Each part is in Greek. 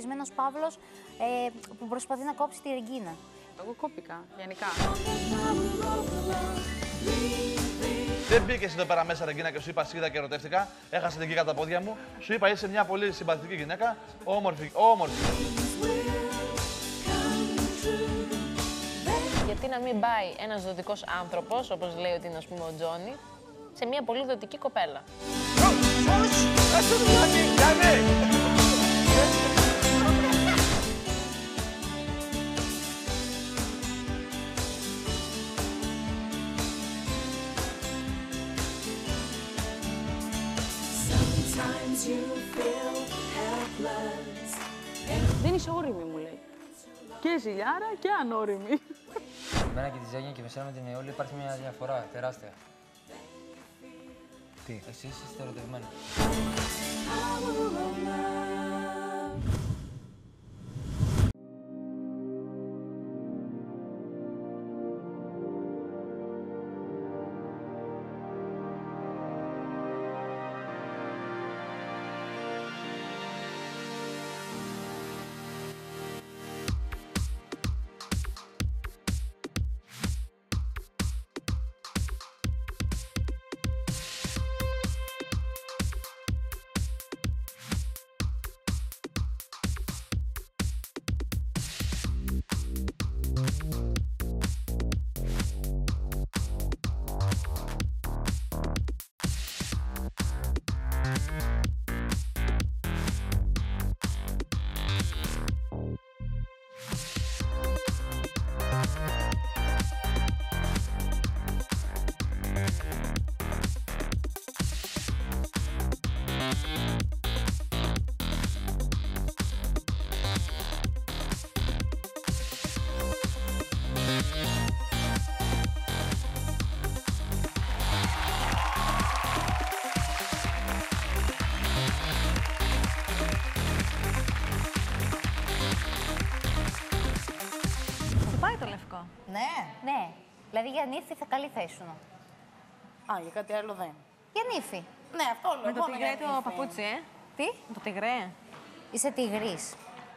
φυλακισμένος Παύλος που προσπαθεί να κόψει τη Ρεγκίνα. Εγώ κόπηκα, γενικά. Δεν μπήκε εδώ πέρα μέσα, Ρεγκίνα, και σου είπα σίδα και ερωτεύτηκα. Έχασε την κύκα τα πόδια μου. Σου είπα είσαι μια πολύ συμπαθητική γυναίκα. Όμορφη, όμορφη. Γιατί να μην πάει ένας δοτικός άνθρωπος, όπως λέει ότι είναι ας πούμε ο Τζόνι, σε μια πολύ δοτική κοπέλα. Δεν είσαι όρημη, μου λέει. Και ζηλιάρα και ανώρημη. Εμένα και τη Ζέγια και με σένα με την Αιώλη υπάρχει μια διαφορά τεράστια. Τι? Εσύ είσαι ερωτευμένη. Ναι. Ναι. Δηλαδή για νύφη θα καλή θα ήσουν. Α, για κάτι άλλο δεν. Για νύφη. Ναι, αυτό λέω. Με το τυγρέ το παπούτσι, Τι? Με το τυγρέ. Είσαι τυγρής.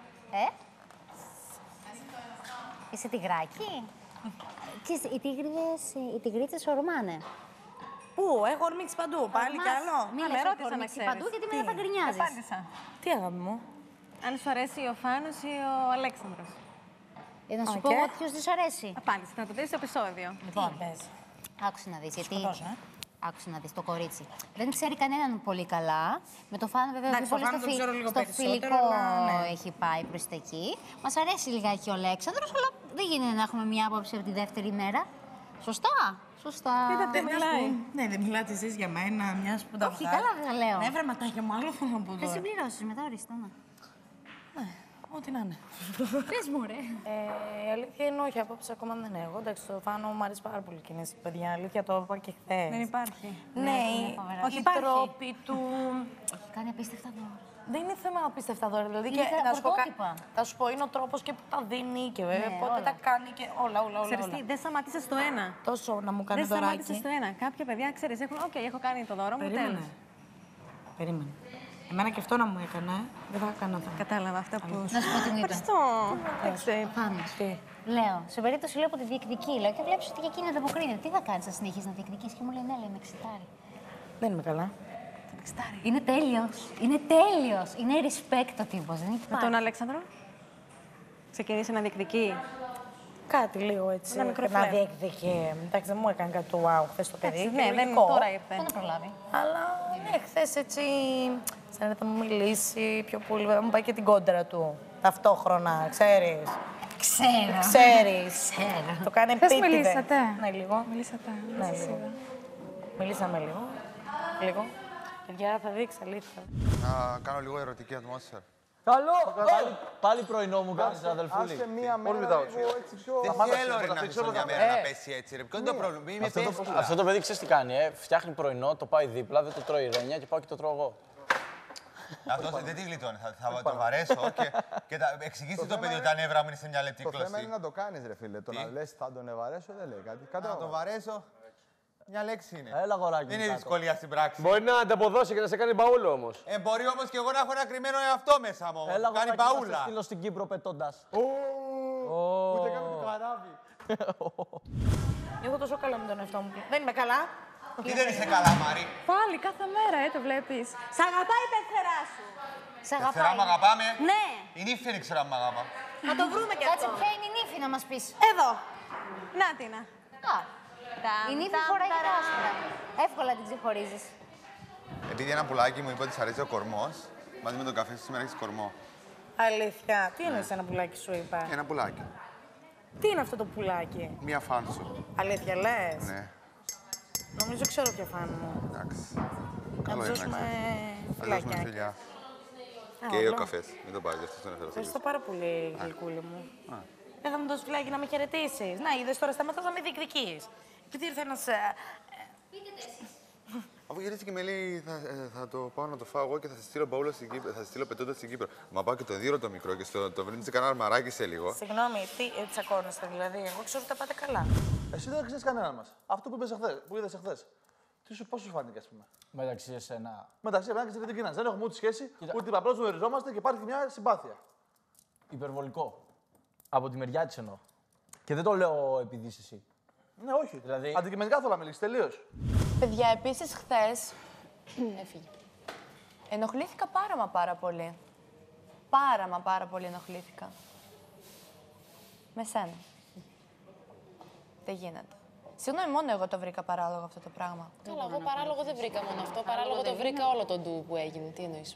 Είσαι τυγράκι. Ξέρεις, οι τυγρίτσες ορμάνε. Πού, έχω ορμήξει παντού, πάλι κι άλλο. Μην με λες ρώτησα ότι να ορμήξει ξέρεις. παντού γιατί μετά θα γκρινιάζεις. Απάντησα. Τι αγάπη μου. Αν σου αρέσει ο Φάνος ή ο Αλέξανδρος. Να σου πω και? εγώ ποιος της αρέσει. Απάντησε, να το δεις στο επεισόδιο. Λοιπόν, άκουσε να δεις, γιατί... Σκοτώσω, Άκουσε να δεις, το κορίτσι. Δεν ξέρει κανέναν πολύ καλά. Με το Φάνο βέβαια Εντάξει, πολύ το Φάνο τον ξέρω λίγο στο περισσότερο, φιλικό αλλά ναι. έχει πάει προς τα εκεί. Μας αρέσει λιγάκι ο Αλέξανδρος, αλλά δεν γίνεται να έχουμε μια άποψη από τη δεύτερη μέρα. Σωστά, σωστά. Είδατε, μιλάει. Ναι, δεν μιλάτε εσείς για μένα, μιας που τα Όχι, καλά δεν λέω. Ναι, βρε ματάκια μου, άλλο θέλω να πω Θα τώρα. συμπληρώσεις μετά, ορίστε. Ναι, ό,τι να είναι. Πες μου, ρε. Η αλήθεια είναι όχι, απόψε ακόμα δεν έχω. Εντάξει, το Φάνο μου αρέσει πάρα πολύ και είναι παιδιά. Αλήθεια, το είπα και χθες. Δεν υπάρχει. Ναι, όχι, οι υπάρχει. τρόποι του. Έχει κάνει απίστευτα δώρα. Δεν είναι θέμα απίστευτα δώρα. Δηλαδή, Είναι και να σου πω, πρωτότυπα. θα σου πω, είναι ο τρόπος και που τα δίνει και πότε όλα. τα κάνει και όλα. Ξέρεις τι, δεν σταμάτησε στο ένα. Τόσο να μου κάνει Δεν σταμάτησε δωράκι. στο ένα. Κάποια παιδιά, ξέρεις, έχουν, οκ, έχω κάνει το δώρο μου, τέλος. Περίμενε. Εμένα και αυτό να μου έκανε, δεν θα έκανα αυτό. Κατάλαβα αυτά που... Να σου πω τι μου είπε. Ευχαριστώ. Εντάξει. Φάνος. Λέω, σε περίπτωση λέω που τη διεκδικεί, λέω και βλέπεις ότι και εκείνη ανταποκρίνεται. Τι θα κάνεις, θα συνεχίσεις να διεκδικείς? Και μου λέει, ναι, λέει, με εξητάρει. Δεν είμαι καλά. Είναι τέλειος. Είναι τέλειος. Είναι respect ο τύπος. Δεν Με υπάρχει. τον Αλέξανδρο. Ξεκίνησε να διεκδικεί. Κάτι λίγο έτσι. Ένα μικρό να φλερ. διεκδικεί. Εντάξει, δεν μου έκανε κάτι το wow χθες το παιδί. Ναι, δεν λογικό. τώρα ήρθε. Δεν το προλάβει. Αλλά ναι, χθες έτσι. Σαν να θα μου μιλήσει πιο πολύ. Βέβαια, μου πάει και την κόντρα του. Ταυτόχρονα, ξέρεις. Ξέρεις. Το κάνει επίτηδες. μιλήσατε? Ναι, λίγο. Μιλήσατε. Ναι, λίγο. Μιλήσαμε λίγο. Λίγο. Παιδιά, θα δείξει αλήθεια. Να κάνω λίγο ερωτική ατμόσφαιρα. Καλό! Πάλι πρωινό μου κάνεις, αδελφούλη. Άσε μία μέρα λίγο έτσι πιο... Δεν θέλω ρε, να αφήσω μια μέρα να πέσει έτσι. Ρε. Ποιο είναι το πρόβλημα, μην με πέσει. Αυτό το παιδί ξέρεις τι κάνει, φτιάχνει πρωινό, το πάει δίπλα, δεν το τρώει η Ρένια και πάω και το τρώω εγώ. Αυτό δεν τη γλιτώνει. Θα το βαρέσω και εξηγήσει το παιδί ότι τα νεύρα μου είναι σε μια λεπτή Το θέμα κλωστή. είναι να το κάνεις ρε φίλε. Το να λες θα τον ευαρέσω δεν λέει κάτι. Να το βαρέσω. Μια λέξη είναι. Έλα, αγοράκι. Δεν είναι δυσκολία στην πράξη. Μπορεί να ανταποδώσει και να σε κάνει μπαούλο όμως. Μπορεί όμως και εγώ να έχω ένα κρυμμένο εαυτό μέσα μου. Έλα, Κάνει αγοράκι, να σε μπαούλα. στείλω στην Κύπρο πετώντας. Ούτε καν το καράβι. Νιώθω τόσο καλά με τον εαυτό μου. Δεν είμαι καλά. Τι δεν είσαι καλά, Μαρή. Πάλι κάθε μέρα, το βλέπεις. Σ' αγαπάει η πεθερά σου. Σ' Φερά αγαπάει. μ' αγαπάμε. Ναι. Η νύφη δεν ξέρω αν μ' αγαπά. Να το βρούμε κι Κάτσε, αυτό. ποια είναι η νύφη να μας πεις. Εδώ. Να την. Α, η νύφη φοράει και τα άσπρα. Εύκολα την ξεχωρίζεις. Επειδή ένα πουλάκι μου είπε ότι σ' αρέσει ο κορμός, μαζί με τον καφέ σου σήμερα έχεις κορμό. Αλήθεια. Τι εννοείς ένα πουλάκι σου είπα. Ένα πουλάκι. Τι είναι αυτό το πουλάκι. Μία φαν σου. Αλήθεια λες. Ναι, Νομίζω ξέρω ποια φαν μου. εντάξει. Να Καλό του είναι. δώσουμε Θα δώσουμε φυλάκια. φιλιά. Και όλο. ο καφές. Μην τον πάρει, αυτό τον έφερα. Ευχαριστώ πάρα πολύ, γλυκούλη μου. Δεν θα μου δώσει φυλάκι να με χαιρετήσεις. Να, είδες τώρα σταματάς να με διεκδικείς. Επειδή ήρθε ένας... Αφού γυρίσει και με λέει, θα το πάω να το φάω εγώ και θα σε στείλω μπαούλα στην Κύπρο. Θα σε στείλω πετώντα στην Κύπρο. Μα πάω και το δίωρο το μικρό και το βρίνει σε κανένα αρμαράκι σε λίγο. Συγγνώμη, τι τσακώνεστε δηλαδή. Εγώ ξέρω ότι τα πάτε καλά. Εσύ δεν ξέρει κανέναν μας. Αυτό που είδες εχθές. Πώς σου φάνηκε, ας πούμε. Μεταξύ εσένα. Μεταξύ εμένα και την Κίνα. Δεν έχουμε ούτε σχέση, ούτε απλώς γνωριζόμαστε και υπάρχει μια συμπάθεια. Υπερβολικό. Από τη μεριά της εννοώ. Και δεν το λέω επειδή είσαι εσύ. Ναι, όχι. Δηλαδή- Αντικειμενικά θέλω να μιλήσει τελείως. Παιδιά, επίσης χθες έφυγε. Ενοχλήθηκα πάρα πολύ. Πάρα πολύ ενοχλήθηκα. Με σένα. Δεν γίνεται. Συγγνώμη, μόνο εγώ το βρήκα παράλογο αυτό το πράγμα. Καλά, εγώ παράλογο δεν βρήκα μόνο αυτό. Παράλογο το βρήκα όλο το ντου που έγινε. Τι εννοείς.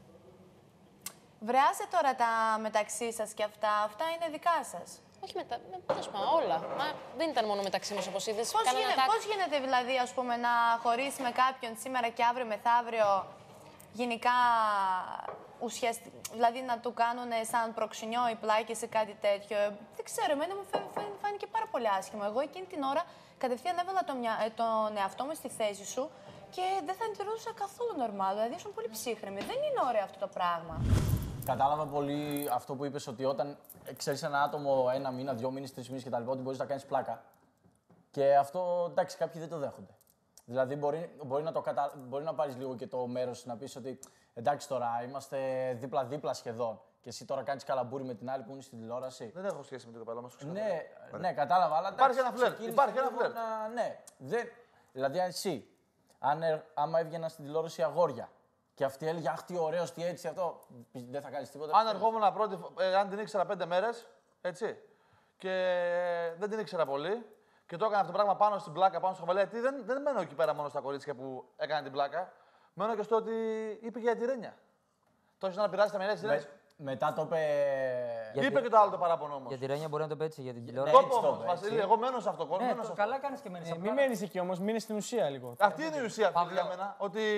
Βρεάστε τώρα τα μεταξύ σας και αυτά. Αυτά είναι δικά σας. Όχι τέλος πάντων, όλα. Μα δεν ήταν μόνο μεταξύ μας όπως είδες. Πώς γίνεται δηλαδή, ας πούμε, να χωρίσει με κάποιον σήμερα και αύριο μεθαύριο γενικά ουσιαστικά, δηλαδή να του κάνουν σαν προξενιό ή πλάκες ή κάτι τέτοιο. Δεν ξέρω, εμένα μου φάνηκε πάρα πολύ άσχημο. Εγώ εκείνη την ώρα κατευθείαν έβαλα τον εαυτό μου στη θέση σου και δεν θα αντιδρούσα καθόλου νορμάλ. Δηλαδή ήσουν πολύ ψύχρεμη. Δεν είναι ωραίο αυτό το πράγμα. Κατάλαβα πολύ αυτό που είπες ότι όταν ξέρεις ένα άτομο 1 μήνα, 2 μήνες, 3 μήνες κτλ. Ότι μπορείς να κάνεις πλάκα. Και αυτό εντάξει, κάποιοι δεν το δέχονται. Δηλαδή μπορεί να πάρεις λίγο και το μέρος να πεις ότι εντάξει τώρα είμαστε δίπλα-δίπλα σχεδόν. Και εσύ τώρα κάνεις καλαμπούρι με την άλλη που είναι στην τηλεόραση. Δεν έχω σχέση με την κοπέλα μας. Ναι, κατάλαβα. Αλλά Υπάρχει ένα φλερτ. Υπάρχει ένα φλερτ. Ναι, δηλαδή εσύ, άμα έβγαινα στην τηλεόραση αγόρια και αυτή έλεγε αχ τι ωραίος, τι έτσι, αυτό, δεν θα κάνεις τίποτα. Αν ερχόμουν αν την ήξερα 5 μέρες, έτσι, και δεν την ήξερα πολύ, και το έκανα αυτό το πράγμα πάνω στην πλάκα, πάνω στο χαβαλέ, γιατί δεν μένω εκεί πέρα μόνο στα κορίτσια που έκανε την πλάκα, μένω και στο ότι είπε για τη Ρένια. Τόσο να πειράζει τα μοιραία της Ρένιας. Μετά το είπε. Είπε και το άλλο το παράπονο όμως. Για τη Ρένια μπορεί να το πει έτσι, για την τηλεόραση. Κόπο όμως, Βασίλη, εγώ μένω σε αυτό. Καλά κάνεις και μένεις. Μην μένεις εκεί όμως, μείνεις στην ουσία λίγο. Αυτή είναι η ουσία αυτή για μένα.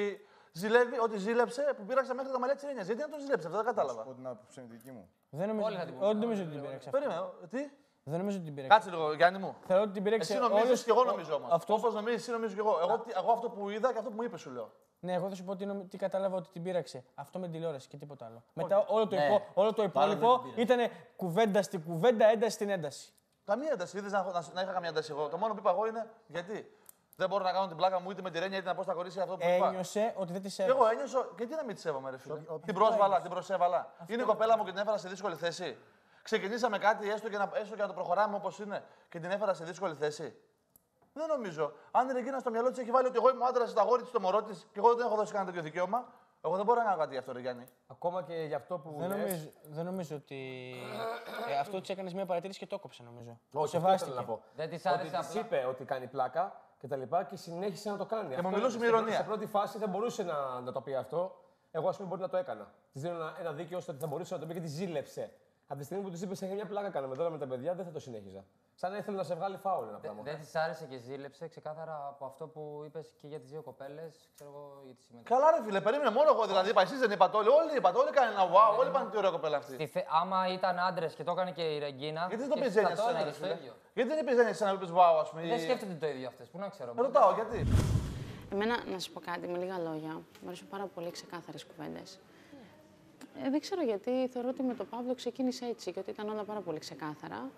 Ότι ζήλεψε που πήραξε μέχρι τα μαλλιά της Ρένιας. Γιατί να τον ζήλεψε, αυτό δεν κατάλαβα. Την άποψη είναι δική μου. Δεν νομίζω ότι την πήραξε. Περίμενε, τι. Δεν νομίζω ότι την πήραξε. Κάτσε λίγο, Γιάννη μου. Θεωρώ ότι την πήραξε. Εσύ νομίζεις και εγώ νομίζω όμως. Αυτό... Όπως νομίζεις, εσύ νομίζω και εγώ. Εγώ αυτό που είδα και αυτό που μου είπε σου λέω. Ναι, εγώ θα σου πω τι κατάλαβα ότι την πήραξε. Αυτό με την τηλεόραση και τίποτα άλλο. Μετά όλο το υπόλοιπο ήταν κουβέντα στην κουβέντα, ένταση στην ένταση. Καμία ένταση. Είδες να είχα καμία ένταση εγώ. Το μόνο που είπα εγώ είναι γιατί. Δεν μπορώ να κάνω την πλάκα μου είτε με τη Ρένια είτε να πω στα κορίτσια αυτό που είπα. Ένιωσε ότι δεν τη σέβομαι. Εγώ ένιωσα. Και τι να μην τη σέβομαι, ρε φίλε. Την προσέβαλα. Είναι η κοπέλα μου και την έφερα σε δύσκολη θέση. Ξεκινήσαμε κάτι έστω και να το προχωράμε όπως είναι και την έφερα σε δύσκολη θέση. Δεν νομίζω. Αν η Ρεγκίνα στο μυαλό τη έχει βάλει ότι εγώ είμαι ο άντρας, το αγόρι τη, το μωρό τη και εγώ δεν έχω δώσει κανένα τέτοιο δικαίωμα, εγώ δεν μπορώ να κάνω κάτι γι' αυτό, ρε Γιάννη. Ακόμα και γι' αυτό που. Δεν νομίζω ότι. Αυτό τη έκανε μια παρατήρηση και το έκοψε, νομίζω. Όχι, σεβάστηκε. να πω. Δεν της άρεσε Ότι της είπε ότι κάνει πλάκα και τα λοιπά και συνέχισε να το κάνει. Και μου μιλούσε με ηρωνία. Σε πρώτη φάση δεν μπορούσε να το πει αυτό. Εγώ, α πούμε, μπορεί να το έκανα. Τη δίνω ένα δίκαιο ώστε ότι θα μπορούσε να το πει και τη ζήλεψε. Από τη στιγμή που τη είπε, σε μια πλάκα κάναμε τώρα με τα παιδιά, δεν θα το συνέχιζα. Σαν να ήθελε να σε βγάλει φάουλ ένα πράγμα. Δεν της άρεσε και ζήλεψε ξεκάθαρα από αυτό που είπες και για τις δύο κοπέλες. Ξέρω εγώ γιατί σημαίνει. Καλά, ρε φίλε, περίμενε μόνο εγώ δηλαδή. Είπα, εσείς δεν είπατε όλοι. Όλοι είπατε, όλοι κάνουν ένα wow, όλοι είπαν τι ωραία κοπέλα αυτή. Άμα ήταν άντρες και το έκανε και η Ρεγκίνα. Γιατί δεν το πει Ζένια σε ένα Γιατί δεν είπε Ζένια σε ένα που wow, α πούμε. Δεν σκέφτονται το ίδιο αυτές. Πού να ξέρω. Ρωτάω, γιατί. Εμένα, να σου πω κάτι με λίγα λόγια, μου αρέσουν πάρα πολύ ξεκάθαρες κουβέντες. Δεν ξέρω γιατί θεωρώ ότι με τον Παύλο ξεκίνησε έτσι και ότι ήταν όλα πάρα πολύ ξεκάθαρα.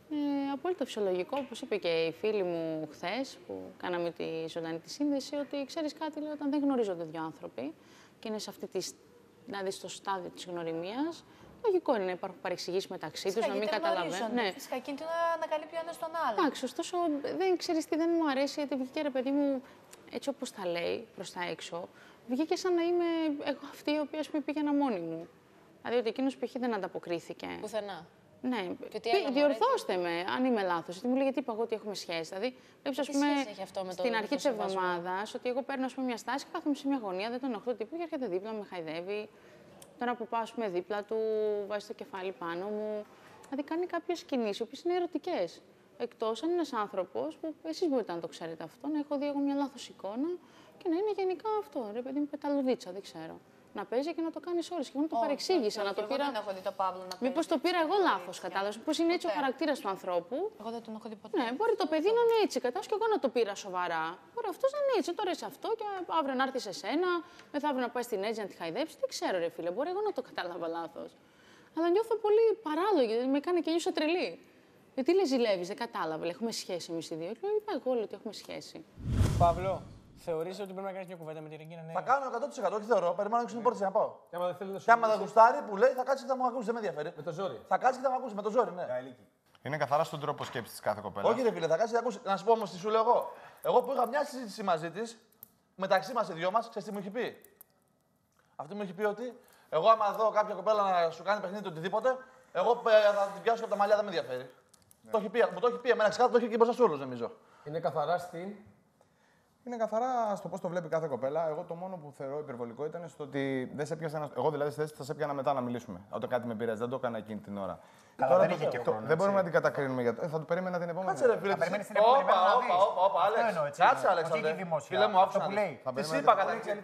Απόλυτα φυσιολογικό, όπως είπε και η φίλη μου χθες, που κάναμε τη ζωντανή τη σύνδεση, ότι ξέρεις κάτι, λέει, όταν δεν γνωρίζονται δύο άνθρωποι και είναι σε αυτή δηλαδή στο στάδιο της γνωριμίας, λογικό είναι να υπάρχουν παρεξηγήσεις μεταξύ τους, να μην καταλαβαίνουν. Ναι. Φυσικά, εκείνη να ανακαλύπτει ο ένας τον άλλο. Εντάξει, ωστόσο, δεν ξέρεις τι, δεν μου αρέσει, γιατί βγήκε, ρε παιδί μου, έτσι όπως τα λέει προς τα έξω, βγήκε σαν να είμαι εγώ αυτή η οποία, ας πούμε, πήγαινα μόνη μου. Δηλαδή ότι εκείνος π.χ. δεν ανταποκρίθηκε. Πουθενά. Ναι, διορθώστε με αν είμαι λάθος. Γιατί μου λέγεται, είπα εγώ ότι έχουμε σχέση. Δηλαδή, βλέπεις, ας πούμε, στην αρχή της εβδομάδας, ότι εγώ παίρνω, ας πούμε, μια στάση, κάθομαι σε μια γωνία, δεν τον ενοχλώ τίποτα και έρχεται δίπλα, με χαϊδεύει. Τώρα που πάω, ας πούμε, δίπλα του, βάζει το κεφάλι πάνω μου. Δηλαδή, κάνει κάποιες κινήσεις, οι οποίες είναι ερωτικές. Εκτός αν είναι ένας άνθρωπος που εσείς μπορείτε να το ξέρετε αυτό, να έχω δει εγώ μια λάθος εικόνα και να είναι γενικά αυτό. Ρε παιδί μου, πεταλουδίτσα, δεν ξέρω. Να παίζει και να το κάνει όλες. Και εγώ το παρεξήγησα. Να το πήρα. Εγώ δεν έχω δει το Παύλο να παίζει. Μήπως το πήρα εγώ λάθος, κατάλαβες. Πώς είναι έτσι ο χαρακτήρας του ανθρώπου. Εγώ δεν τον έχω δει ποτέ. Ναι, μπορεί το παιδί να είναι έτσι. Κατάλαβες και εγώ να το πήρα σοβαρά. Μπορεί αυτός να είναι έτσι. Τώρα είσαι αυτό και αύριο να έρθει σε σένα, μεθαύριο να πάει στην έτσι να τη χαϊδέψει. Δεν ξέρω, ρε φίλε. Μπορεί εγώ να το κατάλαβα λάθος. Αλλά νιώθω πολύ παράλογη, δηλαδή με κάνει και νιώσα τρελή. Γιατί λες ζηλεύεις, δεν κατάλαβε. Έχουμε σχέση εμείς οι δύο. Και είπα εγώ ότι έχουμε σχέση. Παύλο, θεωρείς ότι πρέπει να κάνεις μια κουβέντα με τη Ρεγκίνα? Ναι. Θα κάνω 100%, όχι θεωρώ. Περιμένω να ανοίξουν την πόρτα για να πάω. Και άμα δεν γουστάρει που λέει, θα κάτσει και θα μου ακούσει. Δεν με ενδιαφέρει. Με το ζόρι. Θα κάτσει και θα μου ακούσει. Με το ζόρι, ναι. Είναι καθαρά στον τρόπο σκέψη τη κάθε κοπέλα. Όχι, ρε φίλε, θα κάτσει και θα ακούσει. Να σου πω όμως τι σου λέω εγώ. Εγώ που είχα μια συζήτηση μαζί τη, μεταξύ μας οι δυο μας, ξέρεις τι μου έχει πει. Αυτή μου έχει πει ότι εγώ, άμα δω κάποια κοπέλα να σου κάνει παιχνίδι οτιδήποτε, εγώ θα την πιάσω από τα μαλλιά, δεν με ενδιαφέρει. Ναι. Μου το έχει πει εμένα, ξεκάθαρα το έχει και μπροστά σε όλους, νομίζω. Είναι καθαρά στην. Είναι καθαρά στο πώς το βλέπει κάθε κοπέλα. Εγώ το μόνο που θεωρώ υπερβολικό ήταν στο ότι δεν σε έπιασε ένα. Εγώ δηλαδή στη θέση θα σε έπιανα μετά να μιλήσουμε. Όταν κάτι με πειράζει, δεν το έκανα εκείνη την ώρα. Καλά, τώρα δεν είχε και χρόνο. Δεν μπορούμε να την κατακρίνουμε για το. Θα το περίμενα την επόμενη. Κάτσε ρε φίλε. Όπα, Άλεξ. Κάτσε, Αλέξανδρε. Φίλε μου, άκουσα να δεις. Της είπα καταρχήν.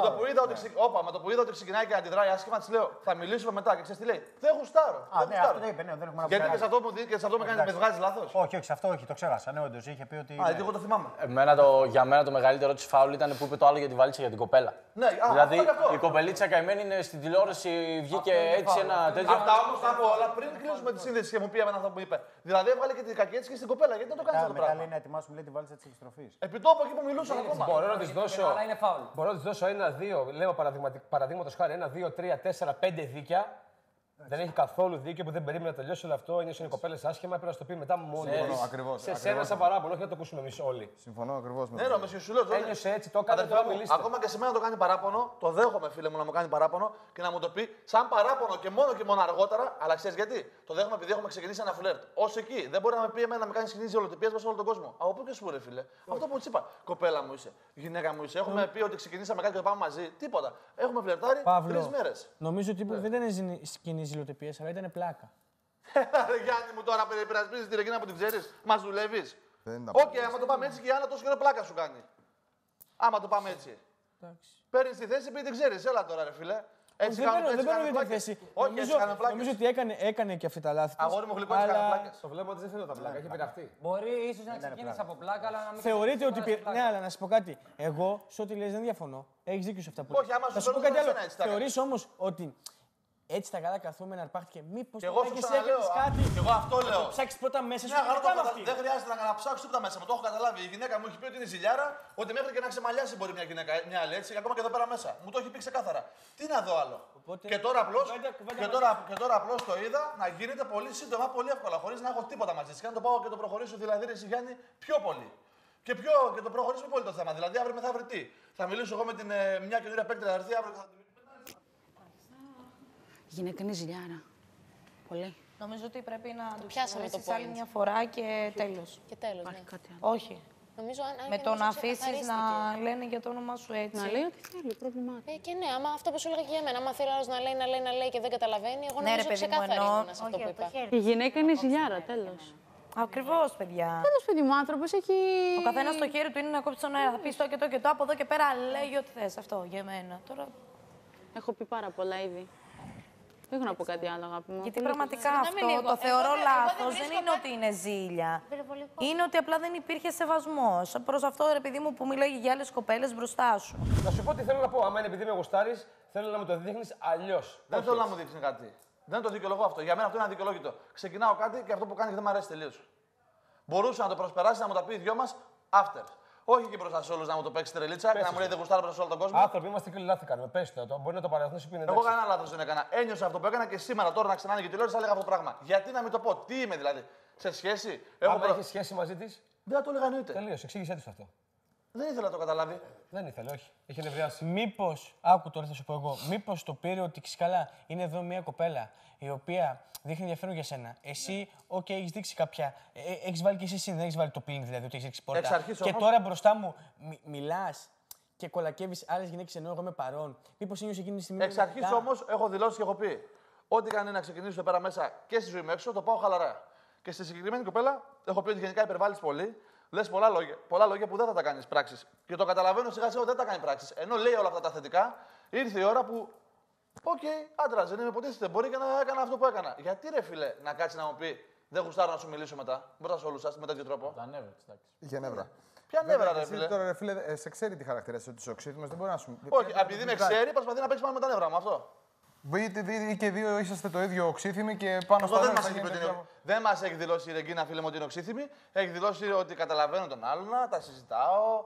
Με το που είδα ότι ξεκινάει και αντιδράει άσχημα, της λέω θα μιλήσουμε μετά. Και ξέρεις τι λέει. Δεν γουστάρω. Ναι, αυτό δεν είπε, ναι, δεν έχουμε να γιατί και σε αυτό με κάνει με βγάζει λάθος. Όχι, σε αυτό όχι, το ξέχασα. Ναι, όντως είχε πει ότι. Εγώ το θυμάμαι. Για μένα το μεγαλύτερο της φάουλ ήταν που είπε το άλλο για τη βαλίτσα για την κοπέλα. Ναι, δηλαδή η κοπελίτσα καημένη είναι στην τηλεόραση, βγήκε έτσι ένα τέτοιο. Αυτά όμως τα πω όλα πριν κλείσουμε τη σύνδεση και μου πει αυτό που είπε. Δηλαδή έβγαλε και την κακή έτσι και στην κοπέλα. Γιατί δεν το κάνει αυτό το πράγμα. Λέει να ετοιμάσουμε λέει, τη βαλίτσα τη επιστροφή. Επιτόπου εκεί που μιλούσαν ακόμα. Μπορώ να τη δώσω ένα-δύο, λέω παραδείγματος χάρη, 1, 2, 3, 4, 5 δίκια. Δεν έχει καθόλου δίκιο που δεν περίμενε να τελειώσει όλο αυτό. Είναι οι κοπέλες άσχημα, πρέπει να σου το πει μετά μόνη της. Σε σένα σαν παράπονο, όχι να το ακούσουμε εμείς όλοι. Συμφωνώ ακριβώς με αυτό. Ναι, νομίζω σου λέω. Ένιωσε έτσι, το έκανε τώρα μιλήστε. Ακόμα και σε μένα το κάνει παράπονο, το δέχομαι φίλε μου να μου κάνει παράπονο και να μου το πει σαν παράπονο και μόνο αργότερα. Αλλά ξέρεις γιατί. Το δέχομαι επειδή έχουμε ξεκινήσει ένα φλερτ. Ως εκεί. Δεν μπορεί να με πει εμένα να με κάνει σκηνή ολοτυπίας μέσα σε όλο τον κόσμο. Από πού και σου ρε φίλε. Αυτό που της είπα. Κοπέλα μου είσαι, γυναίκα μου είσαι. Έχουμε πει ότι ξεκινήσαμε κάτι και πάμε μαζί. Τίποτα. Έχουμε φλερτάρει 3 μέρες. Νομίζω ότι δεν ήταν σκηνή ζηλοτυπίας, αλλά ήταν πλάκα. Γιάννη μου τώρα υπερασπίζεις τη Ρεγκίνα που την ξέρεις. Μας δουλεύεις. Όχι, άμα το πάμε έτσι και η Άννα τόσο καιρό πλάκα σου κάνει. Άμα το πάμε έτσι. Παίρνεις τη θέση επειδή την ξέρεις. Έλα τώρα ρε φίλε. Έτσι δεν παίρνω τη θέση. Νομίζω ότι έκανε και αυτή τα λάθη. Αγόρι μου γλυκό, έτσι έκανε πλάκες. Το βλέπω ότι δεν θέλω τα πλάκα, έχει πειραχτεί. Μπορεί ίσως να ξεκίνησε από πλάκα, αλλά να μην. Θεωρείτε ότι. Ναι, αλλά να σου πω κάτι. Εγώ σε ό,τι λες δεν διαφωνώ. Έχεις δίκιο σε αυτά που λες. Όχι, άμα σου πω κάτι άλλο. Θεωρείς όμως ότι. Έτσι τα καλά καθούμενα αρπάχτηκε. Μήπως και εγώ σου ξαναλέω κάτι. Και εγώ αυτό λέω. Το ψάξεις πρώτα μέσα σου. Δεν χρειάζεται να ψάξεις τίποτα μέσα μου. Το έχω καταλάβει. Η γυναίκα μου έχει πει ότι είναι ζηλιάρα, ότι μέχρι και να ξεμαλιάσει μπορεί μια γυναίκα μια άλλη έτσι, ακόμα και εδώ πέρα μέσα. Μου το έχει πει ξεκάθαρα. Τι να δω άλλο. Οπότε, και τώρα απλώς το είδα να γίνεται πολύ σύντομα, πολύ εύκολα, χωρίς να έχω τίποτα μαζί της. Και να το πάω και το προχωρήσω δηλαδή, ρε Γιάννη, πιο πολύ. Και το προχωρήσουμε πολύ το θέμα. Δηλαδή αύριο μεθαύριο τι. Θα μιλήσω εγώ με την μια καινούργια παίκτρια να έρθει αύριο. Η γυναίκα είναι ζηλιάρα. Πολύ. Νομίζω ότι πρέπει να το πιάσαμε το άλλη μια φορά και τέλος. Και τέλος, ναι. Όχι. Νομίζω, με το να αφήσεις να λένε για το όνομά σου έτσι. Να λέει ό,τι θέλει, πρόβλημά του. Και ναι, άμα αυτό που σου έλεγα και για μένα, άμα θέλει άλλος να λέει και δεν καταλαβαίνει, εγώ νομίζω ξεκάθαρη ήμουν σε αυτό που είπα. Η γυναίκα είναι ζηλιάρα, τέλος. Ακριβώς, παιδιά. Τέλος, παιδί μου, άνθρωπος έχει. Ο καθένας στο χέρι του είναι να κόψει τον αέρα. Θα πει το και το και το. Από εδώ και πέρα λέγει ό,τι θες. Αυτό για μένα. Τώρα. Έχω πει πάρα πολλά ήδη. Δεν έχω να πω κάτι άλλο, αγάπη μου. Γιατί πραγματικά αυτό το θεωρώ λάθος. Δεν είναι ότι είναι ζήλια. Είναι ότι απλά δεν υπήρχε σεβασμός. Προς αυτό, ρε παιδί μου, που μιλάει για άλλες κοπέλες μπροστά σου. Να σου πω τι θέλω να πω. Άμα είναι επειδή με γουστάρεις, θέλω να μου το δείχνεις αλλιώς. Δεν θέλω να μου δείχνει κάτι. Δεν το δικαιολογώ αυτό. Για μένα αυτό είναι αδικαιολόγητο. Ξεκινάω κάτι και αυτό που κάνει δεν μου αρέσει τελείως. Μπορούσε να το προσπεράσει, να μου τα πει οι δυο μας after. Όχι και μπροστά σε όλους να μου το παίξει τρελίτσα και να μου λέει δεν γουστάρω μπροστά σε όλο τον κόσμο. Άνθρωποι είμαστε και λάθη κάνουμε. Πες το, μπορεί να το παραδεχθείς που είναι Εγώ κανένα λάθος δεν έκανα. Ένιωσα αυτό που έκανα και σήμερα τώρα να ξανάνε και τηλεόραση θα έλεγα αυτό το πράγμα. Γιατί να μην το πω, τι είμαι δηλαδή, σε σχέση. Έχει σχέση μαζί της. Δεν θα το έλεγα εννοείται. Τελείως, εξήγησέ της αυτό. Δεν ήθελα να το καταλάβει. Δεν ήθελε, όχι. Έχει νευριάσει. Μήπως, άκου τώρα θα σου πω εγώ, μήπως το πήρε ότι καλά είναι εδώ μια κοπέλα η οποία δείχνει ενδιαφέρον για σένα. Εσύ, έχεις δείξει κάποια. Έχεις βάλει και εσύ, δεν έχεις βάλει το πλήν δηλαδή, ότι έχεις δείξει πόρτα. Εξ αρχής και όμως... τώρα μπροστά μου μιλάς και κολακεύεις άλλες γυναίκες ενώ εγώ είμαι παρόν. Μήπως ένιωσε εκείνη τη στιγμή. Εξ αρχής όμως έχω δηλώσει και έχω πει. Ό,τι κάνει να ξεκινήσω εδώ πέρα μέσα και στη ζωή μου έξω, το πάω χαλαρά. Και στη συγκεκριμένη κοπέλα έχω πει ότι γενικά υπερβάλλεις πολύ. Λες πολλά λόγια που δεν θα τα κάνεις πράξεις. Και το καταλαβαίνω σιγά σιγά ότι δεν τα κάνει πράξεις. Ενώ λέει όλα αυτά τα θετικά, ήρθε η ώρα που. Οκ, άντρας, δεν είμαι υποτίθεται. Μπορεί και να έκανα αυτό που έκανα. Γιατί ρε φίλε να κάτσει να μου πει δεν γουστάρω να σου μιλήσω μετά, μπροστά σε όλους σας, με τέτοιο τρόπο. Τα νεύρα, εντάξει. Είχε νεύρα. Ποια νεύρα, ρε φίλε. Τώρα, ρε φίλε, σε ξέρει τι χαρακτηρίζει ότι είσαι οξύθυμος, δεν μπορεί να σου. Όχι, επειδή με ξέρει, προσπαθεί να παίξει πάνω με τα νεύρα μου αυτό. Ή και δύο είσαστε το ίδιο οξύθυμοι και πάνω στο δεν μας έχει δεν μας έχει δηλώσει η Ρεγκίνα, φίλε μου, ότι είναι οξύθυμη. Έχει δηλώσει ότι καταλαβαίνω τον άλλον, τα συζητάω,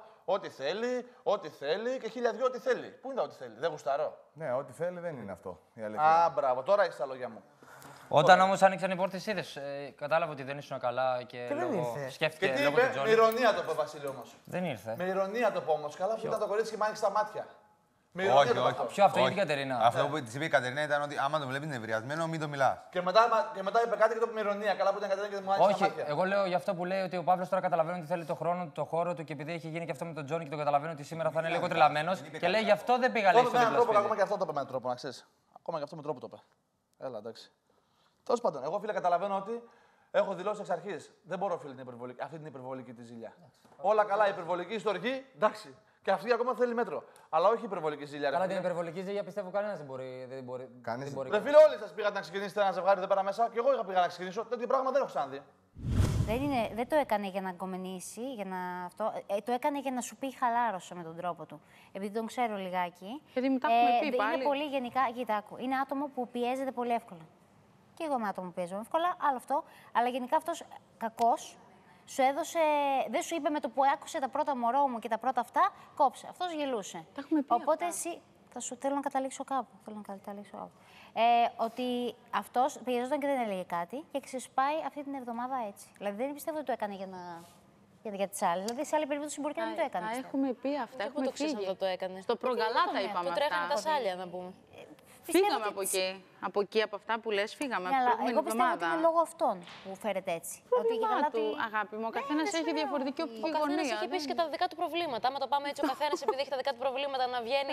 ό,τι θέλει και χίλια δυο ό,τι θέλει. Πού είναι τα ό,τι θέλει, δεν γουστάρω. Ναι, ό,τι θέλει δεν είναι αυτό. Η αλήθεια. Α, μπράβο, τώρα έχεις τα λόγια μου. Όταν όμως άνοιξαν οι πόρτες, είδες, κατάλαβε ότι δεν ήσουν καλά και σκέφτηκε και τι λόγω είπε, του Τζόνι. με ηρωνία το είπε ο Βασίλη όμως. Δεν ήρθε. Με ηρωνία το πω όμως. Καλά, που ήταν το κορίτσι και μ' άνοιξε τα μάτια. Όχι. Ποιο αυτό, για την Κατερίνα. Αυτό που τη είπε η Κατερίνα ήταν ότι άμα το βλέπει νευριασμένο, μην το μιλά. Και μετά είπε κάτι και το είπε με ηρωνία. Καλά που ήταν η Κατερίνα και μου άνοιξε τα μάτια. Όχι, εγώ λέω για αυτό που λέει ότι ο Παύλος τώρα καταλαβαίνει ότι θέλει το χρόνο του, το χώρο του και επειδή έχει γίνει και αυτό με τον Τζόνι και τον καταλαβαίνει ότι σήμερα θα είναι λίγο τρελαμένος και λέει γι' αυτό δεν πήγα λέει στο δίπλα σπίτι. Ακόμα και αυτό το είπε με τρόπο, να ξέρεις. Ακόμα και αυτό με τρόπο το είπε. Έλα, εντάξει. Τέλος πάντων, εγώ φίλε καταλαβαίνω ότι έχω δηλώσει εξ αρχής. Δεν μπορώ φίλε αυτή την υπερβολική τη ζήλια. Όλα καλά, υπερβολική στοργή, εντάξει. Και αυτή ακόμα θέλει μέτρο. Αλλά όχι υπερβολική ζήλια. Καλά, την υπερβολική ζήλια πιστεύω κανένα δεν μπορεί. Κανείς. Ρε φίλε, όλοι σας πήγατε να ξεκινήσετε ένα ζευγάρι εδώ πέρα μέσα και εγώ είχα πήγα να ξεκινήσω. Τέτοιο πράγμα δεν έχω ξαναδεί. Δεν το έκανε για να κομμενήσει, για να αυτό. Το έκανε για να σου πει χαλάρωσε με τον τρόπο του. Επειδή τον ξέρω λιγάκι. Γιατί μου τα έχουμε πει πάλι. Είναι πολύ γενικά, είναι άτομο που πιέζεται πολύ εύκολα. Και εγώ είμαι άτομο που πιέζομαι εύκολα, άλλο αυτό. Αλλά γενικά αυτός κακός σου έδωσε. Δεν σου είπε με το που άκουσε τα πρώτα μωρό μου και τα πρώτα αυτά, κόψε. Αυτός γελούσε. Τα έχουμε πει. Οπότε εσύ. Θέλω να καταλήξω κάπου. Ότι αυτός πιεζόταν και δεν έλεγε κάτι και ξεσπάει αυτή την εβδομάδα έτσι. Δηλαδή δεν πιστεύω ότι το έκανε για τις άλλες. Δηλαδή σε άλλη περίπτωση μπορεί και να μην το έκανε. Τα έχουμε πει αυτά. Πού το ξέρεις να το έκανε. Στο προγκαλά τα είπαμε. Το τρέχανε τα σάλια να πούμε. Φύγαμε από εκεί. Από εκεί, από αυτά που λες, φύγαμε. Ναι, αλλά εγώ πιστεύω ότι είναι λόγω αυτών που φέρεται έτσι. Ότι αγάπη μου, ο καθένας έχει διαφορετική οπτική γωνία. Ο καθένας έχει επίσης και τα δικά του προβλήματα. Άμα το πάμε έτσι, ο καθένας επειδή έχει τα δικά του προβλήματα να βγαίνει,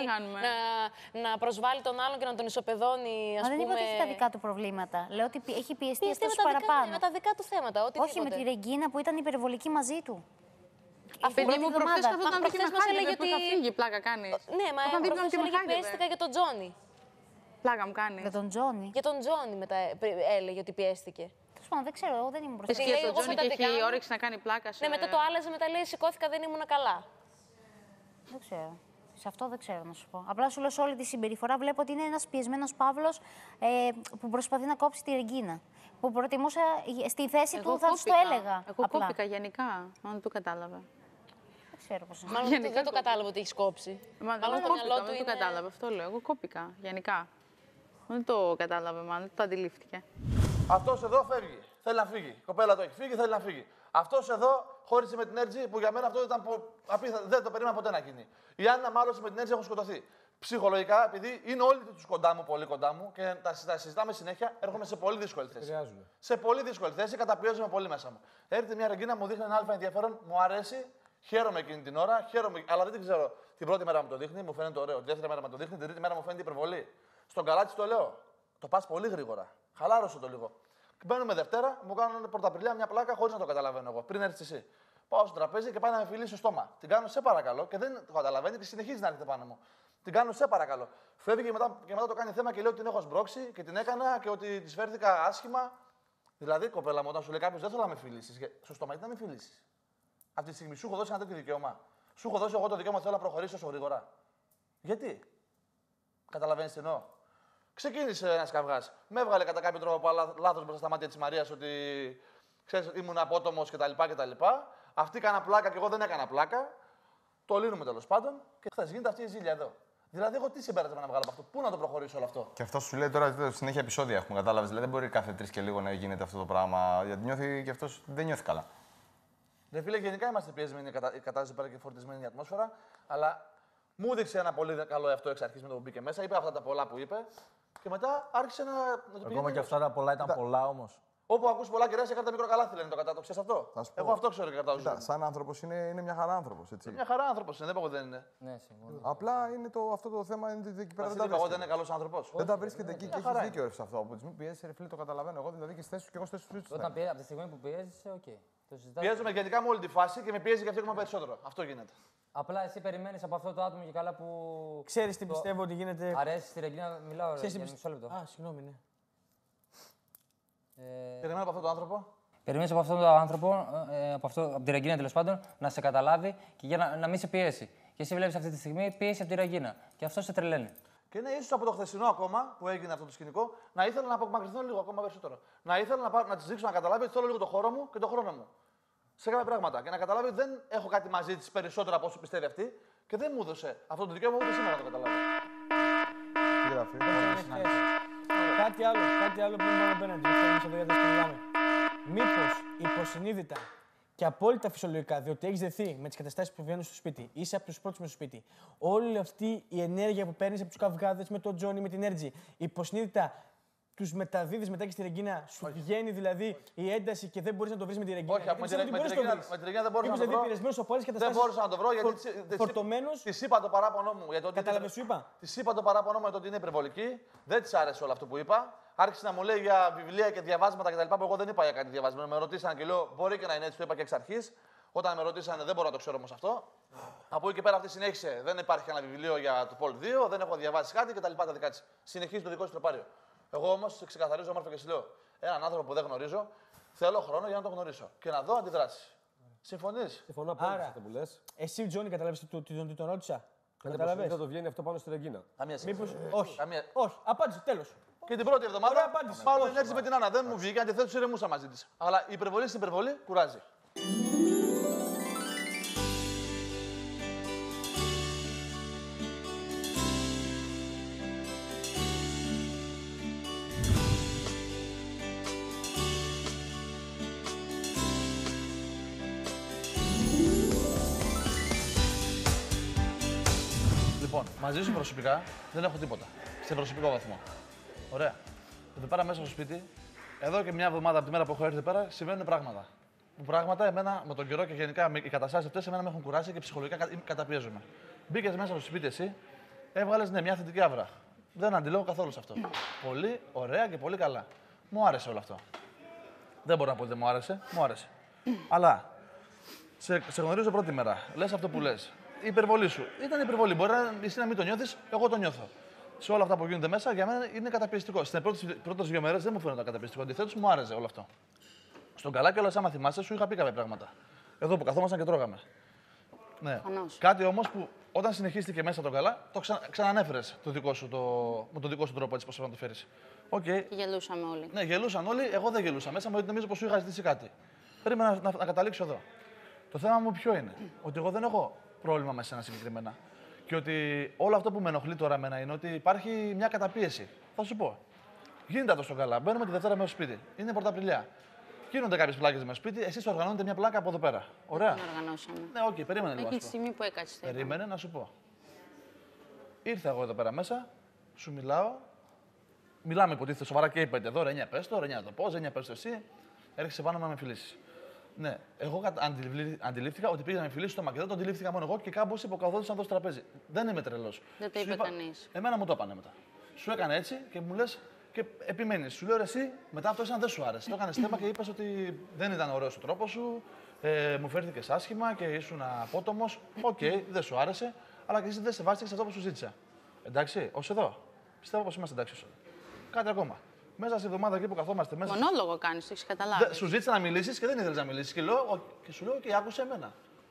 να προσβάλλει τον άλλον και να τον ισοπεδώνει. Μα δεν είπα ότι έχει τα δικά του προβλήματα. Λέω ότι έχει πιεστεί αυτός παραπάνω. Με τα δικά του θέματα. Όχι με τη Ρεγκίνα που ήταν υπερβολική μαζί του. Παιδί μου, προχθές καθόταν δίπλα μας έλεγε ότι είχα φύγει, πλάκα κάνεις. Ναι, μα προχθές έλεγε πιέστηκα για τον Τζόνι. Πλάκα μου κάνει. Για τον Τζόνι. Για τον Τζόνι μετά έλεγε ότι πιέστηκε. Τέλος πάντων, δεν ξέρω, εγώ δεν ήμουν μπροστά. Εσύ για τον Τζόνι και έχει όρεξη να κάνει πλάκα. Ναι, μετά το άλλαζε, μετά λέει σηκώθηκα, δεν ήμουν καλά. Δεν ξέρω. Σε αυτό δεν ξέρω να σου πω. Απλά σου λέω σε όλη τη συμπεριφορά βλέπω ότι είναι ένας πιεσμένος Παύλος που προσπαθεί να κόψει τη Ρεγκίνα. Που προτιμούσα στη θέση του, θα σου το έλεγα. Εγώ κόπηκα γενικά, αν το κατάλαβε. Δεν ξέρω πώς είναι. Μάλλον δεν το κατάλαβε ότι έχει κόψει. Μάλλον το μυαλό του δεν το κατάλαβε. Αυτό λέω. Εγώ κόπηκα γενικά. Δεν το κατάλαβε, μάλλον δεν το αντιλήφθηκε. Αυτός εδώ φεύγει. Θέλει να φύγει. Η κοπέλα το έχει φύγει, θέλει να φύγει. Αυτός εδώ χώρισε με την Έρτζη που για μένα αυτό ήταν απίθανο. Δεν το περίμενα ποτέ να γίνει. Η Άννα μάλωσε με την Έρτζη, έχουν σκοτωθεί. Ψυχολογικά, επειδή είναι όλοι του κοντά μου, πολύ κοντά μου και τα συζητάμε συνέχεια, έρχομαι σε πολύ δύσκολη θέση. Σε πολύ δύσκολη θέση, καταπιέζομαι πολύ μέσα μου. Έρχεται μια Ρεγκίνα, μου δείχνει ένα αλφα ενδιαφέρον, μου αρέσει, χαίρομαι εκείνη την ώρα, αλλά δεν την ξέρω. Την πρώτη μέρα μου το δείχνει, μου φαίνεται ωραίο. Τη δεύτερη μέρα μου το δείχνει, την τρίτη μέρα μου φαίνεται υπερβολή. Στον καλάτσι το λέω. Το πα πολύ γρήγορα. Χαλάρωσε το λίγο. Μπαίνουμε Δευτέρα, μου κάνουν πρωταπριλιά μια πλάκα χωρί να το καταλαβαίνω εγώ. Πριν έρθει εσύ. Πάω στο τραπέζι και πάει να με φιλήσει στο στόμα. Την κάνω σε παρακαλώ και δεν το καταλαβαίνει και συνεχίζει να έρχεται πάνω μου. Την κάνω σε παρακαλώ. Φεύγει και μετά το κάνει θέμα και λέει ότι την έχω σμπρώξει και την έκανα και ότι τη φέρθηκα άσχημα. Δηλαδή, κοπέλα μου, όταν σου λέει κάποιο δεν θέλω να με φιλήσει, στο στόμα γιατί να με φιλήσει. Αυτή τη στιγμή σου έχω δώσει ένα τέτοιο δικαίωμα. Σου έχω δώσει εγώ το δικαίωμα θέλω να προχωρήσω όσο γρήγορα. Γιατί. Καταλαβαίνει τι εννοώ. Ξεκίνησε ένα καυγά. Με έβγαλε κατά κάποιο τρόπο λάθος μπροστά στα μάτια της Μαρίας ότι ξέρεις, ήμουν απότομος κτλ. Αυτή έκανα πλάκα και εγώ δεν έκανα πλάκα. Το λύνουμε τέλος πάντων και χθες γίνεται αυτή η ζήλια εδώ. Δηλαδή, εγώ τι συμπέρασμα να βγάλω από αυτό, πού να το προχωρήσω όλο αυτό. Και αυτό σου λέει τώρα συνέχεια επεισόδια έχουμε, κατάλαβες. Δηλαδή, δεν μπορεί κάθε 3 και λίγο να γίνεται αυτό το πράγμα. Γιατί νιώθει και αυτό δεν νιώθει καλά. Ρε φίλε, γενικά είμαστε πιεσμένοι, η κατάσταση πέρα και φορτισμένη η ατμόσφαιρα. Αλλά μου έδειξε ένα πολύ καλό εαυτό εξ αρχής με το που μπήκε μέσα. Είπε αυτά τα πολλά που είπε και μετά άρχισε να το πει. Ακόμα και αυτά τα πολλά ήταν πολλά όμως. Όπου ακούς πολλά κεράσια, κάτω μικρό καλάθι λένε το κατά. Το ξέρεις αυτό. Εγώ αυτό ξέρω και κατά το σαν άνθρωπος είναι μια χαρά άνθρωπος. Μια χαρά άνθρωπος είναι, δεν είπα εγώ δεν είναι. Ναι, συμφωνώ. Απλά είναι αυτό το θέμα είναι ότι εκεί πέρα δεν τα βρίσκεται. Δεν είναι καλός άνθρωπος. Δεν τα βρίσκεται εκεί και έχει δίκιο σε αυτό. Από τη στιγμή που πιέζεσαι, ρε φίλε, το καταλαβαίνω. Εγώ δηλαδή και στη θέση σου και εγώ στη θέση σου. Από τη στιγμή που πιέζεσαι, οκ. Πιέζομαι γενικά με όλη τη φάση και με πιέζει και αυτή ακόμα περισσότερο. Αυτό γίνεται. Απλά εσύ περιμένεις από αυτό το άτομο και καλά που. Ξέρεις τι πιστεύω ότι γίνεται. Αρέσει στη Ρεγκίνα, μιλάω για μισό λεπτό. Α, συγγνώμη, ναι. Περιμένω από αυτόν τον άνθρωπο. Περιμένεις από αυτόν τον άνθρωπο, από τη Ρεγκίνα τέλος πάντων, να σε καταλάβει και για να μην σε πιέσει. Και εσύ βλέπεις αυτή τη στιγμή πίεση από τη Ρεγκίνα. Και αυτό σε τρελαίνει. Και είναι ίσως από το χθεσινό ακόμα που έγινε αυτό το σκηνικό, να ήθελα να απομακρυνθώ λίγο ακόμα περισσότερο. Να ήθελα να τη δείξω να καταλάβει ότι θέλω λίγο το χώρο μου και το χρόνο μου. Σε κάποια πράγματα. Και να καταλάβει ότι δεν έχω κάτι μαζί τη περισσότερο από όσο πιστεύει αυτή και δεν μου έδωσε αυτό το δικαίωμα ούτε σήμερα να το καταλάβει. Κάτι άλλο που δεν πάμε απέναντι. Μήπως υποσυνείδητα και απόλυτα φυσιολογικά, διότι έχεις δεθεί με τις καταστάσεις που βγαίνουν στο σπίτι, είσαι από τους πρώτους μες στο σπίτι, όλη αυτή η ενέργεια που παίρνεις από τους καυγάδες με τον Τζόνι, με την Energy, υποσυνείδητα τους μεταδίδεις μετά και στη Ρεγκίνα, σου βγαίνει δηλαδή η ένταση και δεν μπορείς να το βρεις με τη Ρεγκίνα. Όχι, με τη Ρεγκίνα δεν μπορούσα να το βρω. Δεν μπορούσα να το βρω γιατί της είπα το παράπονο μου. Κατάλαβες, σου είπα. Της είπα το παράπονο μου για το ότι είναι υπερβολική. Δεν της άρεσε όλο αυτό που είπα. Άρχισε να μου λέει για βιβλία και διαβάσματα κτλ. Που εγώ δεν είπα για κάτι διαβάσματα. Με ρωτήσαν και λέω: μπορεί και να είναι έτσι, το είπα και εξ αρχής. Όταν με ρωτήσανε, δεν μπορώ να το ξέρω όμως αυτό. Από εκεί και πέρα αυτή συνέχισε: δεν υπάρχει ένα βιβλίο για το Πολ 2, δεν έχω διαβάσει κάτι κτλ. Τα δικά της. Συνεχίζει το δικό της τροπάριο. Εγώ όμως ξεκαθαρίζω όμορφα και σου λέω: έναν άνθρωπο που δεν γνωρίζω, θέλω χρόνο για να τον γνωρίσω και να δω αντιδράσει. Συμφωνείς? Συμφωνώ απόλυτα αυτό που λες. Εσύ, Τζόνι, καταλάβεις τι τον ρώτησα. Καταλαβαίνεις. Δεν το βγαίνει αυτό πάνω στη Ρεγκίνα. Μήπως. Όχι. Όχι. Απάντησε, τέλος. Και την πρώτη εβδομάδα, μάλλον έτσι με την Άννα. Δεν μου βγήκε, αντιθέτως ηρεμούσα μαζί της. Αλλά η υπερβολή στην υπερβολή κουράζει. Λοιπόν, μαζί σου προσωπικά δεν έχω τίποτα. Σε προσωπικό βαθμό. Ωραία. Εδώ πέρα μέσα στο σπίτι, εδώ και μια εβδομάδα από τη μέρα που έχω έρθει εδώ πέρα, συμβαίνουν πράγματα. Που πράγματα εμένα με τον καιρό και γενικά οι καταστάσεις αυτές εμένα με έχουν κουράσει και ψυχολογικά καταπιέζομαι. Μπήκες μέσα στο σπίτι εσύ, έβγαλες ναι, μια θετική άβρα. Δεν αντιλέγω καθόλου σε αυτό. Πολύ ωραία και πολύ καλά. Μου άρεσε όλο αυτό. Δεν μπορώ να πω ότι δεν μου άρεσε. Μου άρεσε. Αλλά σε γνωρίζω πρώτη μέρα. Λες αυτό που λες. Η υπερβολή σου. Ήταν υπερβολή. Μπορεί εσύ να μην το νιώθεις, εγώ το νιώθω. Σε όλα αυτά που γίνονται μέσα, για μένα είναι καταπιεστικό. Στις πρώτες 2 μέρες δεν μου φαίνονταν καταπιεστικό. Αντιθέτως, μου άρεσε όλο αυτό. Στον καλά και όλα, άμα θυμάσαι, σου είχα πει κάποια πράγματα. Εδώ που καθόμασταν και τρώγαμε. Ναι. Κάτι όμως που όταν συνεχίστηκε μέσα τον καλά, το ξανανέφερες με τον δικό σου τρόπο έτσι πώς να το φέρεις. Okay. Και γελούσαμε όλοι. Ναι, γελούσαν όλοι. Εγώ δεν γελούσα μέσα, γιατί νομίζω πως σου είχα ζητήσει κάτι. Περίμενα να καταλήξω εδώ. Το θέμα μου ποιο είναι? Ότι εγώ δεν έχω πρόβλημα με σένα συγκεκριμένα. Και ότι όλο αυτό που με ενοχλεί τώρα εμένα είναι ότι υπάρχει μια καταπίεση. Θα σου πω. Γίνεται αυτό στο καλά. Μπαίνουμε τη Δευτέρα μέσα στο σπίτι. Είναι Πρωταπριλιά. Γίνονται κάποιες πλάκες μέσα στο σπίτι. Εσείς οργανώνετε μια πλάκα από εδώ πέρα. Ωραία. Δεν οργανώσαμε. Ναι, οκ, περίμενε λίγο. Έχει τη στιγμή που έκατσε. Περίμενε να σου πω. Ήρθα εγώ εδώ πέρα μέσα, σου μιλάω. Μιλάμε υποτίθεται σοβαρά και είπατε εδώ, Ρενιά, πες το, Ρενιά, το πω, Ρενιά, πες το εσύ. Έρχεσαι πάνω να με φιλήσεις. Ναι, εγώ αντιλήφθηκα ότι πήγα να με φιλήσει στο μακεδό, το αντιλήφθηκα μόνο εγώ και κάμπος υποκαθόντουσαν εδώ στο τραπέζι. Δεν είμαι τρελός. Δεν το είπε κανείς. Εμένα μου το έπανε μετά. Σου έκανε έτσι και μου λες και επιμένεις. Σου λέω εσύ, μετά αυτό δεν σου άρεσε. Το έκανε θέμα και είπες ότι δεν ήταν ωραίος ο τρόπος σου, μου φέρθηκες άσχημα και ήσουν απότομος. Οκ, δεν σου άρεσε, αλλά και εσύ δεν σεβάστηκες αυτό που σου ζήτησα. Εντάξει, ως εδώ. Πιστεύω πως είμαστε εντάξει ως εδώ. Κάτι ακόμα. Μέσα στην εβδομάδα εκεί που καθόμαστε μέσα. Μονόλογο κάνεις, το έχεις καταλάβει. Σου ζήτησα να μιλήσεις και δεν ήθελες να μιλήσεις. Και σου λέω και άκουσε εμένα.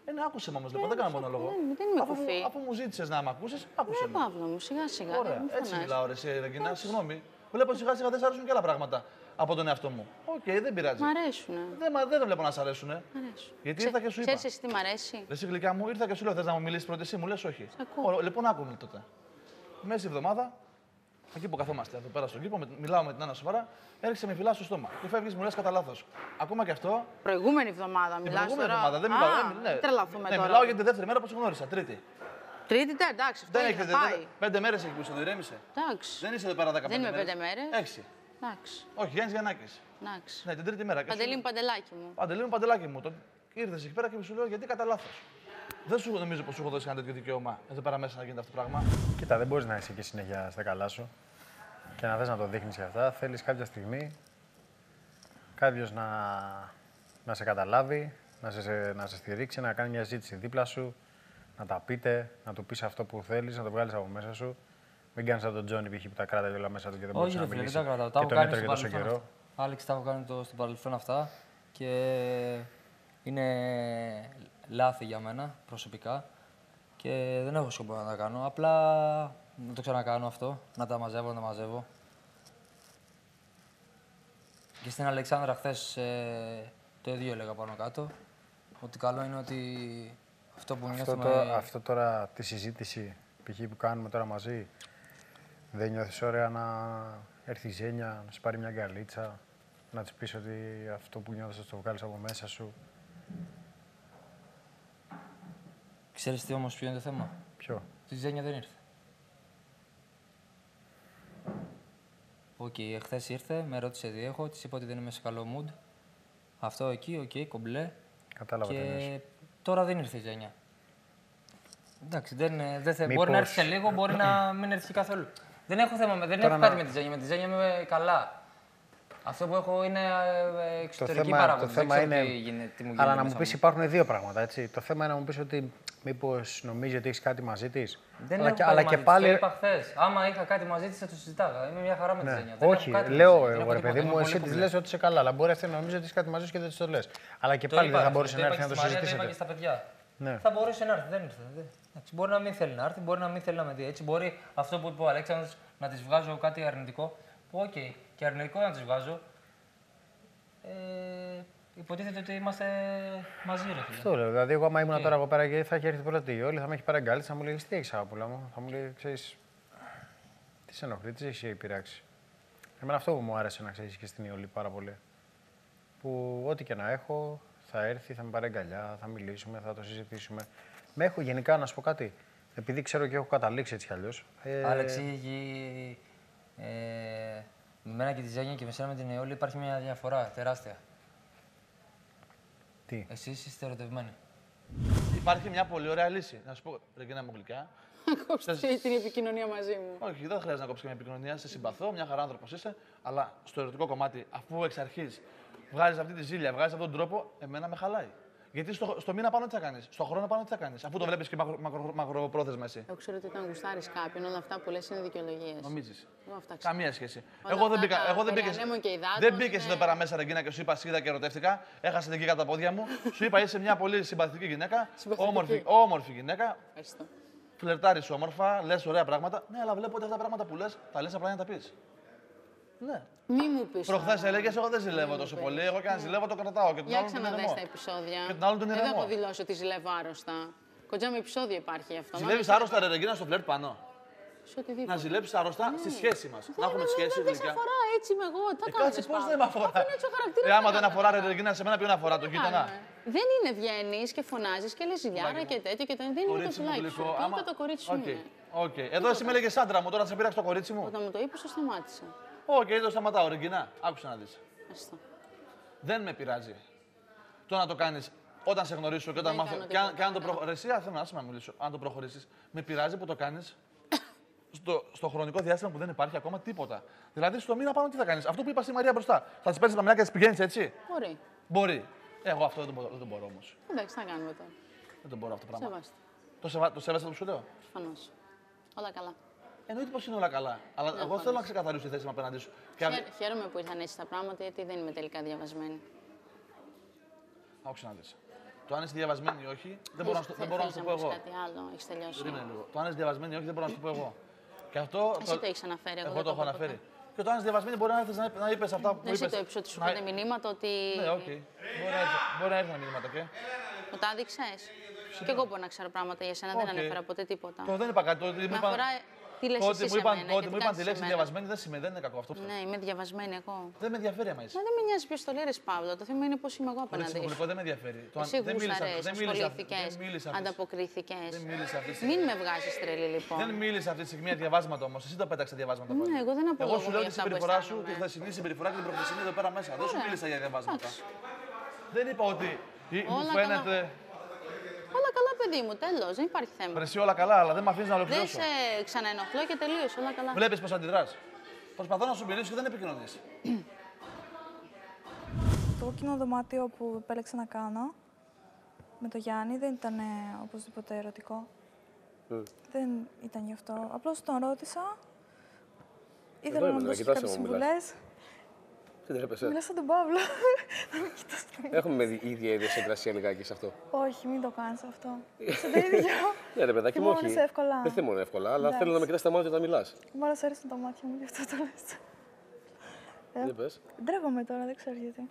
Ναι, άκουσε με όμως, λοιπόν, δεν κάνω μονόλογο. Δεν είμαι κουφή. Αφού μου ζήτησες να μ' ακούσεις, άκουσε με. Παύλο μου, σιγά-σιγά. Ωραία, έτσι μιλάω, ρε, εσύ, Ρεγκίνα, συγγνώμη. Βλέπω σιγά-σιγά δεν σ' αρέσουν και άλλα πράγματα από τον εαυτό μου. Οκ, δεν πειράζει. Μ' αρέσουνε. Δεν βλέπω να σ' αρέσουνε. Αρέσουν. Γιατί ήρθα και σου είπα. Ξέρεις εσύ τι μ' αρέσει. Εσύ γλυκιά μου, ήρθα και σου λέω: θες να μου μιλήσεις πρώτη, εσύ μου λες όχι. Λοιπόν, άκουμε τότε. Μέση εβδομάδα, εκεί που καθόμαστε εδώ πέρα στον κήπο, μιλάω με την Άννα σοβαρά, έρχεσαι με φυλά στο στόμα. Και φεύγεις, μου λες κατά λάθος. Ακόμα και αυτό. Προηγούμενη εβδομάδα μιλάς. Προηγούμενη εβδομάδα, δεν μιλάω. Τρελαθούμε τώρα. Μιλάω για τη δεύτερη μέρα που σε γνώρισα, Τρίτη. Τρίτη, εντάξει, αυτό Δεν είναι, έχετε πάει. 5 μέρες έχει που σε ηρέμησε. Εντάξει. Δεν είσαι εδώ πέρα 15 Δεν είμαι μέρες. 5 μέρες. 6. Εντάξει. Όχι, Γιάννης Γιαννάκης. Εντάξει. Ναι, την τρίτη μέρα. Παντελή μου, παντελάκι μου. Παντελή μου, παντελάκι μου. Ήρθες εκεί πέρα και σου λέω γιατί κατά λάθος. Δεν σου νομίζω πως σου έχω δώσει ένα τέτοιο δικαίωμα εδώ πέρα μέσα να γίνεται αυτό το πράγμα. Κοίτα, δεν μπορείς να είσαι και συνέχεια στα καλά σου και να θες να το δείχνεις και αυτά. Θέλεις κάποια στιγμή κάποιος να σε καταλάβει, να σε στηρίξει, να κάνει μια ζήτηση δίπλα σου, να τα πείτε, να του πεις αυτό που θέλεις, να το βγάλεις από μέσα σου. Μην κάνεις σαν τον Τζόνι π.χ. που τα κράταγε όλα μέσα του και δεν μπορούσε να μιλήσει. Δεν τα κρατάω. Τα και έχω τον κάνει έτρωγε τόσο στο καιρό. Άλεξ, τα έχω κάνει στο παρελθόν αυτά και είναι λάθη για μένα προσωπικά και δεν έχω σκοπό να τα κάνω. Απλά να το ξανακάνω αυτό, να τα μαζεύω. Και στην Αλεξάνδρα χθες το ίδιο έλεγα πάνω κάτω, ότι καλό είναι ότι αυτό που νιώθουμε... Αυτό τώρα τη συζήτηση π.χ. που κάνουμε τώρα μαζί, δεν νιώθεις ωραία να έρθει η Ζένια, να σου πάρει μια γκαλίτσα, να της πεις ότι αυτό που νιώθεις θα το βγάλεις από μέσα σου. Ξέρεις τι όμως ποιο είναι το θέμα. Ποιο? Ότι η Ζένια δεν ήρθε. Οκ, εχθές ήρθε, με ρώτησε τι έχω, της είπα ότι δεν είμαι σε καλό mood. Αυτό εκεί, κομπλέ. Κατάλαβα τι εννοείς. Τώρα δεν ήρθε η Ζένια. Εντάξει, μπορεί να έρθει σε λίγο, μπορεί να μην έρθει καθόλου. Δεν έχω θέμα, δεν έχω κάτι με τη Ζένια. Με τη Ζένια είμαι καλά. Αυτό που έχω είναι εξωτερική παράγοντα. Το θέμα είναι. Αλλά να μου πεις υπάρχουν δύο πράγματα. Έτσι. Το θέμα είναι να μου πεις ότι μήπως νομίζει ότι έχεις κάτι μαζί της. Δεν έχω κάτι μαζί της. Το είπα χθες. Άμα είχα κάτι μαζί της θα το συζητάγα. Είμαι μια χαρά με τη Ζένια. Όχι, λέω εγώ ρε παιδί μου, εσύ της λες ότι είσαι καλά. Αλλά μπορεί αυτή να νομίζει ότι έχεις κάτι μαζί σου και δεν της το λες. Αλλά και πάλι δεν θα μπορούσε να έρθει να το συζητήσετε. Το είπα και στα παιδιά. Ναι. Θα μπορούσε να έρθει, δεν ήρθε. Μπορεί να μην θέλει να έρθει, μπορεί να μην θέλει να με δει. Έτσι, μπορεί αυτό που είπε ο Αλέξανδρος να της βγάζω κάτι αρνητικό. Που οκ, και αρνητικό να της βγάζω. Υποτίθεται ότι είμαστε μαζί, ρε φίλε. Αυτό λέω. Δηλαδή, εγώ άμα ήμουν τώρα εδώ πέρα και θα έχει έρθει πρώτη η Όλη, θα με έχει πάρει αγκάλι, θα μου λέει τι έχει αγαπούλα μου. Θα μου λέει, ξέρεις, τι σε ενοχλεί, τι έχει πειράξει. Εμένα αυτό που μου άρεσε να ξέρει και στην Ιολή πάρα πολύ. Που ό,τι και να έχω, θα έρθει, θα με πάρει αγκαλιά, θα μιλήσουμε, θα το συζητήσουμε. Με έχω γενικά να σου πω κάτι. Επειδή ξέρω και έχω καταλήξει έτσι κι αλλιώς. Άλεξη, με μένα και τη Ζένια και με σένα με την Ιόλη υπάρχει μια διαφορά τεράστια. Τι? Εσείς είστε ερωτευμένοι. Υπάρχει μια πολύ ωραία λύση. Να σου πω, Ρεγκίνα μου γλυκιά. Κόψτε την επικοινωνία μαζί μου. Όχι, δεν χρειάζεται να κόψει και μια επικοινωνία. Σε συμπαθώ, μια χαρά άνθρωπος είσαι. Αλλά στο ερωτικό κομμάτι, αφού εξ αρχής βγάζεις αυτή τη ζήλια, βγάζεις αυτόν τον τρόπο, εμένα με χαλάει. Γιατί στο μήνα πάνω τι θα κάνεις, στο χρόνο πάνω τι θα κάνεις, αφού το βλέπεις και μακροπρόθεσμα εσύ. Εγώ ξέρω ότι όταν γουστάρεις κάποιον, όλα αυτά που λες είναι δικαιολογίες. Νομίζεις. Αυτά Καμία σχέση. Εγώ δεν μπήκες εδώ πέρα μέσα, Ρεγκίνα, και σου είπα σίδα και ερωτεύτηκα. Έχασε την κατά τα πόδια μου. Σου είπα είσαι μια πολύ συμπαθητική γυναίκα. Όμορφη γυναίκα. Ευχαριστώ. Φλερτάρεις όμορφα, λες ωραία πράγματα. Ναι, αλλά βλέπω ότι αυτά τα πράγματα που λες, τα λες απλά για να τα πεις. Ναι. Μη μου πεις. Προχθές έλεγες, εγώ δεν ζηλεύω τόσο πολύ. Εγώ και αν ζηλεύω το κρατάω. Και Για ξαναδες τα επεισόδια. Και τον άλλον τον ηρεμό. Δεν έχω δηλώσει ότι ζηλεύω άρρωστα. Κοντζά με επεισόδιο υπάρχει γι' αυτό. Ζηλεύεις άρρωστα, ρε Ρεγκίνα, στο φλερτ πάνω. Σε οτιδήποτε. Να ζηλέψεις άρρωστα στη σχέση μας. Να έχουμε σχέση. Δεν σε αφορά, έτσι είμαι εγώ. Τα κάτσε, πώς δεν με αφορά. Είναι έτσι ο χαρακτήρας. Άμα δεν αφορά, ρε Ρεγκίνα, σε μένα ποιον αφορά, τον γείτονα. Δεν είναι βγαίνεις και φωνάζεις και λες ζηλιάρα και τέτοιο και τέτοιο. Δεν είναι το πουλάκι σου. Είπε το κορίτσι σου είναι. Εδώ εσύ με έλεγες άντρα μου, τώρα σε πήραξε το κορίτσι μου. Όταν μου το είπες, το σταμάτησα. Όχι, το σταματάω, Ρεγκίνα. Άκουσα να δεις. Ευχαριστώ. Δεν με πειράζει το να το κάνεις όταν σε γνωρίσω και όταν μάθω. Και αν το προχωρήσεις. Θέλω να μιλήσω. Αν το προχωρήσεις, με πειράζει που το κάνεις στο χρονικό διάστημα που δεν υπάρχει ακόμα τίποτα. Δηλαδή, στο μήνα πάνω τι θα κάνεις. Αυτό που είπα στη Μαρία μπροστά. Θα τις παίρνεις τα μελάκια και τις πηγαίνεις έτσι. Μπορεί. Μπορεί. Εγώ αυτό δεν το μπορώ όμως. Εντάξει, τι θα κάνουμε τώρα. Δεν το μπορώ αυτό το πράγμα. Σεβάστε. Το σέβεσαι αυτό που σου λέω. Προφανώς. Όλα καλά. Εννοείται πως είναι όλα καλά. Αλλά εγώ θέλω να ξεκαθαρίσω τη θέση μου απέναντί σου. Χαίρομαι που ήρθαν έτσι τα πράγματα, γιατί δεν είμαι τελικά διαβασμένη. Άκουσα να δεις. Το αν είσαι διαβασμένη ή όχι, δεν μπορώ να σου το πω εγώ. Κάτι άλλο, έχεις τελειώσει. Το αν είσαι διαβασμένη ή όχι, δεν μπορώ να σου το πω εγώ. Και αυτό. Εσύ το έχεις αναφέρει. Εγώ το έχω αναφέρει. Και το αν είσαι διαβασμένη μπορεί να έρθει να είπες αυτά που είπες. Εσύ το είπες ότι σου πήρε μηνύματα ότι. Ναι, οκ. Μπορεί να έρθει ένα μηνύματα, οκ. Μου τα έδειξες. Και εγώ μπορώ να ξέρω πράγματα για σένα, δεν ανέφερα ποτέ τίποτα. Το δεν είπα κάτι. Με αφορά τι λες εσύ σε μένα. Ότι μου είπαν τη λέξη διαβασμένη δεν σημαίνει, δεν είναι κακό αυτό. Ναι, είμαι διαβασμένη εγώ. Δεν με ενδιαφέρει άμα είσαι. Μα δεν με νοιάζει ποιος το λέει, ρε Παύλο. Το θέμα είναι πώς είμαι εγώ απέναντι σου. Δεν με ενδιαφέρει. Εσύ γούσταρες, ασχολήθηκες, ανταποκρίθηκες. Μην με βγάζεις τρελή λοιπόν. Δεν μίλησα αυτή τη στιγμή για διαβάσματα όμως. Εσύ το πέταξε διαβάσματα. Ναι, εγώ δεν απολογώ. Εγώ σου λέω τη συμπεριφορά σου, τη χθεσινή συμπεριφορά και την προχθεσινή εδώ πέρα μέσα. Δεν σου μίλησα για διαβάσματα. Δεν είπα ότι μου φαίνεται. Όλα καλά, παιδί μου, τέλος. Δεν υπάρχει θέμα. Πρεσί όλα καλά, αλλά δεν με αφήνει να ολοκληρώσω. Δεν σε ξαναενοχλώ και τελείωσε. Όλα καλά. Βλέπεις πώς αντιδράς. Προσπαθώ να σου μιλήσω και δεν επικοινωνείς. Το κόκκινο δωμάτιο που επέλεξα να κάνω με το Γιάννη δεν ήταν οπωσδήποτε ερωτικό. Δεν ήταν γι' αυτό. Απλώς τον ρώτησα. Ήθελα να μου δώσει κάποιες συμβουλές. Τι τρέπεσαι. Μιλάς σαν τον Παύλο. Έχουμε ίδια ιδιοσυγκρασία λιγάκι σε αυτό. Όχι, μην το κάνεις αυτό. Σε το ίδιο. Ναι, ρε παιδάκι μου, όχι. Εύκολα. Δεν θυμώνει εύκολα, αλλά θέλω να με κοιτάς τα μάτια όταν μιλάς. Μου άρεσαν τα μάτια μου, γι' αυτό το λες. Τι πες. Ντρέπομαι τώρα, δεν ξέρω γιατί.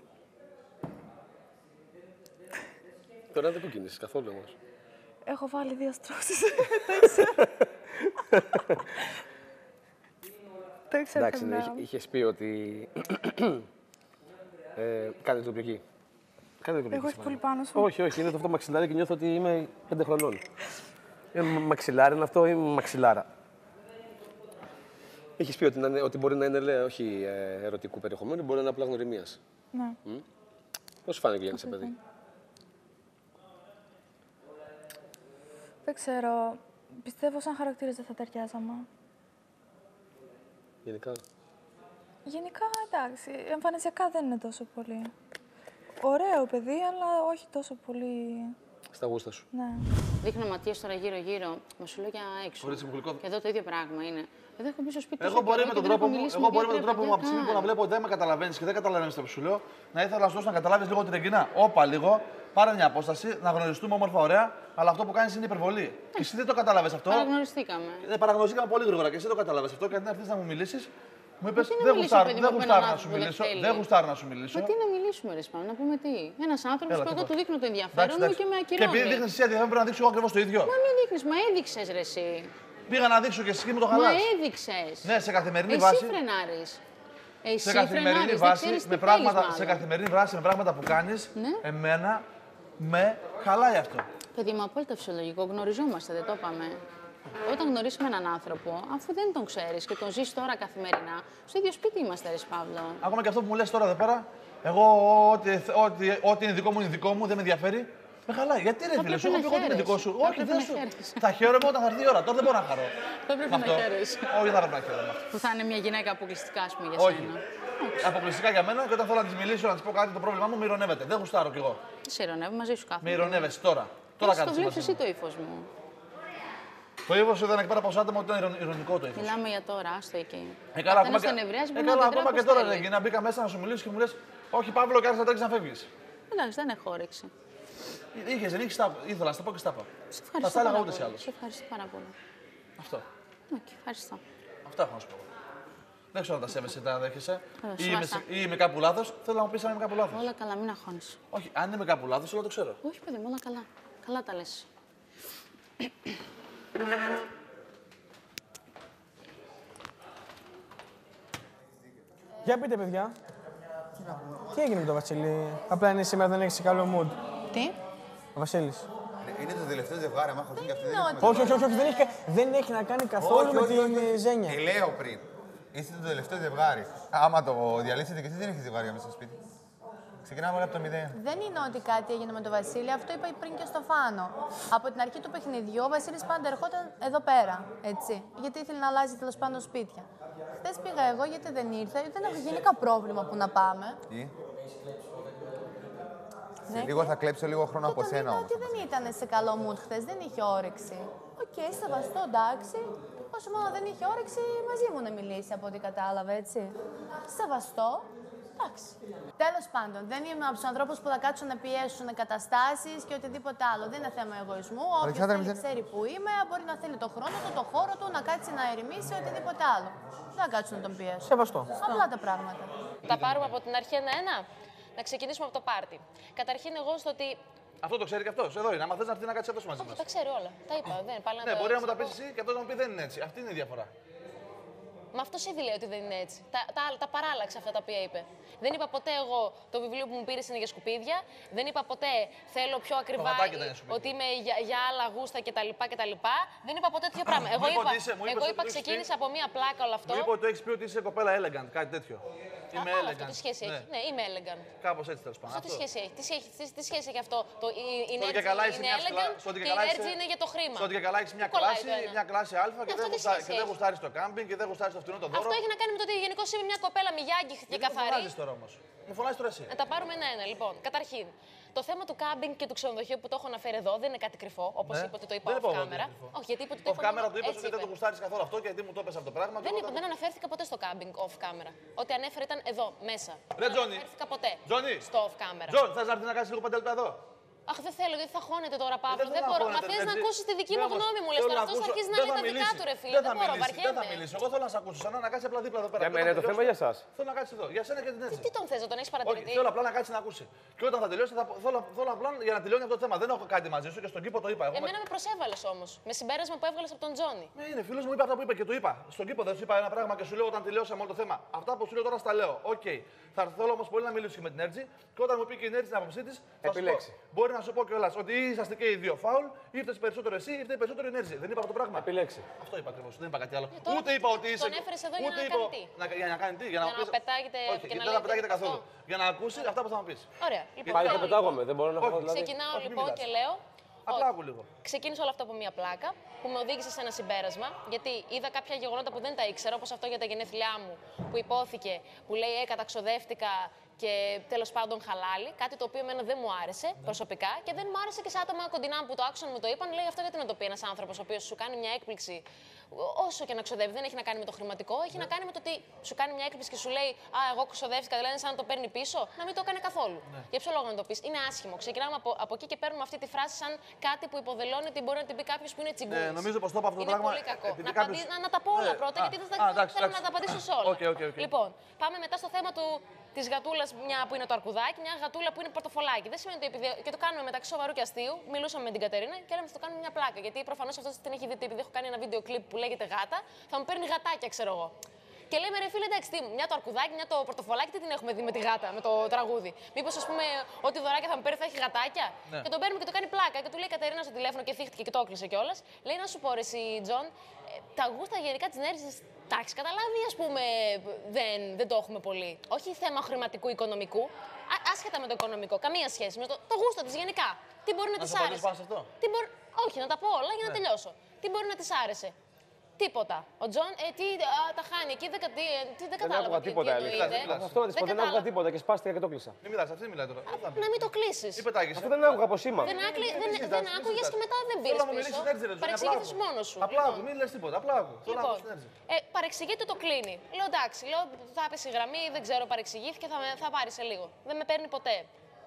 Τώρα δεν κοκκίνησες καθόλου όμως. Έχω βάλει 2 στρώσεις. Το ήξερα. Εντάξει, είχες πει ότι. Κάνε το πλοκή. Εγώ έχει πολύ πάνω σου. Όχι, όχι, είναι το αυτό μαξιλάρι και νιώθω ότι είμαι 5 χρονών. Μαξιλάρι είναι αυτό ή μαξιλάρα. Έχεις πει ότι μπορεί να είναι, λέει, όχι ερωτικού περιεχομένου, μπορεί να είναι απλά γνωριμίας. Ναι. Πώς σου φάνηκε, Γιάννη, σε παιδί. Δεν ξέρω. Πιστεύω σαν χαρακτήρες δεν θα ταιριάζαμε. Γενικά. Γενικά, εντάξει. Εμφανισιακά δεν είναι τόσο πολύ. Ωραίο παιδί, αλλά όχι τόσο πολύ. Στα γούστα σου. Ναι. Δείχνω ματιές τώρα γύρω-γύρω, μα σου λέω για έξω. Και εδώ το ίδιο πράγμα είναι. Εδώ έχω μπει στο σπίτι. Εγώ μπορεί με τον τρόπο μου, από τη στιγμή που να βλέπω ότι δεν με καταλαβαίνεις και δεν καταλαβαίνεις το που σου λέω, να ήθελα να σου δώσω να καταλάβεις λίγο την Ρεγκίνα. Όπα λίγο, πάρε μια απόσταση, να γνωριστούμε όμορφα, ωραία, αλλά αυτό που κάνεις είναι υπερβολή. Και εσύ δεν το κατάλαβες αυτό. Παραγνωριστήκαμε. Παραγνωριστήκαμε πολύ γρήγορα και εσύ το κατάλαβες αυτό και αντί να έρθεις να μου μιλήσεις. Μου είπες, δεν γουστάρω να σου μιλήσω. Δεν γουστάρω να σου μιλήσω. Μα τι να μιλήσουμε, ρε Σπάνο, να πούμε τι. Ένας άνθρωπος που εγώ του δείχνω το ενδιαφέρον μου και με ακυρώνει. Και επειδή δείχνεις εσύ ενδιαφέρον, πρέπει να δείξω εγώ ακριβώς το ίδιο. Μα μην δείχνεις, μα έδειξες ρε εσύ. Πήγα να δείξω και εσύ μου το χαλάς. Μα έδειξες. Ναι, σε καθημερινή βάση. Εσύ φρενάρεις. Σε καθημερινή βάση, με πράγματα που κάνεις, εμένα με χαλάει αυτό. Παιδί μου, απόλυτα φυσιολογικό. Γνωριζόμαστε, δεν το είπαμε. Όταν γνωρίσουμε έναν άνθρωπο, αφού δεν τον ξέρεις και τον ζεις τώρα καθημερινά, στο ίδιο σπίτι είμαστε, ρε Παύλο. Ακόμα και αυτό που μου λες τώρα εδώ πέρα, εγώ ό,τι είναι δικό μου είναι δικό μου, δεν με ενδιαφέρει. Με χαλάει. Γιατί ρε φίλε, σου έχω πει ότι είναι δικό σου. Όχι, δεν σου. Θα χαίρομαι όταν θα έρθει η ώρα. Τώρα δεν μπορώ να χαρώ. Δεν πρέπει να χαίρεσαι. Όχι, δεν πρέπει να χαίρομαι. Που θα είναι μια γυναίκα αποκλειστικά, ας πούμε, για σένα. Αποκλειστικά για μένα και όταν θέλω να τη μιλήσω, να τη πω κάτι το πρόβλημά μου, με ειρωνεύεται. Δεν γουστάρω κι εγώ. Τι σε ειρωνεύω, μαζί σου κάθομαι. Με ειρωνεύεσαι τώρα. Τώρα κάτι. Το βλέπεις εσύ το ύφος μου. Το ύφος ήταν εκεί πέρα από άτομο ότι ήταν ειρωνικό το ύφος. Μιλάμε για τώρα, άστο εκεί. Καλά, ακόμα και τώρα δεν να μπήκα μέσα να σου μιλήσω και μου λες, όχι Παύλο, και άρχισα να τρέξεις να φεύγεις. Εντάξει, δεν έχω όρεξη. Είχες, δεν είχες, ήθελα να στα πω και στα πω. Σε ευχαριστώ. Θα τα έλεγα ούτε σε άλλους. Σε ευχαριστώ πάρα πολύ. Αυτό. Ευχαριστώ. Αυτά έχω να σου πω. Δεν ξέρω αν τα σέβεσαι, τα δέχεσαι. Ή είμαι κάπου λάθος. Θέλω να μου πεις αν είμαι κάπου λάθος. Όλα καλά, μην αγχώνεις. Όχι, αν είμαι κάπου λάθος, όλα το ξέρω. Όχι, παιδί μου, όλα καλά. Καλά τα λες. Για πείτε, παιδιά. Τι έγινε με τον Βασίλη. Απλά είναι σήμερα δεν έχεις καλό mood. Τι? Ο Βασίλης. Είναι το τελευταίο ζευγάρι, άμα χωριστούν και αυτοί δεν έχει να κάνει καθόλου με την Ζένια. Τι λέω πριν. Είστε το τελευταίο ζευγάρι. Άμα το διαλύσετε και εσείς δεν έχετε ζευγάρια μέσα στο σπίτι. Ξεκινάμε από το 0. Δεν είναι ότι κάτι έγινε με τον Βασίλη, αυτό είπα πριν και στο Φάνο. Από την αρχή του παιχνιδιού, ο Βασίλης πάντα ερχόταν εδώ πέρα, έτσι. Γιατί ήθελε να αλλάζει τέλος πάντων σπίτια. Χθες πήγα εγώ γιατί δεν ήρθε, δεν έχω γενικά πρόβλημα που να πάμε. Σε λίγο θα κλέψω λίγο χρόνο από σένα όμως. Ότι δεν ήταν σε καλό mood χθες, δεν είχε όρεξη. Οκ, σεβαστό, εντάξει. Όσο μόνο δεν είχε όρεξη, μαζί μου να μιλήσει από ό,τι κατάλαβα, έτσι. Σεβαστό. Εντάξει. Τέλος πάντων, δεν είμαι από τους ανθρώπους που θα κάτσουν να πιέσουν καταστάσεις και οτιδήποτε άλλο. Δεν είναι θέμα εγωισμού. Όποιος θέλει, ξέρει που είμαι, μπορεί να θέλει το χρόνο του, το χώρο του, να κάτσει να ερεμήσει οτιδήποτε άλλο. Δεν θα κάτσουν να τον πιέσουν. Σεβαστό. Απλά τα πράγματα. Θα πάρουμε από την αρχή ένα-ένα. Να ξεκινήσουμε από το πάρτι. Καταρχήν, εγώ στο ότι. Αυτό το ξέρει και αυτό. Εδώ είναι. Αν θε να έρθει να κάτσει αυτό μαζί μα. Τα ξέρει όλα. Τα είπα. Δεν, πάλι ναι, μπορεί να μου τα πει εσύ και αυτό να μου πει δεν είναι έτσι. Αυτή είναι η διαφορά. Μα αυτό ήδη λέει ότι δεν είναι έτσι. Τα παράλλαξε αυτά τα οποία είπε. Δεν είπα ποτέ εγώ το βιβλίο που μου πήρε είναι για σκουπίδια. Δεν είπα ποτέ θέλω πιο ακριβά ότι είμαι για άλλα γούστα κτλ. Δεν είπα ποτέ τέτοιο πράγμα. Εγώ είπα ξεκίνησε από μία πλάκα όλο αυτό. Μου είπε ότι έχει πει ότι είσαι κοπέλα elegant, κάτι τέτοιο. Είμαι elegant. Αυτό τι σχέση έχει. Ναι, είμαι elegant. Κάπως έτσι τέλος πάντων. Αυτό τι σχέση έχει. Τι σχέση έχει αυτό. Η Energy είναι elegant και η Energy είναι για το χρήμα. Στο ότι και καλά έχει μια κλάση Α και δεν γουστάρει το κάμπινγκ και δεν γουστάρει το φτηνό το δώρο. Αυτό έχει να κάνει με το ότι γενικώ είμαι μια κοπέλα μιγιάγκη και καθαρή. Με φωνάζεις τώρα όμως. Με φωνάζεις τώρα εσύ. Να τα πάρουμε ένα-ένα. Λοιπόν, καταρχήν, το θέμα του κάμπινγκ και του ξενοδοχείου που το έχω αναφέρει εδώ δεν είναι κάτι κρυφό, όπως είπε ότι το είπα off κάμερα. Όχι, γιατί είπε ότι το είπα. Off κάμερα το είπα ότι δεν το γουστάρεις καθόλου αυτό και γιατί μου το έπεσε αυτό το πράγμα. Δεν αναφέρθηκα ποτέ στο κάμπινγκ off κάμερα. Ό,τι ανέφερε ήταν εδώ, μέσα. Ρε Τζόνι. Δεν αναφέρθηκα ποτέ στο off κάμερα. Τζον, θες να έρθεις να κάνεις λίγο 5 λεπτά εδώ. Αχ, δεν θέλω, γιατί θα χώνεται τώρα, Παύλο. Δεν μπορώ. Μα θες να ακούσεις τη δική μου γνώμη μου, λες τώρα. Αυτός θα αρχίσει να λέει τα δικά του, ρε φίλε. Δεν μπορώ, βαριέμαι. Δεν θα μιλήσω. Εγώ θέλω να σε ακούσω. Σαν να κάτσει απλά δίπλα εδώ πέρα. Για μένα είναι το θέμα για εσά. Θέλω να κάτσει εδώ. Για σένα και την έτσι. Τι τον θες, τον έχεις παρατηρήσει. Θέλω απλά να κάτσει να ακούσει. Και όταν θα τελειώσει, θέλω απλά για να τελειώνει αυτό το θέμα. Δεν έχω κάτι μαζί σου και στον κήπο το είπα. Εμένα με προσέβαλες όμως. Με συμπέρασμα που έβγαλες από τον Τζόνι. Είναι φίλος μου, είπε αυτά που είπε και το είπα. Στον κήπο δεν σου είπα ένα πράγμα και σου λέω όταν τελειώσαμε όλο το θέμα. Αυτά που σου λέω τώρα στα λέω. Οκ. Θα θέλω όμως πολύ να μιλήσω και με την Energy και όταν μου πει και η Energy την άποψή τη, μπορεί να σου πω κιόλας ότι είσαστε και οι δύο φάουλ, ήρθε περισσότερο εσύ, ήρθε περισσότερο Energy. Δεν είπα αυτό το πράγμα. Επιλέξει. Αυτό είπα ακριβώς. Δεν είπα κάτι άλλο. Ούτε είπα ότι είσαι. Τον έφερες εδώ για να κάνει τι. Για να κάνει τι. Για να πετάγεται και να δεν θα πετάγεται καθόλου. Για να ακούσει αυτά που θα μου πει. Ωραία. Πάλι θα πετάγομαι, δεν μπορώ να έχω δηλαδή. Ξεκινάω λοιπόν και λέω. Απλά άκου λίγο. Ξεκίνησε όλο αυτό από μία πλάκα που με οδήγησε σε ένα συμπέρασμα. Γιατί είδα κάποια γεγονότα που δεν τα ήξερα, όπως αυτό για τα γενέθλιά μου που υπόθηκε, που λέει καταξοδεύτηκα και τέλος πάντων χαλάλι. Κάτι το οποίο εμένα δεν μου άρεσε προσωπικά και δεν μου άρεσε και σε άτομα κοντινά που το άκουσαν μου το είπαν. Λέει αυτό γιατί να το πει ένας άνθρωπος ο οποίος σου κάνει μια έκπληξη. Όσο και να ξοδεύει, δεν έχει να κάνει με το χρηματικό, έχει να κάνει με το ότι σου κάνει μια έκπληξη και σου λέει Α, εγώ ξοδεύτηκα, δηλαδή σαν να το παίρνει πίσω, να μην το έκανε καθόλου. Για ποιο λόγο να το πει, είναι άσχημο. Ξεκινάμε από εκεί και παίρνουμε αυτή τη φράση σαν κάτι που υποδηλώνει ότι μπορεί να την πει κάποιο που είναι τσιγκούνης. Νομίζω πως το είπα αυτό το πράγμα. Είναι πολύ κακό. Να τα πω όλα πρώτα, γιατί θέλω να τα απαντήσω σε όλα. Λοιπόν, πάμε μετά στο θέμα τη γατούλα, μια που είναι το αρκουδάκι, μια γατούλα που είναι πορτοφολάκι. Δεν σημαίνει ότι επειδή. Και το κάνουμε μεταξύ σοβαρού και αστείου. Μιλούσαμε με την Κατερίνα και λέμε θα το κάνουμε μια πλάκα. Γιατί προφανώς αυτό την έχει δει, επειδή έχω κάνει ένα βίντεο κλιπ που λέγεται Γάτα, θα μου παίρνει γατάκια, ξέρω εγώ. Και λέμε ρε φίλε, εντάξει, μια το αρκουδάκι, μια το πορτοφολάκι, τι την έχουμε δει με τη γάτα, με το τραγούδι. Μήπως ας πούμε ό,τι δωράκια θα μου παίρνει θα έχει γατάκια. Ναι. Και τον παίρνουμε και το κάνει πλάκα. Και του λέει η Κατερίνα στο τηλέφωνο και θύχτηκε και το έκλεισε κιόλας. Λέει να σου πω ρε εσύ, Τζον, τα γούστα γενικά τη Energy, εντάξει, καταλάβει, ας πούμε, δεν το έχουμε πολύ. Όχι θέμα χρηματικού, οικονομικού. Άσχετα με το οικονομικό, καμία σχέση. Με το γούστο τη γενικά. Τι μπορεί να τη άρεσε. Όχι, να τα πω όλα για να τελειώσω. Τι μπορεί να τη άρεσε. Τίποτα. Ο Τζον, τα χάνει εκεί, δεν κατάλαβα. Δεν άκουγα τίποτα. Αυτό να τη πω, δεν άκουγα τίποτα και σπάστηκα και το κλείσα. Μην μιλάς, αυτή μιλάει τώρα. Να μην το κλείσει. Αυτό δεν άκουγα από σήμα. Δεν άκουγες και μετά δεν πήρες πίσω. Παρεξηγήθηκες μόνος σου. Απλά άκου, μην λες τίποτα. Απλά άκου. Λοιπόν, παρεξηγείται, το κλείνει. Λέω εντάξει, θα έπεσε η γραμμή, δεν ξέρω, παρεξηγήθηκε, θα πάρει σε λίγο. Δεν με παίρνει ποτέ.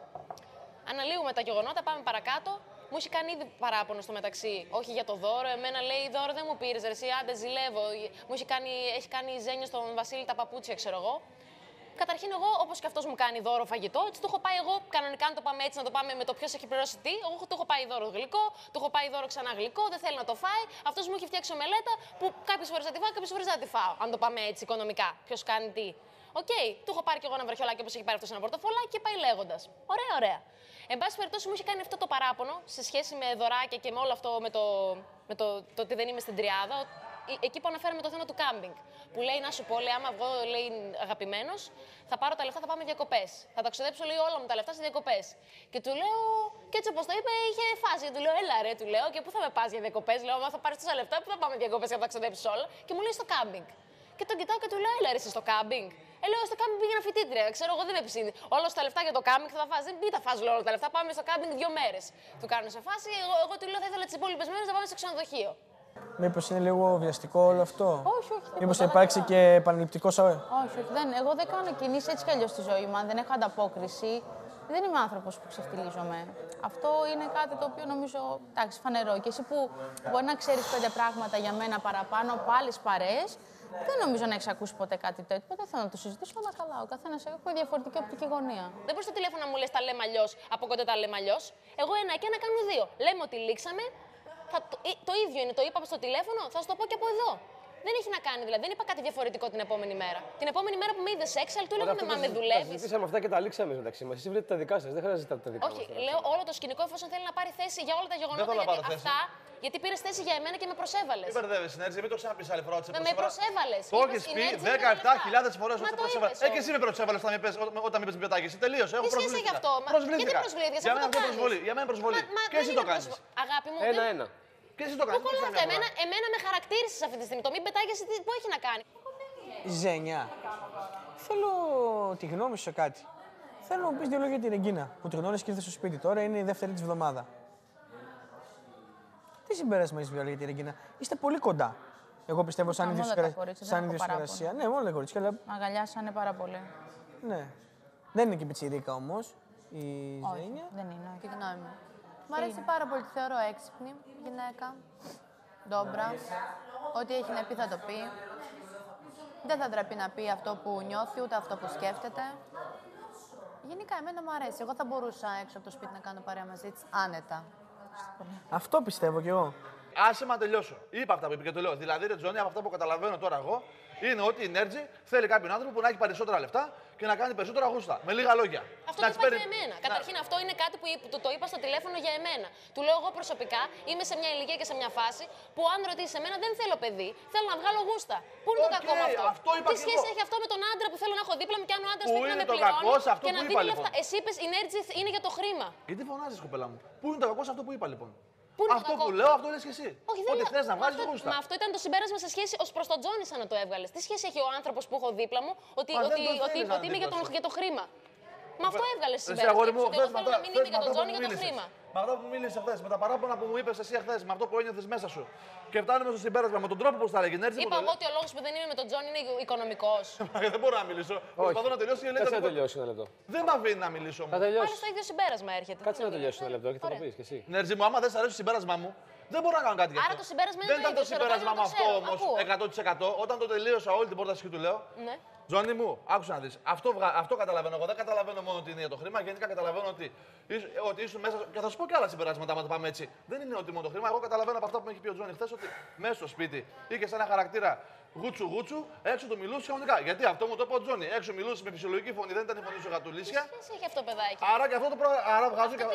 Αναλύουμε τα γεγονότα, πάμε παρακάτω. Μου έχει κάνει ήδη παράπονο στο μεταξύ. Όχι για το δώρο. Εμένα λέει: δώρο δεν μου πήρε, εσύ άντε ζηλεύω. Μου έχει κάνει ζένιο στον Βασίλη τα παπούτσια, ξέρω εγώ. Καταρχήν, εγώ, όπως και αυτός μου κάνει δώρο φαγητό, έτσι του έχω πάει εγώ. Κανονικά, να το πάμε έτσι, να το πάμε με το ποιος έχει πληρώσει τι. Εγώ του έχω πάει δώρο γλυκό, του έχω πάει δώρο ξανά γλυκό, δεν θέλει να το φάει. Αυτός μου έχει φτιάξει ομελέτα που κάποιες φορές θα τη φάω, κάποιες φορές δεν θα τη φάω. Αν το πάμε έτσι οικονομικά. Ποιος κάνει τι. Οκ, του έχω πάρει κι εγώ ένα βραχιολάκι όπως έχει πάρει αυτός ένα πορτοφολάκι και πάει λέγοντας. Ωραία, ωραία. Εν πάση περιπτώσει, μου είχε κάνει αυτό το παράπονο σε σχέση με δωράκια και με όλο αυτό με το ότι δεν είμαι στην τριάδα. Εκεί που αναφέραμε το θέμα του κάμπινγκ. Που λέει να σου πω, λέει, άμα βγω αγαπημένος, θα πάρω τα λεφτά, θα πάμε διακοπές. Θα τα ξοδέψω λέει, όλα μου τα λεφτά σε διακοπές. Και του λέω, και έτσι όπως το είπε, είχε φάση. Του λέω, έλα ρε, του λέω, και πού θα με πας για διακοπές. Λέω, άμα θα πάρεις τόσα λεφτά, πού θα πάμε διακοπές και θα τα ξοδέψεις όλα. Και μου λέει στο κάμπινγκ. Και τον κοιτάω και του λέω, έλα ρε, εσύ στο κάμπινγκ. Λέω, στο κάμπινγκ πήγαινα φοιτήτρια. Ξέρω εγώ, δεν με ψήνει. Όλα τα λεφτά για το κάμπινγκ θα τα φας. Δεν τα φας όλα τα λεφτά. Πάμε στο κάμπινγκ 2 μέρες. Του κάνω σε φάση. Εγώ του λέω, θα ήθελα τις υπόλοιπες μέρες να πάμε στο ξενοδοχείο. Μήπως είναι λίγο βιαστικό όλο αυτό? Όχι, όχι. Μήπως θα υπάρξει και επαναληπτικό σαέ? Όχι, όχι. Εγώ δεν κάνω κινήσεις έτσι κι αλλιώς στη ζωή μου. Αν δεν έχω ανταπόκριση, δεν είμαι άνθρωπος που ξεφτιλίζομαι. Αυτό είναι κάτι το οποίο νομίζω, εντάξει, φανερό. Και εσύ που μπορεί να ξέρεις 5 πράγματα για μένα παραπάνω από άλλες παρέες, δεν νομίζω να έχεις ακούσει ποτέ κάτι τέτοιο. Δεν θέλω να το συζητήσω, αλλά καλά. Ο καθένας έχει διαφορετική οπτική γωνία. Δεν μπορεί στο τηλέφωνο να μου λες τα λέμε αλλιώς, από κοντά τα λέμε αλλιώς. Εγώ ένα και ένα κάνω 2. Λέμε ότι λήξαμε. Το ίδιο είναι, το είπα στο τηλέφωνο, θα σου το πω και από εδώ. Δεν έχει να κάνει, δηλαδή δεν είπα κάτι διαφορετικό την επόμενη μέρα. Την επόμενη μέρα που με είδε έξαλλη, του έλεγα μα με δουλεύει. Συζητήσαμε αυτά και τα λήξαμε μεταξύ μας. Εσύ βρείτε τα δικά σας, δεν χρειάζεται τα δικά μας. Όχι, λέω όλο το σκηνικό εφόσον θέλει να πάρει θέση για όλα τα γεγονότα. Γιατί αυτά, γιατί πήρε θέση για εμένα και με προσέβαλε. Δεν μπερδεύει, Συνέρτζη, μην το ξαναπεί άλλη φορά. Με προσέβαλε. Το έχει πει 17.000 φορές ότι προσέβαλε. Και εσύ με προσέβαλε όταν με είπε με πετάγεσαι. Τελείωσε. Έχω προσβληθεί. Γιατί προσβλήθηκα. Για μένα προσβολή. Και εσύ το κάνει. Αγάπη μου. Ένα-ένα. Και εσύ το κάνεις. Εμένα με χαρακτήρισες αυτή τη στιγμή. Το μην πετάγεσαι, πού έχει να κάνει. Ζένια, θέλω τη γνώμη σου σε κάτι. Θέλω να μου πεις 2 λόγια για την Ρεγκίνα, που τη γνώρισες και ήρθε στο σπίτι. Τώρα είναι η δεύτερη της εβδομάδα. Τι συμπέρασμα έχεις βγάλει για την Ρεγκίνα? Είστε πολύ κοντά. Εγώ πιστεύω σαν ιδιοσυγκρασία. Ναι, όλα τα κορίτσια. Αλλά... Αγκαλιάσανε πάρα πολύ. Ναι. Δεν είναι και πιτσιρίκα όμως η Ζένια. Δεν είναι. Τη γνώμη μου. Μ' αρέσει πάρα πολύ, τη θεωρώ έξυπνη γυναίκα. Ντόμπρα. Ό,τι έχει να πει θα το πει. Δεν θα ντραπεί να πει αυτό που νιώθει, ούτε αυτό που σκέφτεται. Γενικά, εμένα μου αρέσει. Εγώ θα μπορούσα έξω από το σπίτι να κάνω παρέα μαζί της άνετα. Αυτό πιστεύω κι εγώ. Άσε μα τελειώσω. Είπα αυτά που είπε και το λέω. Δηλαδή, ρε Τζόνι, από αυτά που καταλαβαίνω τώρα εγώ, είναι ότι η Νέρτζη θέλει κάποιον άνθρωπο που να έχει περισσότερα λεφτά και να κάνει περισσότερα γούστα. Με λίγα λόγια. Αυτό το είπα για εμένα. Καταρχήν, αυτό είναι κάτι που το είπα στο τηλέφωνο για εμένα. Του λέω εγώ προσωπικά είμαι σε μια ηλικία και σε μια φάση που αν ρωτήσει εμένα δεν θέλω παιδί, θέλω να βγάλω γούστα. Πού είναι το κακό με αυτό? Τι σχέση έχει αυτό με τον άντρα που θέλω να έχω δίπλα μου και αν ο άντρα θέλει να με πληρώνει και να δίνει λεφτά? Εσύ είπε η Νέρτζη είναι για το χρήμα. Γιατί φωνάζει, κοπέλα μου? Πού είναι το κακό σε αυτό που είπα λοιπόν? Αυτό που λέω, αυτό λες και εσύ. Όχι, ότι θες να βγάλεις γούστα. Μα αυτό ήταν το συμπέρασμα σε σχέση ως προς τον Τζόνι, σαν να το έβγαλες. Τι σχέση έχει ο άνθρωπος που έχω δίπλα μου, ότι είμαι για το χρήμα. Μα αυτό έβγαλες συμπέρασμα. Ότι εγώ θέλω να μην είναι για τον Τζόνι, για το χρήμα. Με αυτό που μίλησε χθες, με τα παράπονα που μου είπες εσύ χθες, με αυτό που ένιωθες μέσα σου. Και φτάνουμε στο συμπέρασμα με τον τρόπο που θα έλεγε. Είπα εγώ ότι ο λόγος που δεν είμαι με τον Τζόνι είναι οικονομικός. Δεν μπορώ να μιλήσω. Προσπαθώ να τελειώσω και λέτε. Κάτσε να τελειώσει ένα λεπτό. Δεν με αφήνει να μιλήσω. Πάλι στο ίδιο συμπέρασμα έρχεται. Κάτσε να τελειώσει ένα λεπτό και θα το πει κι εσύ. Νέρτζη μου, άμα δεν σ' αρέσει το συμπέρασμά μου, δεν μπορώ να κάνω κάτι γι' αυτό. Άρα το συμπέρασμα δεν ήταν το συμπέρασμα μου αυτό όμως 100%. Όταν το τελείωσα όλη την πρόταση του λέω. Ναι. Τζόνι μου, άκουσα να δεις. Αυτό καταλαβαίνω εγώ. Δεν καταλαβαίνω μόνο ότι είναι για το χρήμα. Γενικά καταλαβαίνω ότι ήσουν μέσα. Και θα σου πω και άλλα συμπεράσματα, άμα το πάμε έτσι. Δεν είναι ότι μόνο το χρήμα. Εγώ καταλαβαίνω από αυτά που μου έχει πει ο Τζόνι χθες ότι μέσα στο σπίτι είχε ένα χαρακτήρα γούτσου, έξω του μιλούσε κανονικά. Γιατί αυτό μου το είπε ο Τζόνι. Έξω μιλούσε με φυσιολογική φωνή, δεν ήταν η φωνή σου γατουλίσια. Τι σχέση έχει αυτό, παιδάκι? Άρα και αυτό το Άρα βγάζω και.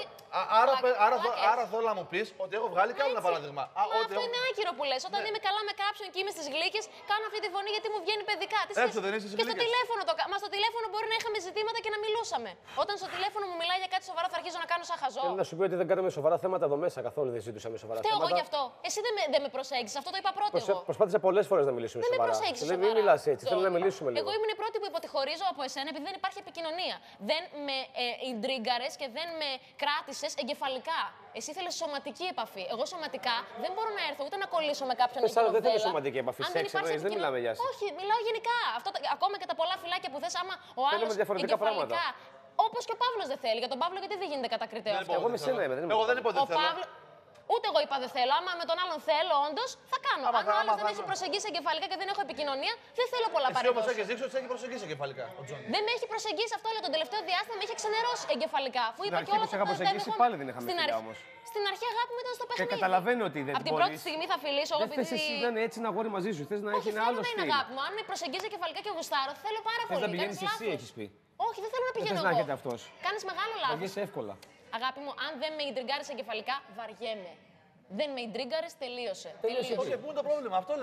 Άρα θέλω να μου πει ότι έχω βγάλει κι άλλο ένα παράδειγμα. Αυτό είναι άκυρο που λες. Όταν είμαι καλά με κάποιον και είμαι στις γλύκες, κάνω αυτή τη φωνή γιατί μου βγαίνει παιδικά. Έξω δεν είσαι στις και στο τηλέφωνο Μα στο τηλέφωνο μπορεί να είχαμε ζητήματα και να μιλούσαμε. Όταν στο τηλέφωνο μου μιλάει για κάτι σοβαρό, θα αρχίζω να κάνω σαν χαζό. Θέλω να σου πει ότι δεν κάνουμε σοβαρά θέματα εδώ μέσα. Καθόλου δεν συζητούσαμε σοβαρά θέματα. Εγώ γι' αυτό. Εσύ δεν με προσέγγισες. Αυτό το είπα πρώτο. Προσπάθησα πολλές φορές να μιλήσουμε σοβαρά. Δεν με προσέγγισες. Μην μιλάς έτσι. Θέλω να μιλήσουμε λίγο. Εγώ ήμουν η πρώτη που υποτιχωρίζω από εσένα επειδή δεν υπάρχει επικοινωνία. Δεν με ιντρίγκαρες και δεν με κράτησες εγκεφαλικά. Εσύ ήθελες σωματική επαφή. Εγώ σωματικά δεν μπορώ να έρθω ούτε να κολλήσω με κάποιον. Δεν θέλω σωματική επαφή. Σεξ εννοείς, δεν μιλάμε για σεξ. Όχι, μιλάω γενικά. Ακόμα και τα πολλά φυλάκια που θες, άμα ο άλλος διαφορετικά πράγματα. Όπως και ο Παύλος δεν θέλει. Για τον Παύλο γιατί δεν γίνεται κατακριτέο αυτό? Εγώ με σένα είμαι. Εγώ δεν είπα ότι δεν θέλω. Ούτε εγώ είπα δεν θέλω. Άμα με τον άλλον θέλω, όντως θα κάνω. Αν ο άλλος δεν έχει προσεγγίσει εγκεφαλικά και δεν έχω επικοινωνία, δεν θέλω πολλά παρέμβαση. Εσύ όμως έχεις δείξει ότι έχει προσεγγίσει εγκεφαλικά. Δεν με έχει προσεγγίσει αυτό, αλλά τον τελευταίο διάστημα με έχει ξενερώσει εγκεφαλικά. Αφού είπα και όλα αυτά. Πάλι δεν είχαμε φιλιά όμως. Στην αρχή αγάπη μου ήταν στο παιχνίδι. Και καταλαβαίνω ότι δεν από την πρώτη στιγμή θα φιλήσω. Δεν θες εσύ να είναι έτσι ένα αγόρι μαζί σου. Θες να έχει ένα άλλο στυλ. Αγάπη μου, αν με προσεγγίσει εγκεφαλικά και γουστάρω, θέλω πάρα πολύ. Θες να πηγαίνεις εσύ, έχεις πει. Όχι, δεν θέλω να πηγαίνω. Δεν θες να έχετε αυτός. Κάνεις μεγάλο λάθος. Βγες εύκολα. Αγάπη μου, αν δεν με ιντριγκάρεις εγκεφαλικά, βαριέμαι. Δεν με ιντρίγκαρες, τελείωσε. Όχι, πού είναι το πρόβλημα, αυτό λέμε.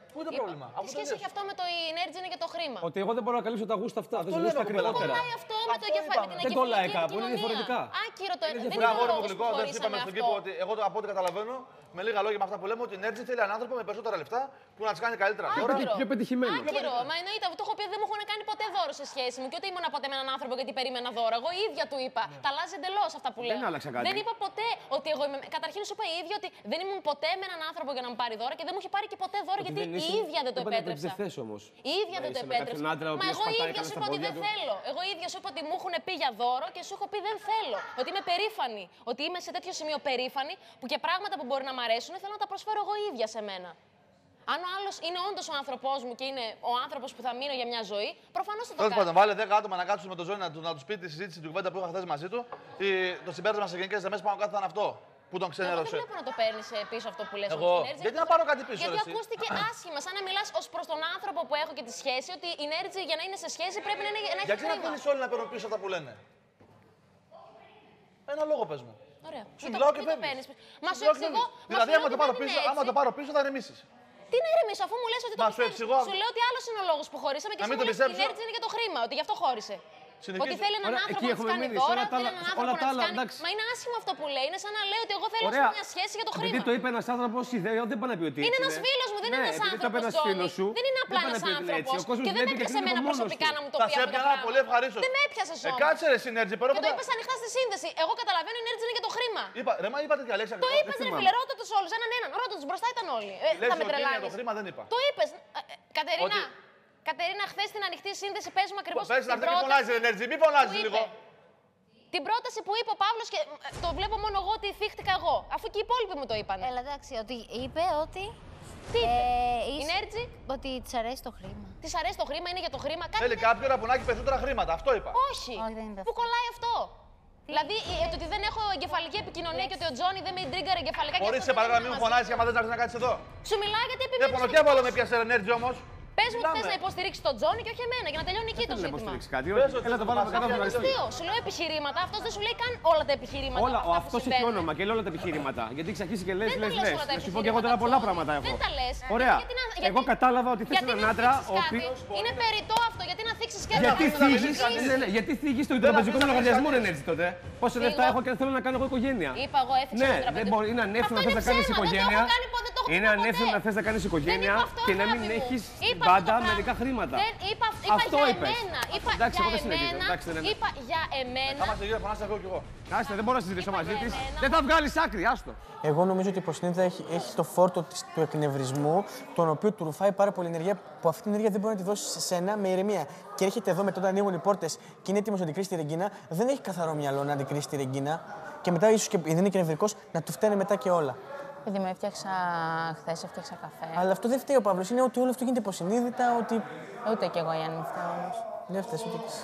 Πού είναι το πρόβλημα. Τι σχέση έχει αυτό με το Energy είναι και το χρήμα. Ότι εγώ δεν μπορώ να καλύψω τα γούστα αυτά. Δεν ζητήσω τα ακριβότερα. Κολλάει αυτό με το κεφάλι. Δεν κολλάει κάπου, είναι διαφορετικά. Άκυρο το Energy. Δεν αγόρι μου γλυκό, δεν είπαμε στον κήπο ότι εγώ από ό,τι καταλαβαίνω, με λίγα λόγια με αυτά που λέμε, ότι η Energy θέλει έναν άνθρωπο με περισσότερα λεφτά που να τη κάνει καλύτερα. Πιο πετυχημένο. Άκυρο. Μα εννοείται, το έχω πει, δεν μου έχουν κάνει ποτέ δώρο σε σχέση μου. Και ότι ήμουν ποτέ με έναν άνθρωπο γιατί περίμενα δώρο. Εγώ η ίδια του είπα. Τα αλλάζει εντελώ αυτά που λέω. Δεν άλλαξα κάτι. Δεν είπα ποτέ ότι εγώ είμαι. Καταρχήν σου είπα η ίδια ότι δεν ήμουν ποτέ με έναν άνθρωπο για να μου πάρει δώρο και δεν μου είχε πάρει και ποτέ δώρο γιατί η ίδια δεν το επέτρεψα. Η ίδια δεν το επέτρεψα. Μα εγώ η ίδια σου είπα ότι δεν θέλω. Εγώ η ίδια σου είπα ότι μου έχουν πει για δώρο και σου έχω πει δεν θέλω. Ότι είμαι περήφανη. Ότι είμαι σε τέτοιο σημείο περήφανη που και πράγματα που μπορεί να μ' αρέσουν θέλω να τα προσφέρω εγώ η ίδια σε μένα. Αν ο άλλος είναι όντως ο άνθρωπός μου και είναι ο άνθρωπος που θα μείνω για μια ζωή, προφανώς θα το κάνω. Τέλος πάντων, βάλε 10 άτομα να κάτσουν με το Ζώνη να του πει τη συζήτηση του κουβέντα που είχα χθες μαζί του. Το συμπέρασμα σε γενικές γραμμές πάνω κάτω θα είναι αυτό. Που τον ξενέρωσε. Εγώ δεν βλέπω να το παίρνει πίσω αυτό που λες. Γιατί να πάρω κάτι πίσω. Γιατί ακούστηκε άσχημα, σαν να μιλάς ως προς τον άνθρωπο που έχω και τη σχέση, ότι η Energy για να είναι σε σχέση πρέπει να έχει χρήμα. Γιατί να θέλεις όλοι να παίρνουν πίσω αυτά που λένε. Ένα λόγο πες μου. Ωραία. Σου μιλάω και παίρνεις. Μα σου εξηγώ. Δηλαδή, άμα το πάρω πίσω θα ρεμίσεις. Τι να ηρεμήσω, αφού μου λες ότι το πιστεύεις. Σου λέω ότι άλλος είναι ο λόγος που χωρίσαμε και εσύ μου λες ότι η Energy είναι για το χρήμα, ότι γι' αυτό χώρισε. Ότι θέλει έναν άνθρωπο να της κάνει δώρα, θέλει έναν άνθρωπο να της κάνει. Μα είναι άσχημο αυτό που λέει. Είναι σαν να λέει ότι εγώ θέλω μια σχέση για το χρήμα. Γιατί το είπε ένας άνθρωπος, δεν πάει να πει ότι είναι ένας φίλος μου, δεν είναι ένας άνθρωπος. Δεν είναι απλά ένας άνθρωπος. Και δεν με έπιασε εμένα προσωπικά να μου το πει αυτό. Πολύ ευχαρίστω. Δεν με έπιασε όμως. Κάτσε ρε Energy, και το είπες ανοιχτά στη σύνδεση. Εγώ καταλαβαίνω η Energy είναι για το χρήμα. Είπατε και Αλέξα. Το είπες ρε φίλε, ρώτα τους όλους. Έναν. Ρώτα τους μπροστά ήταν όλοι. Θα με τρελάνεις. Το χρήμα δεν είπα. Το είπες. Κατερίνα, χθες στην ανοιχτή σύνδεση παίζουμε ακριβώς την πρόταση. Μην φωνάζει, Energy, μην φωνάζει λίγο. Την πρόταση που είπε ο Παύλος και το βλέπω μόνο εγώ ότι θύχτηκα εγώ. Αφού και οι υπόλοιποι μου το είπαν. Έλα, εντάξει, ότι είπε ότι. Τι είπε, η Energy. Ότι της αρέσει το χρήμα. Της αρέσει το χρήμα, είναι για το χρήμα. Θέλει κάποιον να πονάκι περισσότερα χρήματα, αυτό είπα. Όχι. Πού κολλάει αυτό. Δηλαδή, το ότι δεν έχω εγκεφαλική επικοινωνία και ότι ο Τζόνι δεν με τρίγκαρε εγκεφαλικά και Μπορείς σε παρακαλώ να μην φωνάζεις και άμα δεν να κάτσεις εδώ. Σου μιλάει γιατί επιμένεις. Δεν πονοκέφαλο με πιάσε Energy όμως. Πες μου ότι θες να υποστηρίξεις τον Τζόνι και όχι εμένα για να τελειώνει εκεί το ζήτημα. Δεν υποστηρίξει κάτι. Έλα το βάλαμε κάτω από το σου λέω επιχειρήματα, αυτός δεν σου λέει καν όλα τα επιχειρήματα. Όλα, αυτός έχει όνομα και λέει όλα τα επιχειρήματα. Γιατί έχεις αρχίσει και λες. Να σου πω και εγώ τώρα πολλά πράγματα έχω. Δεν τα λες. Ωραία. Εγώ κατάλαβα ότι θες έναν άντρα ο οποίος. Είναι περιττό αυτό, γιατί να θίξεις και γιατί θίγεις το τραπεζικό μου λογαριασμό Energy τότε. Πόσα λεφτά έχω και θέλω να κάνω εγώ οικογένεια. Είπα εγώ έφτιαξα το τραπεζικό. Ναι, δεν μπορεί. Είναι ανεύθυνο να θες να κάνεις οικογένεια. Είναι ανεύθυνο να θες να κάνεις οικογένεια και να μην έχεις πάντα μερικά χρήματα. Αυτό είπες. Είπα για εμένα. Θα μας γύρω, φωνάσαι εγώ κι εγώ. Άστε, δεν μπορώ να συζητήσω μαζί της. Δεν θα βγάλεις άκρη, άστο. Εγώ νομίζω ότι η υποσυνείδητα έχει το φόρτο του εκνευρισμού, τον οποίο του ρουφάει πάρα πολύ ενέργεια, που αυτή την ενέργεια δεν μπορεί να τη δώσει σε σένα με ηρεμία. Και έρχεται εδώ μετά όταν ανοίγουν οι πόρτες και είναι έτοιμος να αντικρίσει τη Ρεγκίνα, δεν έχει καθαρό μυαλό να αντικρίσει τη Ρεγκίνα. Και μετά, ίσως και επειδή είναι και νευρικός, να του φταίνε μετά και όλα. Επειδή με χθες έφτιαξα καφέ. Αλλά αυτό δεν φταίει ο Παύλος. Είναι ότι όλο αυτό γίνεται υποσυνείδητα, ότι. Ούτε κι εγώ, Γιάννη, μου φταίω όμως. Δεν φταίει ούτε κι εσύ.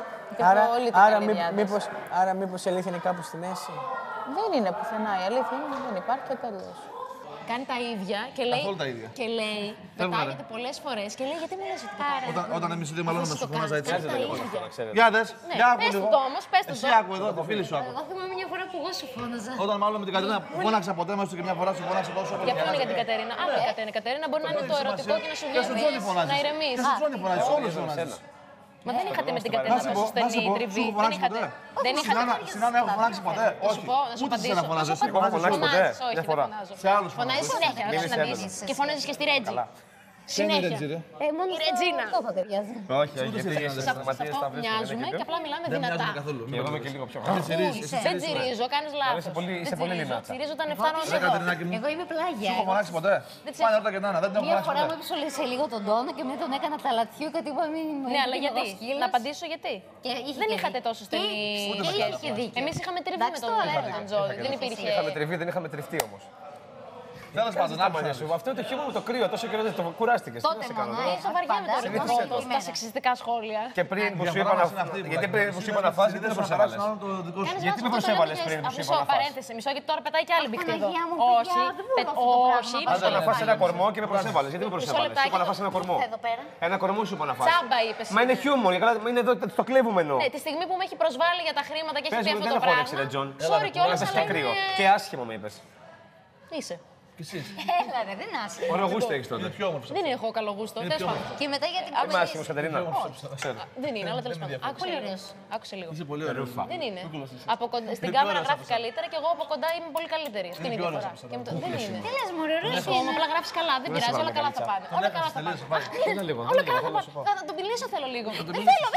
Άρα μήπως η αλήθεια είναι κάπου στη μέση. Δεν είναι πουθενά. Η αλήθεια είναι ότι δεν υπάρχει και τέλος. Κάνει τα ίδια και λέει. Και λέει. Πετάγεται πολλές φορές και λέει γιατί μου λες ότι πετάγεται. Όταν εμείς δεν μάλλον να σου φωνάζα έτσι. Για δες. Πες του το όμως, πες του το. Εσύ άκου εδώ, τη φίλη σου άκου. Εγώ θυμάμαι μια φορά που εγώ σου φώναζα. Όταν μάλλον με την Κατερίνα φώναξα ποτέ μας και μια φορά σου φώναξα τόσο. Για αυτό είναι για την Κατερίνα. Άλλο η Κατερίνα μπορεί να είναι το ερωτικό και να σου βγει να ηρεμείς. Και στον Τζόνι φωνάζεις, όλους φωνάζεις. Μα δεν είχατε με την Κατερίνα τόσο στενή τριβή. Δεν είχατε. Συνάνα έχω φωνάξει ποτέ. Όχι. Ούτε σε να φωνάζω. Εγώ έχω φωνάξει ποτέ. Όχι, δεν φωνάζω. Σε άλλους φωνάζεις συνέχεια. Και φωνάζεις και στη Ρέτζι. Συνέχεια. Μόνο η Ρετζίνα. Αυτό θα ταιριάζει. Όχι, γιατί σε αυτό μοιάζουμε και απλά μιλάμε δυνατά. Και εγώ είμαι και λίγο πιο Δεν τσιρίζω, κάνεις λάθος. Είσαι πολύ δυνατά. Τσιρίζω όταν φτάνω εδώ. Εγώ είμαι πλάγια. Σου έχω φωνάξει ποτέ. Πάνε ρώτα και Νάνα, δεν την έχω Μια φωνάξει φορά ποτέ. μου έπεισε σε λίγο τον τόνο και μετά τον έκανα τα λατιού και είπα μην. Ναι, αλλά γιατί. Να απαντήσω γιατί. Δεν είχατε τόσο στενή σχέση. Εμείς είχαμε τριβή με τον Τζόλι. Δεν υπήρχε. Είχαμε τριβή, δεν είχαμε τριφτεί όμως. Τέλος πάντων, άκουσα σου. Αυτό είναι το χείμωνο με το κρύο, τόσο καιρό δεν το κουράστηκες. Τότε μόνο. Είσαι βαριά με το ρυθμό, τα σεξιστικά σχόλια. Και πριν που σου είπα να φας, γιατί πριν που σου είπα να φας, γιατί δεν προσέβαλες. Γιατί με προσέβαλες πριν που σου είπα να φας. Παρένθεση, μισό γιατί τώρα πετάει και άλλη μπιχτή εδώ. Όχι, όχι. Άντε να φας ένα κορμό και με προσέβαλες. Γιατί με προσέβαλες. Σου είπα να φας ένα κορμό. Ένα κορμό σου είπα να φας. Τσάμπα είπες. Μα είναι χιούμορ, είναι εδώ, το κλέβουμε εννοώ. Ναι, τη στιγμή που με έχει προσβάλει για τα χρήματα και έχει πει αυτό το πράγμα. πράγμα. Sorry κιόλας, αλλά και άσχημο με είπες. Είσαι. Κι εσείς. Έλα ρε, δεν άσε. Ωραίο γούστο έχεις τότε. Είναι πιο όμορφο. Δεν έχω καλό γούστο. Τέλος πάντων. Και μετά γιατί Είμαι άσχημος, Κατερίνα. Δεν είναι, αλλά τέλος πάντων. Πολύ ωραίος. Άκουσε λίγο. Είσαι πολύ ωραίο. Δεν είναι. Στην κάμερα γράφει καλύτερα και εγώ από κοντά είμαι πολύ καλύτερη. Αυτή είναι η διαφορά. Δεν είναι. Τι λες, μωρέ, ωραίος είναι. Απλά γράφει καλά. Δεν πειράζει, όλα καλά θα πάνε. Όλα καλά θα πάνε. Όλα καλά θα πάνε. Θα τον μιλήσω θέλω λίγο. Δεν θέλω.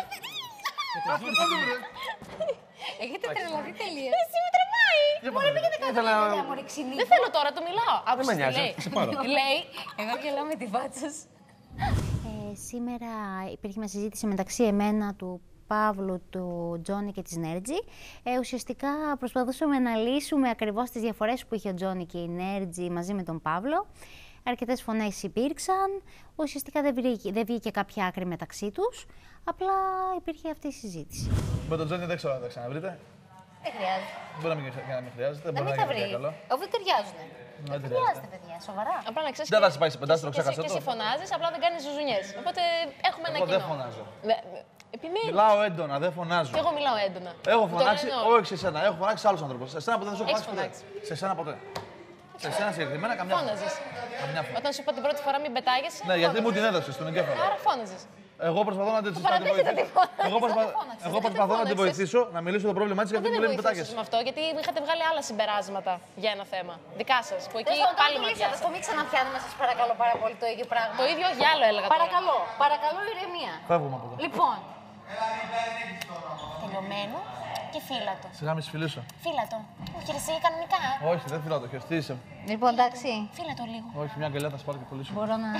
Έχετε τρελαθεί τελείως. Εσύ με τρεμάει. Μπορεί να πήγαινε κάτι μωρέ ξυνή. Δεν θέλω τώρα, το μιλάω. Δεν με νοιάζει, σε πάρω. Λέει, εγώ γελάω με τη βάτσα σου. Σήμερα υπήρχε μια συζήτηση μεταξύ εμένα, του Παύλου, του Τζόνι και της Νέρτζη. Ουσιαστικά προσπαθούσαμε να λύσουμε ακριβώς τις διαφορές που είχε ο Τζόνι και η Νέρτζη μαζί με τον Παύλο. Αρκετές φωνές υπήρξαν. Ουσιαστικά δεν βγήκε κάποια άκρη μεταξύ τους. Απλά υπήρχε αυτή η συζήτηση. Με τον Τζόνι δεν ξέρω αν θα ξαναβρείτε. Δεν χρειάζεται. Μπορεί να μην χρειάζεται. Δεν θα βρει. Αφού δεν ταιριάζουν. Δεν χρειάζεται, παιδιά, σοβαρά. Απλά να ξέρεις. Δεν θα σε πάει σε πεντάστρο, ξέχασε το. Και εσύ φωνάζεις, απλά δεν κάνεις ζουζουνιές. Οπότε έχουμε ένα κοινό. Εγώ δεν φωνάζω. Επιμένει. Μιλάω έντονα, δεν φωνάζω. Και εγώ μιλάω έντονα. Έχω φωνάξει, όχι σε εσένα, έχω φωνάξει σε άλλους ανθρώπους. Σε εσένα ποτέ δεν σου έχω φωνάξει. Σε εσένα ποτέ. Σε εσένα συγκεκριμένα καμιά φορά. Φώναζες. Όταν σου είπα την πρώτη φορά μην πετάγεσαι. Ναι, γιατί μου την έδωσες στον εγκέφαλο. Άρα φώναζες. Εγώ προσπαθώ να τη βοηθήσω. Εγώ προσπαθώ να τη βοηθήσω να μιλήσω το πρόβλημά της γιατί μου λέει μην πετάγεσαι. Με αυτό, γιατί είχατε βγάλει άλλα συμπεράσματα για ένα θέμα. Δικά σας. Που εκεί πάλι με πιάσατε. Το μην ξαναπιάνουμε, σας παρακαλώ πάρα πολύ το ίδιο πράγμα. Το ίδιο όχι άλλο έλεγα. Παρακαλώ, παρακαλώ ηρεμία. Φεύγουμε από εδώ. Λοιπόν. Τελειωμένο και φύλατο. Σιγά μη σφυλίσω. Φύλατο. Όχι, εσύ κανονικά. Όχι, δεν φυλάτο, χεστήσε. Λοιπόν, εντάξει. Φύλατο λίγο. Όχι, μια αγκαλιά θα σπάρω και πολύ σου. Μπορώ να.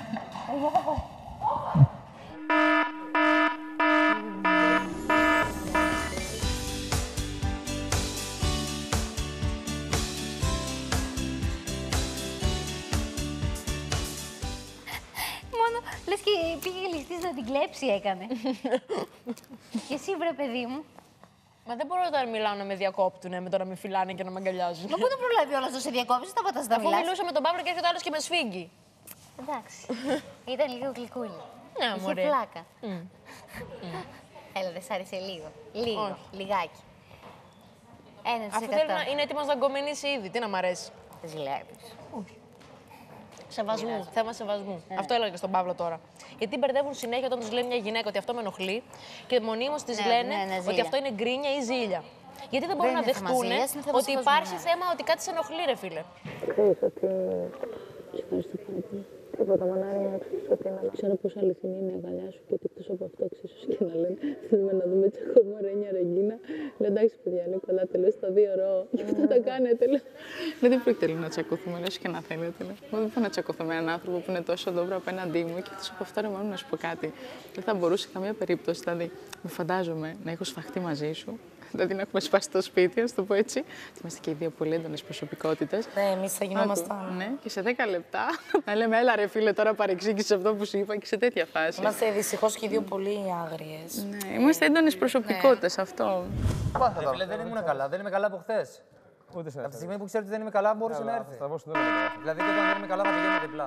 Λες και πήγε ληστής να την κλέψει έκανε. Και εσύ βρε παιδί μου. Μα δεν μπορώ όταν μιλάω να με διακόπτουνε με το να με φυλάνε και να με αγκαλιάζουν. Μα πού δεν προλάβει όλος να σε διακόψει, τα πατάς να μιλάς. Αφού μιλούσα με τον Παύλο και έρχεται άλλος και με σφίγγει. Εντάξει. Ήταν λίγο γλυκούλη. Ναι, είχε πλάκα. Έλα, δεν σ' άρεσε λίγο. Λίγο, λιγάκι. 1%. Αφού είναι έτοιμος να γκομενήσει ήδη, τι να μ' αρέσει. Ζηλεύεις. Σεβασμού, θέμα σεβασμού. Αυτό έλεγα και στον Παύλο τώρα. Γιατί μπερδεύουν συνέχεια όταν τους λέει μια γυναίκα ότι αυτό με ενοχλεί και μονίμως τις λένε ότι αυτό είναι γκρίνια ή ζήλια. Γιατί δεν μπορούν να δεχτούν ότι υπάρχει θέμα ότι κάτι σε ενοχλεί, ρε φίλε. Ξέρεις ότι. Ευχαριστώ πάρα πολύ. Τίποτα, μανάρι μου, ότι να ξέρω πόσο αληθινή είναι η αγκαλιά σου και ότι εκτός από αυτό ξέρεις και να λένε θέλουμε να δούμε τσακωμό Ρένια Ρεγκίνα. Λέω εντάξει παιδιά, Νίκολα, τελείως στα 2 ώρο. Και αυτό τα κάνετε, λέω. Δεν πρόκειται να τσακωθούμε, λέω και να θέλετε. Εγώ δεν θέλω να τσακωθώ με έναν άνθρωπο που είναι τόσο dobro απέναντί μου και εκτός από αυτό, ρε μόνο να σου πω κάτι. Δεν θα μπορούσε καμία περίπτωση, δηλαδή, με φαντάζομαι να έχω σφαχτεί μαζί σου. Δηλαδή να έχουμε σπάσει το σπίτι, να το πω έτσι. Είμαστε και οι δύο πολύ έντονες προσωπικότητες. Ναι, εμείς θα γινόμασταν. Ναι, και σε 10 λεπτά να λέμε, έλα ρε φίλε, τώρα παρεξήγησε αυτό που σου είπα και σε τέτοια φάση. Είμαστε δυστυχώς και οι δύο πολύ άγριες. Ναι, είμαστε έντονες προσωπικότητες, αυτό. Δεν ήμουν καλά, δεν είμαι καλά από χθες. Ούτε σε Από τη στιγμή που ξέρω ότι δεν είμαι καλά, μπορούσε να έρθει. Δηλαδή και όταν δεν είμαι καλά θα πηγαίνω διπλά.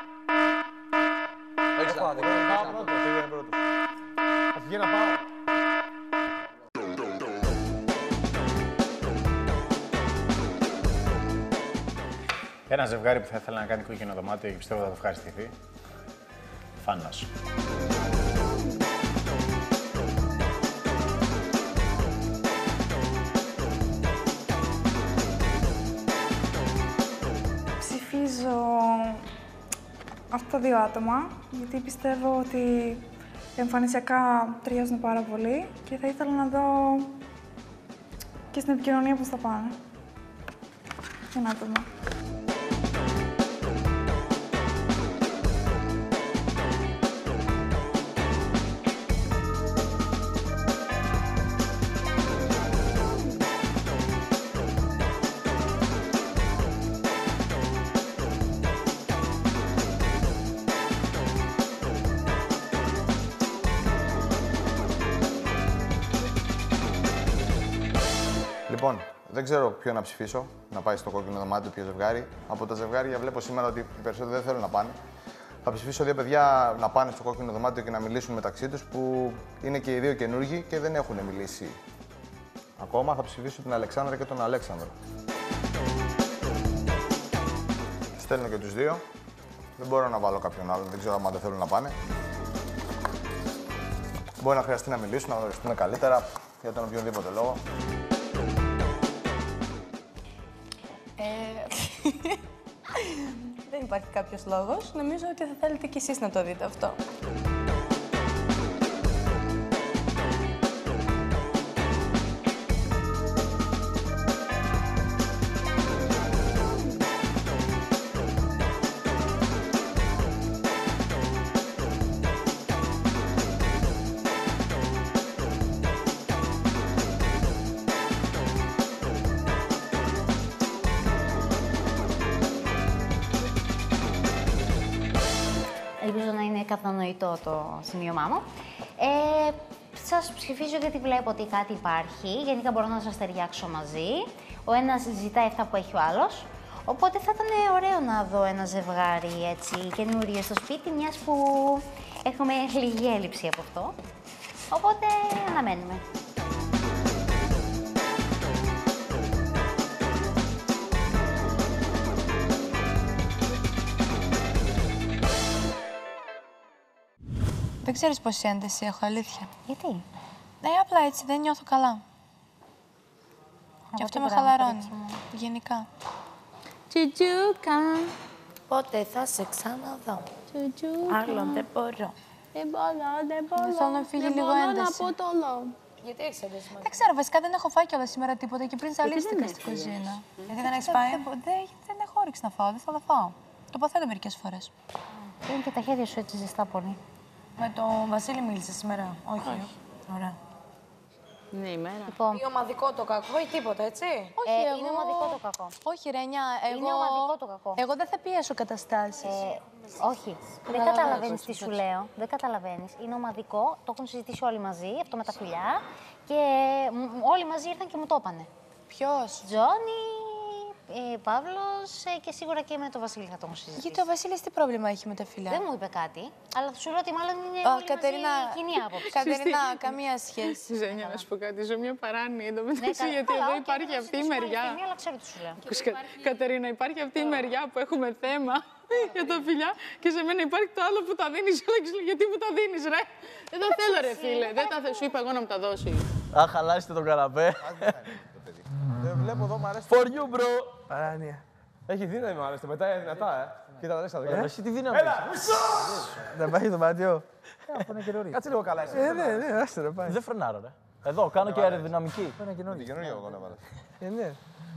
Έχεις άδικο. Θα πηγαίνω να πάω. Ένα ζευγάρι που θα ήθελα να κάνει κόκκινο δωμάτιο και πιστεύω θα το ευχαριστηθεί. Φάνας. Ψηφίζω αυτά τα δύο άτομα, γιατί πιστεύω ότι εμφανισιακά ταιριάζουν πάρα πολύ και θα ήθελα να δω και στην επικοινωνία πώς θα πάνε. Ένα άτομο. Λοιπόν, δεν ξέρω ποιο να ψηφίσω, να πάει στο κόκκινο δωμάτιο, ποιο ζευγάρι. Από τα ζευγάρια βλέπω σήμερα ότι οι περισσότεροι δεν θέλουν να πάνε. Θα ψηφίσω δύο παιδιά να πάνε στο κόκκινο δωμάτιο και να μιλήσουν μεταξύ τους, που είναι και οι δύο καινούργοι και δεν έχουν μιλήσει ακόμα. Θα ψηφίσω την Αλεξάνδρα και τον Αλέξανδρο. στέλνω και τους δύο. Δεν μπορώ να βάλω κάποιον άλλον, δεν ξέρω αν δεν θέλουν να πάνε. Μπορεί να χρειαστεί να μιλήσουν, να γνωριστούμε καλύτερα για τον οποιονδήποτε λόγο. Δεν υπάρχει κάποιος λόγος. Νομίζω ότι θα θέλετε κι εσείς να το δείτε αυτό. Ελπίζω να είναι κατανοητό το σημείωμά μου. Σας ψηφίζω γιατί βλέπω ότι κάτι υπάρχει. Γενικά μπορώ να σας ταιριάξω μαζί. Ο ένας ζητάει αυτά που έχει ο άλλος. Οπότε θα ήταν ωραίο να δω ένα ζευγάρι έτσι καινούριο στο σπίτι, μιας που έχουμε λίγη έλλειψη από αυτό. Οπότε αναμένουμε. Δεν ξέρεις πόση ένταση έχω, αλήθεια. Γιατί? Απλά έτσι δεν νιώθω καλά. Και αυτό με χαλαρώνει. Γενικά. Τσουτζούκα. Πότε θα σε ξαναδώ. Τσουτζούκα. Άλλον δεν μπορώ. Δεν μπορώ. Θέλω να φύγει λίγο ένταση. Να πω το λόγο. Γιατί έχεις ένταση? Δεν ξέρω, βασικά δεν έχω φάει κιόλας σήμερα τίποτα και πριν ζαλίστηκα στην κουζίνα. Γιατί δεν έχεις πάει? Δεν έχω όρεξη να φάω, δεν θα τα φάω. Το παθαίνω μερικές φορές. Είναι και τα χέρια σου έτσι ζεστά πολύ. Με τον Βασίλη μίλησε σήμερα. Όχι. Ωραία. Ναι, ημέρα. Λοιπόν. Ή ομαδικό το κακό ή τίποτα, έτσι. Όχι, είναι ομαδικό το κακό. Όχι, Ρένια, Είναι ομαδικό το κακό. Εγώ δεν θα πιέσω καταστάσεις. Όχι. Δεν καταλαβαίνεις τι σου λέω. Δεν καταλαβαίνεις. Είναι ομαδικό. Το έχουν συζητήσει όλοι μαζί, αυτό με τα φιλιά. Και όλοι μαζί ήρθαν και μου το είπανε. Ποιος? Τζόνι, Παύλος και σίγουρα και με τον Βασίλη θα το έχουν συζητήσει. Γιατί ο Βασίλης τι πρόβλημα έχει με τα φιλιά? Δεν μου είπε κάτι, αλλά σου λέω ότι μάλλον είναι όλοι Κατερίνα, μαζί κοινή άποψη. Κατερίνα, καμία σχέση. Ζένια, να σου πω κάτι, ζω μια παράνοια εντωμεταξύ, γιατί εδώ υπάρχει αυτή η μεριά. Αλλά ξέρω τι σου λέω. Κατερίνα, υπάρχει αυτή η μεριά που έχουμε θέμα για τα φιλιά και σε μένα υπάρχει το άλλο που τα δίνεις όλα και σου λέω γιατί μου τα δίνεις, ρε. Δεν τα θέλω, ρε φίλε. Σου είπα εγώ να μου τα δώσει. Α, χαλάσετε τον καναπέ. Δεν βλέπω εδώ, μ' αρέσει. For you, bro. Παράνοια. Έχει δύναμη, μ' αρέσει. Πετάει δυνατά, Κοίτα, Αλέξανδρο. Εσύ τι δύναμη. Έλα! Δεν πάει το μάτιο. Αυτό είναι και νωρίς. Κάτσε λίγο καλά, εσύ. Ναι, άστε ρε, πάει. Δεν φρενάρω, ρε. Εδώ, κάνω και αεροδυναμική. Είναι Καινούργιο εγώ να βάλω. Ναι.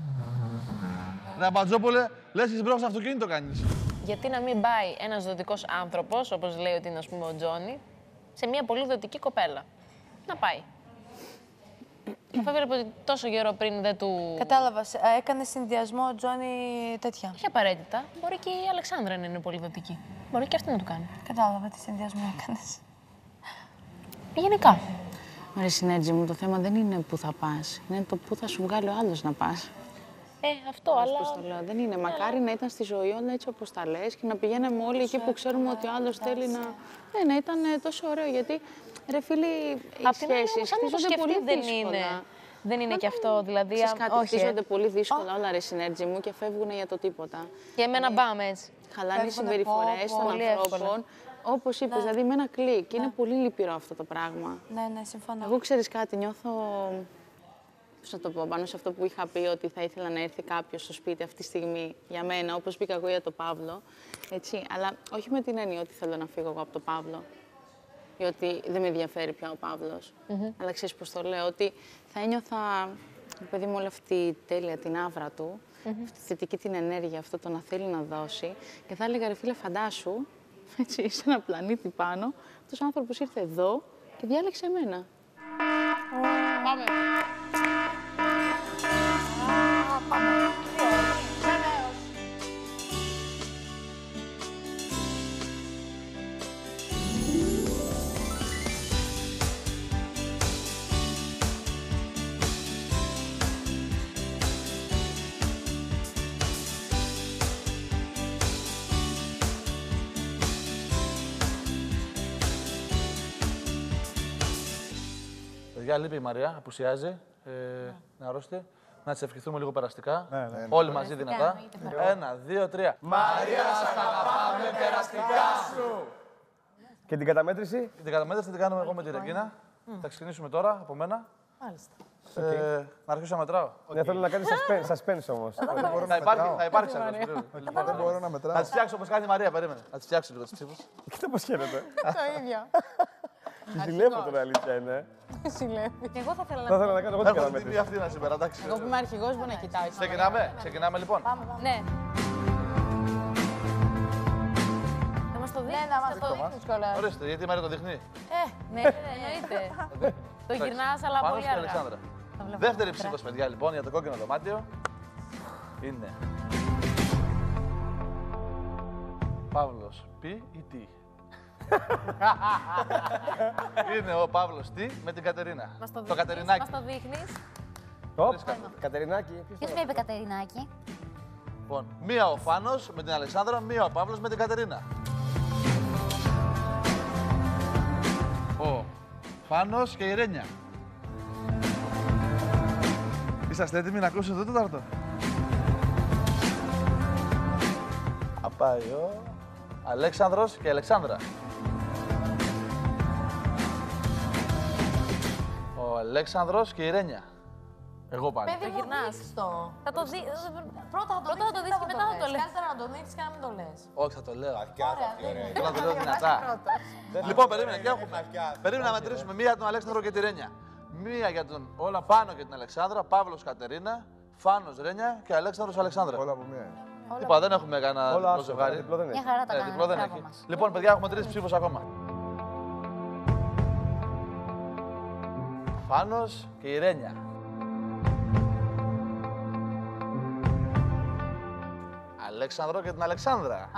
Ρε Μπατζόπουλε, λες εις μπρος αυτοκίνητο κάνεις. Γιατί να μην πάει ένας δοτικός άνθρωπος, όπως λέει ότι είναι ας πούμε ο Τζόνι, σε μια πολύ δοτική κοπέλα. Να πάει. Θα βλέπω ότι τόσο καιρό πριν δεν του... Κατάλαβα. Έκανε συνδυασμό ο Τζόνι τέτοια. Όχι απαραίτητα. Μπορεί και η Αλεξάνδρα να είναι πολύ δοτική. Μπορεί και αυτή να του κάνει. Κατάλαβα τι συνδυασμό έκανες. Γενικά. Ωραία, συνέντζη μου, το θέμα δεν είναι πού θα πας. Είναι το πού θα σου βγάλει ο άλλος να πας. Αυτό, αλλά... Πώς το λέω, δεν είναι. Μακάρι να ήταν στη ζωή όλα έτσι όπως τα λες και να πηγαίναμε όλοι εκεί που ξέρουμε ότι ο άλλος θέλει να... να ήταν τόσο ωραίο, γιατί ρε φίλοι, οι σχέσεις χτίζονται πολύ δύσκολα. Δεν είναι και αυτό, δηλαδή... Χτίζονται πολύ δύσκολα όλα, ρε συνέντζη μου, και φεύγουν για το τίποτα. Και εμένα πάμε έτσι. Χαλάνε οι συμπεριφορές των ανθρώπων. Όπως είπες, δηλαδή με ένα κλικ. Είναι πολύ λυπηρό αυτό το πράγμα. Ναι, συμφωνώ. Εγώ ξέρεις κάτι, νιώθω. Πώς να το πω, πάνω σε αυτό που είχα πει, ότι θα ήθελα να έρθει κάποιος στο σπίτι αυτή τη στιγμή για μένα, όπως πήγα εγώ για τον Παύλο. Έτσι, αλλά όχι με την έννοια ότι θέλω να φύγω εγώ από τον Παύλο. Ή ότι δεν με ενδιαφέρει πια ο Παύλος. Αλλά ξέρεις πώς το λέω, ότι θα ένιωθα, παιδί μου, όλη αυτή η τέλεια την άβρα του, αυτή τη θετική την ενέργεια, αυτό το να θέλει να δώσει. Και θα έλεγα, ρε φίλε, φαντάσου, έτσι, σε ένα πλανήτη πάνω, αυτός ο άνθρωπος ήρθε εδώ και διάλεξε εμένα. Πάμε. Πάμε. Παιδιά, λείπει η Μαρία, απουσιάζει. Είναι αρρώστια. Να τις ευχηθούμε λίγο περαστικά. Όλοι μαζί δυνατά. 1, 2, 3. Μαρία, σ' αγαπάμε περαστικά σου. Και την καταμέτρηση. Την καταμέτρηση την κάνουμε εγώ με τη Ρεγκίνα. Θα ξεκινήσουμε τώρα από μένα. Μάλιστα. Να αρχίσω να μετράω. Ναι, θέλω να κάνεις suspense όμως. Θα υπάρξει αυτό. Δεν μπορώ να μετράω. Θα τις φτιάξω όπως κάνει η Μαρία, περίμενε. Θα τις φτιάξω λίγο τις ψήφους. Κοίτα πώς χαίρεται. Το ίδιο. Τη ζηλεύω τώρα, αλήθεια είναι. Ζηλεύει. Και εγώ θα ήθελα να. Θα ήθελα να κάνω εγώ την Έχω καταμέτρηση. τιμή αυτή να σήμερα, εντάξει. Εγώ που είμαι αρχηγός μπορώ να κοιτάω. Ξεκινάμε λοιπόν. Ναι. Θα μας το δείχνεις κιόλας. Ορίστε, γιατί η Μαρία το δείχνει. Ναι, εννοείται. Το γυρνάς, αλλά Πάνος πολύ και αργά. Αλεξάνδρα. Δεύτερη ψήφος, παιδιά, λοιπόν, για το κόκκινο δωμάτιο. Είναι Παύλος Π ή Τ. Είναι ο Παύλος Τ με την Κατερίνα. Το Κατερινάκι. Μας το δείχνεις. Κατερινάκη. Ποιος με είπε Κατερινάκη? Λοιπόν, μία ο Φάνος με την Αλεξάνδρα, μία ο Παύλος με την Κατερίνα. Ο Φάνος και η Ρένια. Είσαστε έτοιμοι να ακούσετε το τέταρτο? Απάει ο Αλέξανδρος και η Αλεξάνδρα. Ο Αλέξανδρος και η Ρένια. Εγώ πάλι. Παιδί μου, δείξ' το. Θα το δει. Πρώτα θα το δεις και μετά θα το λες. Καλύτερα να το δείξεις και να μην το λες. Όχι, θα το λέω. Ωραία, Θέλω να το λέω δυνατά. Λοιπόν, περίμενε και έχουμε. Περίμενε να μετρήσουμε μία για τον Αλέξανδρο και τη Ρένια. Μία για τον Φάνο και την Αλεξάνδρα, Παύλος Κατερίνα, Φάνος Ρένια και Αλέξανδρος Αλεξάνδρα. Όλα από μία. Είπα, δεν έχουμε κανένα διπλό ζευγάρι. Μια χαρά τα κάνουμε. Διπλό δεν έχει. Λοιπόν, παιδιά, έχουμε 3 ψήφους ακόμα. Φάνος και η Ρένια. Αλέξανδρο και την Αλεξάνδρα.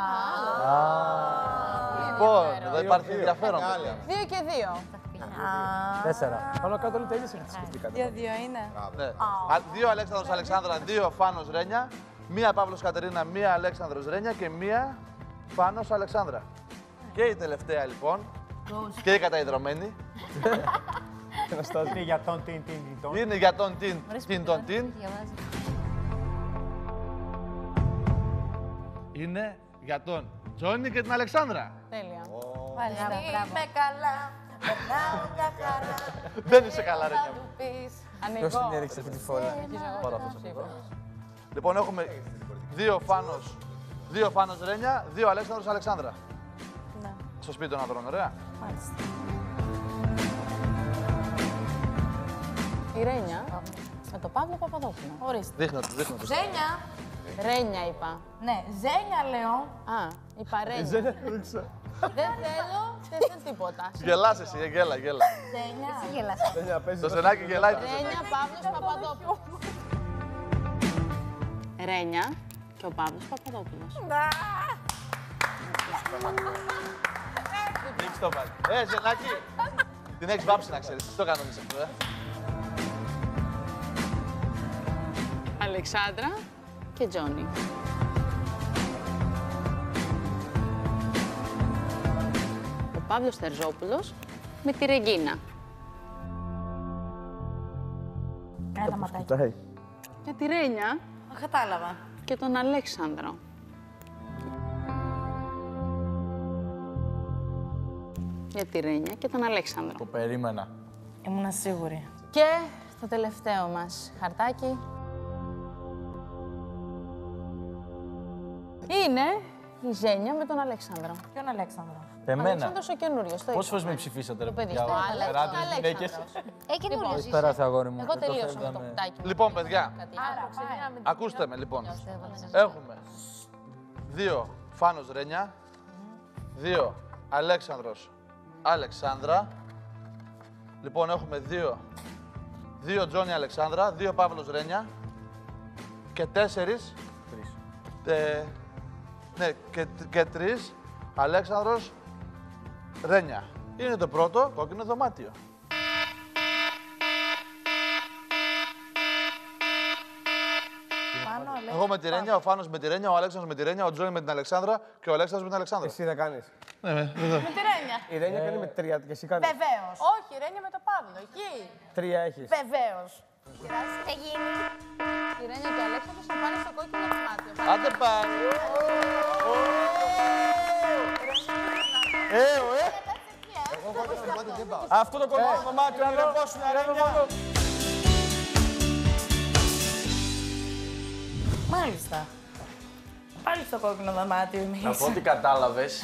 Λοιπόν, εδώ υπάρχει ενδιαφέρον. 2 και 2. 4. Πάνω κάτω λέτε ίδιες σκεφτήκατε. 2-2 είναι. Ναι. 2 Αλέξανδρος Αλεξάνδρα, 2 Φάνος Ρένια, 1 Παύλος Κατερίνα, 1 Αλέξανδρος Ρένια και 1 Φάνος Αλεξάνδρα. Και η τελευταία λοιπόν, και η καταϊδρωμένη. Είναι για τον Τιν Τιν Τιν. Είναι για τον Τιν τον Τιν. Είναι για τον Τζόνι και την Αλεξάνδρα. Τέλεια. Μάλιστα, Είμαι καλά, περνάω μια χαρά. Δεν είσαι καλά, ρε. Ποιος την έριξε αυτή τη φορά. Λοιπόν, έχουμε 2 Φάνος Ρένια, 2 Αλέξανδρος Αλεξάνδρα. Ναι. Στο σπίτι των ανδρών, ωραία. Μάλιστα. Η Ρένια με το Παύλο Παπαδόπουλο. Ορίστε. Δείχνω του, δείχνω του. Ζένια. Ρένια είπα. Ναι, Ζένια λέω. Α, είπα Ρένια. Ζένια έριξε. Δεν θέλω τίποτα. Γελάς εσύ, γέλα. Ζένια. Εσύ γελάς. Το στενάκι γελάει. Ρένια, Παύλος Παπαδόπουλος. Ρένια και ο Παύλος Παπαδόπουλος. Ρίξ' το πάλι. Ζενάκι. Την έχεις βάψει να ξέρεις. Τι το κάνεις αυτό, Αλεξάνδρα και Τζόνι. Ο Παύλος Τερζόπουλος με τη Ρεγκίνα. Ένα ματάκι. Και τη Ρένια Κατάλαβα. και τον Αλέξανδρο. Για τη Ρένια και τον Αλέξανδρο. Το περίμενα. Ήμουν σίγουρη. Και το τελευταίο μας χαρτάκι είναι η Ζένια με τον Αλέξανδρο. Ποιον Αλέξανδρο? Ο Εμένα. Αλέξανδρος ο καινούριος. Πόσες φορές με ψηφίσατε, ρε Το παιδί. παιδιά. Ο Περάτες γυναίκες. Καινούριος είσαι. Πέρασε, αγόρι μου. Εγώ τελείωσα με το κουτάκι. Λοιπόν, παιδιά, Άρα, ξεκινάμε. ακούστε με λοιπόν. Έχουμε 2 Φάνος Ρένια, 2 Αλέξανδρος Αλεξάνδρα. Λοιπόν, έχουμε 2 Τζόνι Αλεξάνδρα, 2 Παύλος Ρένια και 4. Ναι, και 3 Αλέξανδρος Ρένια. Είναι το πρώτο κόκκινο δωμάτιο. Εγώ με τη Ρένια, ο Φάνος με τη Ρένια, ο Αλέξανδρος με τη Ρένια, ο Τζόνι με την Αλεξάνδρα και ο Αλέξανδρος με την Αλεξάνδρα. Εσύ δεν κάνεις. Ναι, Με τη Ρένια. Η Ρένια κάνει με 3 και εσύ κάνεις. Βεβαίως. Όχι, Ρένια με το Παύλο, εκεί. 3 έχεις. Βεβαίως. Θα γίνει. Η Ρένια και ο Αλέξανδρος θα πάνε στο κόκκινο δωμάτιο. Άντε πάνε. Εγώ κόκκινο δωμάτιο δεν πάω. Αυτό το κόκκινο δωμάτιο είναι εδώ. Μάλιστα. Πάλι στο κόκκινο δωμάτιο εμείς. Από ό,τι κατάλαβες,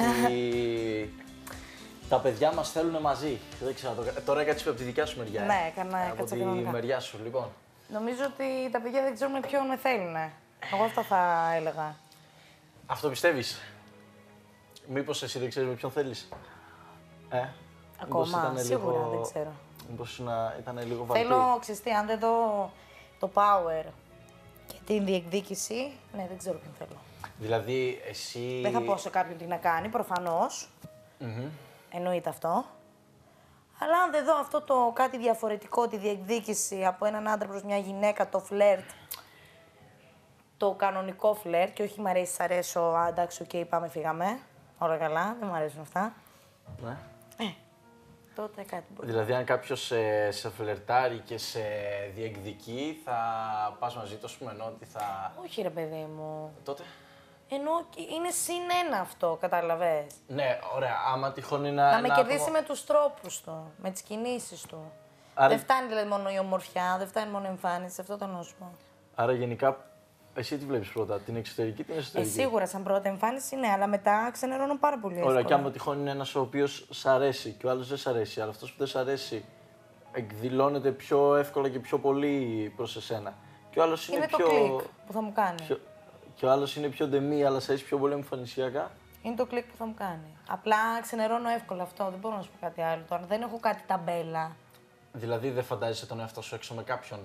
τα παιδιά μας θέλουν μαζί. Δεν ξέρω, τώρα έκατσε από τη δικιά σου μεριά. Ναι, έκανα από τη μεριά σου, λοιπόν. Νομίζω ότι τα παιδιά δεν ξέρουν ποιον με θέλουν. Εγώ αυτό θα έλεγα. Αυτό πιστεύεις? Μήπως εσύ δεν ξέρεις με ποιον θέλεις? Ακόμα, σίγουρα δεν ξέρω. Μήπως ήταν λίγο βαρύ. Θέλω, ξεστή, αν δεν δω το power και την διεκδίκηση, ναι, δεν ξέρω ποιον θέλω. Δηλαδή, εσύ... Δεν θα πω σε κάποιον τι να κάνει, προφανώς. Εννοείται αυτό. Αλλά αν δεν δω αυτό το κάτι διαφορετικό, τη διεκδίκηση από έναν άντρα προς μια γυναίκα, το φλερτ, το κανονικό φλερτ, και όχι μ' αρέσει, σ' αρέσω, εντάξει, οκ, πάμε, φύγαμε. Όλα καλά, δεν μου αρέσουν αυτά. Ναι. Τότε κάτι μπορεί. Δηλαδή, αν κάποιος σε φλερτάρει και σε διεκδικεί, θα πας μαζί του, ας πούμε, ενώ ότι θα... Όχι, ρε παιδί μου. Τότε? Ενώ είναι συνένα αυτό, καταλαβες. Ναι, ωραία. Άμα τυχόν είναι να με κερδίσει με τους τρόπους του, με τις κινήσεις του. Άρα... Δεν φτάνει δηλαδή μόνο η ομορφιά, δεν φτάνει μόνο η εμφάνιση, αυτό το νόσημα. Άρα γενικά, εσύ τι βλέπεις πρώτα, την εξωτερική ή την εσωτερική? Σίγουρα, σαν πρώτη εμφάνιση, ναι, αλλά μετά ξενερώνω πάρα πολύ εύκολα. Ωραία, και άμα τυχόν είναι ένας ο οποίος σ' αρέσει και ο άλλος δεν σ' αρέσει, αλλά αυτός που δεν σ' αρέσει εκδηλώνεται πιο εύκολα και πιο πολύ προς εσένα. Και ο άλλος είναι πιο... το κλικ που θα μου κάνει. Και ο άλλος είναι πιο ντεμή, αλλά σ' αρέσει πιο πολύ εμφανισιακά. Είναι το κλικ που θα μου κάνει. Απλά ξενερώνω εύκολα αυτό, δεν μπορώ να σου πω κάτι άλλο τώρα. Δεν έχω κάτι ταμπέλα. Δηλαδή δεν φαντάζεσαι τον εαυτό σου έξω με κάποιον?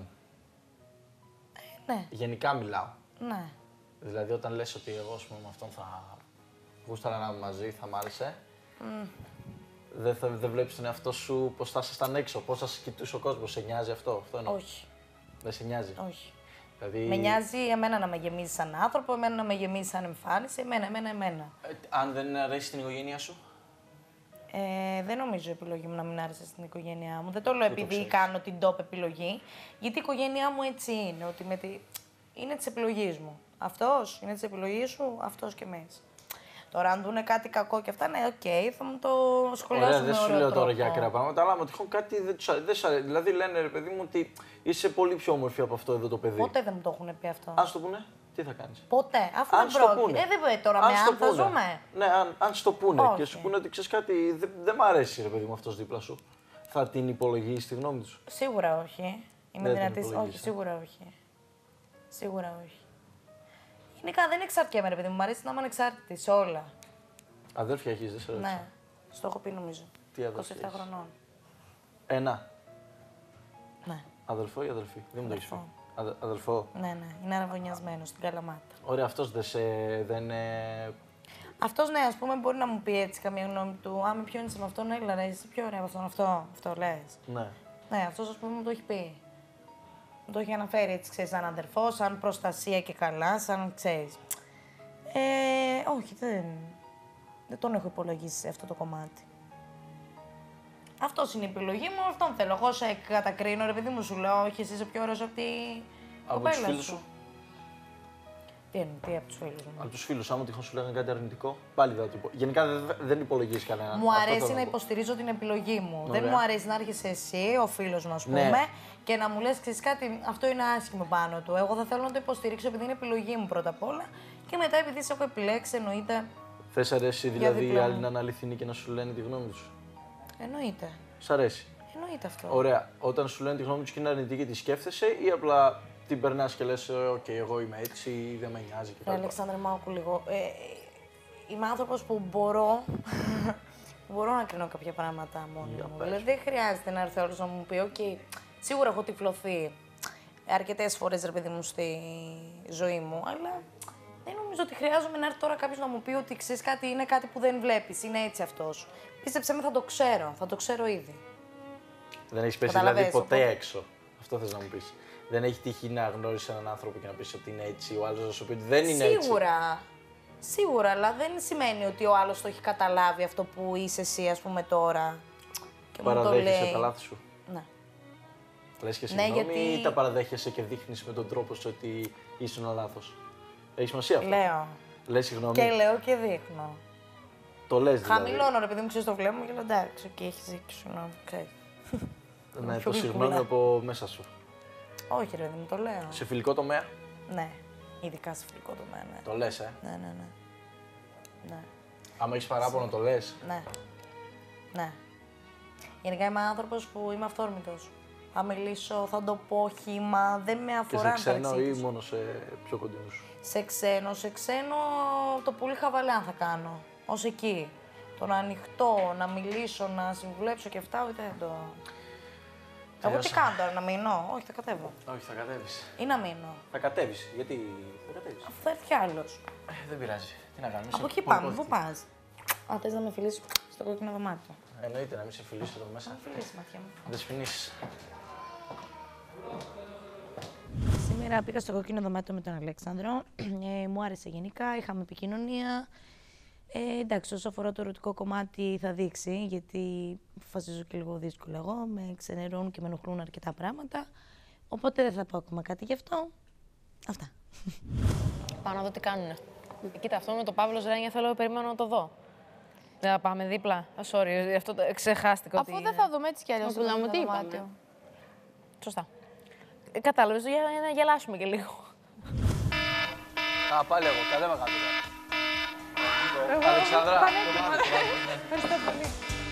Ναι. Γενικά μιλάω. Ναι. Δηλαδή όταν λες ότι εγώ, ας πούμε, με αυτόν θα γούσταρα να είμαι μαζί, θα μ' άρεσε. Δεν βλέπεις τον εαυτό σου πώς θα ήσασταν έξω, πώς θα σε κοιτούσε ο κόσμος, σε νοιάζει αυτό εννοώ? Όχι. Δεν σε νοιάζει? Όχι. Δηλαδή... Με νοιάζει εμένα να με γεμίζει σαν άνθρωπο, εμένα να με γεμίζει σαν εμφάνιση, εμένα. Αν δεν αρέσει την οικογένειά σου? Δεν νομίζω η επιλογή μου να μην άρεσε στην οικογένειά μου. Δεν το λέω επειδή κάνω την top επιλογή, γιατί η οικογένειά μου έτσι είναι, ότι είναι της επιλογής μου. Αυτός είναι της επιλογής σου, αυτός και εμείς. Τώρα, αν δούνε κάτι κακό και αυτά, ναι, οκ, θα μου το σχολιάσουν. Δεν σου λέω τώρα για ακραία πράγματα, αλλά μου τυχόν κάτι δεν σου αρέσει. Δηλαδή, λένε, ρε παιδί μου, ότι είσαι πολύ πιο όμορφη από αυτό εδώ το παιδί. Ποτέ δεν μου το έχουν πει αυτό. Αν σου το πούνε, τι θα κάνεις? Ποτέ. Αφού δεν πρόκειται. Δεν μπορεί τώρα με αν θα ζούμε. Ναι, αν σου το πούνε και σου πούνε ότι ξέρεις κάτι, δεν μ' αρέσει, ρε παιδί μου, αυτός δίπλα σου. Θα την υπολογίσεις τη γνώμη του? Σίγουρα όχι. Είμαι δυνατή. Όχι, σίγουρα όχι. Σίγουρα όχι. Γενικά δεν εξαρτιέμαι, ρε παιδί μου. Μ' αρέσει να είμαι ανεξάρτητη σε όλα. Αδέρφια έχεις, δεν σε ρώτησα? Ναι. Στο έχω πει νομίζω. Τι αδέρφια? 27 χρονών. Ένα. Ναι. Αδελφό ή αδελφή? Δεν μου το έχεις πει. Αδελφό. Ναι. Είναι αραβωνιασμένος στην Καλαμάτα. Ωραία, αυτός δεν... Αυτός, ναι, ας πούμε, μπορεί να μου πει έτσι καμία γνώμη του. Α, με ποιον είσαι με αυτόν, έλα ρε, είσαι πιο ωραία από αυτόν, αυτό λες. Ναι. Ναι, αυτός, ας πούμε, μου το έχει πει. Μου το έχει αναφέρει έτσι, ξέρεις, σαν αδερφό, σαν προστασία και καλά, σαν, ξέρεις. Όχι, δεν τον έχω υπολογίσει σε αυτό το κομμάτι. Αυτός είναι η επιλογή μου, αυτόν θέλω. Εγώ σε κατακρίνω, ρε παιδί μου, σου λέω, όχι, εσύ είσαι πιο ωραίος από τη κοπέλα σου. Τι από τους φίλους μου? Από τους φίλους, άμα τυχόν σου λέγανε κάτι αρνητικό, πάλι δεν το υπολογίζει. Γενικά δεν υπολογίζει κανέναν. Μου αρέσει να υποστηρίζω την επιλογή μου. Ωραία. Δεν μου αρέσει να έρχεσαι εσύ, ο φίλος μου, ας πούμε, και να μου λες, ξέρεις κάτι, αυτό είναι άσχημο πάνω του. Εγώ θα θέλω να το υποστηρίξω επειδή είναι επιλογή μου πρώτα απ' όλα και μετά επειδή σε έχω επιλέξει, εννοείται. Θες αρέσει δηλαδή οι άλλοι να είναι αληθινοί και να σου λένε τη γνώμη τους? Εννοείται. Σ' αρέσει? Εννοείται αυτό. Ωραία. Όταν σου λένε τη γνώμη τους και είναι αρνητική, τη σκέφτεσαι ή απλά την περνάς και λες, οκ, εγώ είμαι έτσι ή δεν με νοιάζει κτλ. Αλεξάνδρε, μ' άκου λίγο. Είμαι άνθρωπος που μπορώ να κρίνω κάποια πράγματα μόνη μου. Δηλαδή δεν χρειάζεται να έρθει όλος να μου πει, οκ, σίγουρα έχω τυφλωθεί αρκετές φορές, ρε παιδί μου, στη ζωή μου, αλλά δεν νομίζω ότι χρειάζομαι να έρθει τώρα κάποιος να μου πει ότι ξέρεις κάτι, είναι κάτι που δεν βλέπεις, είναι έτσι αυτός. Πίστεψέ με, θα το ξέρω ήδη. Δεν έχεις πέσει δηλαδή ποτέ έξω. Αυτό θες να μου πεις? Δεν έχει τύχει να γνώρισεις έναν άνθρωπο και να πεις ότι είναι έτσι, ο άλλος να σου πει ότι δεν είναι έτσι? Σίγουρα, αλλά δεν σημαίνει ότι ο άλλος το έχει καταλάβει αυτό που είσαι εσύ, ας πούμε, τώρα. Και παραδέχεσαι τα λάθη σου? Ναι. Λες και Ναι, συγγνώμη γιατί- ή τα παραδέχεσαι και δείχνεις με τον τρόπο σου ότι ήσουν λάθος? Έχει σημασία αυτό? Λέω. Λες συγγνώμη. Και λέω και δείχνω. Το λες δηλαδή. Χαμηλώνω, ρε παιδί μου, ξέρεις το βλέμμα μου και λέω εντάξει, οκ, έχεις δίκιο, συγγνώμη, ξέρεις. Ναι, Πιο το συγγνώμη γλυκούλα. από μέσα σου. Όχι, ρε παιδί μου, το λέω. Σε φιλικό τομέα. Ναι, ειδικά σε φιλικό τομέα, ναι. Το λες, Ναι. Ναι. Άμα έχεις παράπονο, το λες. Ναι. Ναι. Γενικά είμαι άνθρωπος που είμαι αυθόρμητος. Θα μιλήσω, θα το πω χύμα, δεν με Και αφορά σε αν ξένο ή παρεξήγησες. μόνο σε πιο κοντινούς? Σε ξένο το πολύ χαβαλέα θα κάνω. Ως εκεί. Το να ανοιχτώ, να μιλήσω, να συμβουλέψω και αυτά, όχι δεν το... Εγώ τι κάνω τώρα, να μείνω? Όχι, θα κατέβω. Όχι, θα κατέβεις. Ή να μείνω. Θα κατέβεις. Γιατί θα κατέβεις? Αφού θα έρθει άλλος. Δεν πειράζει. Τι να κάνουμε. Από εκεί πάμε, πού πας? Αν θες να με φιλήσεις στο κόκκινο δωμάτιο. Εννοείται να μην σε φιλήσω εδώ μέσα. Να φιλήσεις, ματιά μου. Δεν σφινήσεις. Σήμερα πήγα στο κόκκινο δωμάτιο με τον Αλέξανδρο. Μου άρεσε γενικά, είχαμε επικοινωνία. Εντάξει, όσο αφορά το ερωτικό κομμάτι θα δείξει, γιατί αποφασίζω και λίγο δύσκολο εγώ. Με ξενερώνουν και με ενοχλούν αρκετά πράγματα. Οπότε δεν θα πω ακόμα κάτι γι' αυτό. Αυτά. Πάω να δω τι κάνουνε. Κοίτα, αυτό με το Παύλο Ρένια θέλω περιμένω να το δω. Δεν θα πάμε δίπλα. Sorry, αυτό το ξεχάστηκα. Αφού δεν θα δούμε έτσι κι αλλιώς. Παππούλα μου, τι είπαμε? Σωστά. Κατάλαβες, για να γελάσουμε και λίγο. Α, πάλι εγώ. Κατέβα κάτω. Αλεξάνδρα. Ευχαριστώ πολύ.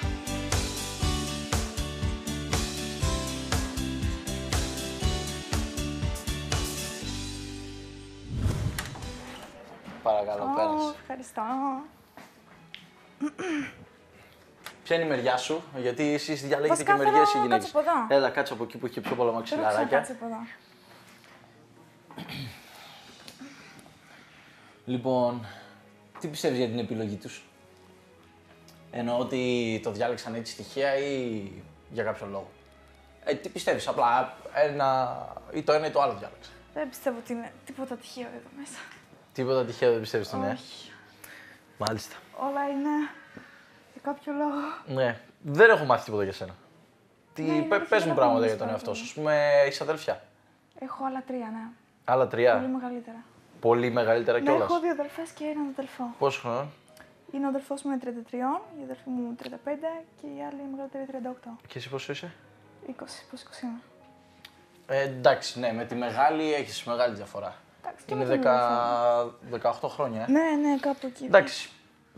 Παρακαλώ, πέρασε. Ευχαριστώ. Ποια είναι η μεριά σου, γιατί εσείς διαλέγετε Βασικά, και μεριές οι θέλω να γυναίκες. κάτσω από εδώ. Έλα, κάτσε από εκεί που έχει πιο πολλά Δεν ξέρω μαξιλαράκια. κάτσε από εδώ. Λοιπόν, τι πιστεύεις για την επιλογή τους? Εννοώ ότι το διάλεξαν έτσι τυχαία ή για κάποιο λόγο? Τι πιστεύεις, απλά ή το ένα ή το άλλο διάλεξαν? Δεν πιστεύω ότι είναι τίποτα τυχαίο εδώ μέσα. Τίποτα τυχαίο δεν πιστεύεις ότι είναι? Όχι. Μάλιστα. Όλα είναι για κάποιο λόγο. Ναι, δεν έχω μάθει τίποτα για σένα. Ναι, Πες δεν μου έχω πράγματα μάθει για τον πάρα εαυτό πολύ. σου. Ας πούμε, έχεις αδέλφια? Έχω άλλα 3, ναι. Άλλα 3. Πολύ μεγαλύτερα. Πολύ μεγαλύτερα Ναι, κιόλας. έχω 2 αδελφές και έναν αδελφό. Πόσο χρόνο? Είναι ο αδελφός μου είναι 33, η αδελφή μου 35 και η άλλη μεγαλύτερη 38. Και εσύ πόσο είσαι? 20, πώς 20 είμαι. Εντάξει, ναι, με τη μεγάλη έχεις μεγάλη διαφορά. Εντάξει, και Είναι με την 18 χρόνια. Ναι, κάπου εκεί. Εντάξει.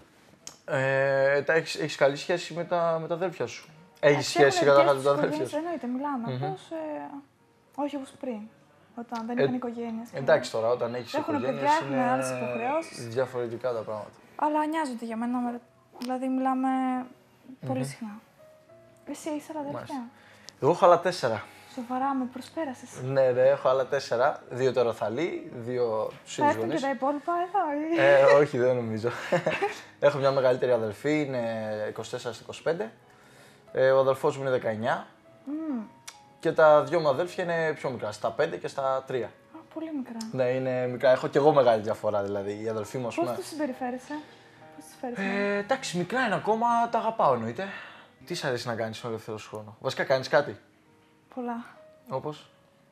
Έχεις καλή σχέση με τα αδέλφια σου. Έχεις σχέση καταρχάς με τα αδέλφια σου? Εννοείται, μιλάμε. Μμμ. Απλώς, όχι όπως πριν, όταν δεν είχαν οικογένειες. Εντάξει τώρα, όταν έχεις Έχουν οικογένειες παιδιά, έχουν είναι άλλες υποχρεώσεις. διαφορετικά τα πράγματα. Αλλά νοιάζονται για μένα. Δηλαδή, μιλάμε πολύ συχνά. Εσύ έχεις άλλα αδελφιά. Εγώ έχω άλλα 4. Σοβαρά, με προσπέρασες. Ναι, έχω άλλα 4. 2 τεροθαλή, 2 Θα σύντους έρθουν και γονείς. τα υπόλοιπα εδώ, ή? Όχι, δεν νομίζω. Έχω μια μεγαλύτερη αδελφή, είναι 24-25. Ο αδελφός μου είναι 19. Και τα 2 μου αδέλφια είναι πιο μικρά, στα 5 και στα 3. Πολύ μικρά. Ναι, είναι μικρά. Έχω κι εγώ μεγάλη διαφορά δηλαδή. Η αδελφή μου, ας Πώς πούμε. τους συμπεριφέρεσαι, πώς τους φέρεσαι? Εντάξει, μικρά είναι ακόμα, τα αγαπάω εννοείται. Τι σ' αρέσει να κάνεις στον ελεύθερο σου χρόνο? Βασικά κάνεις κάτι? Πολλά. Όπως?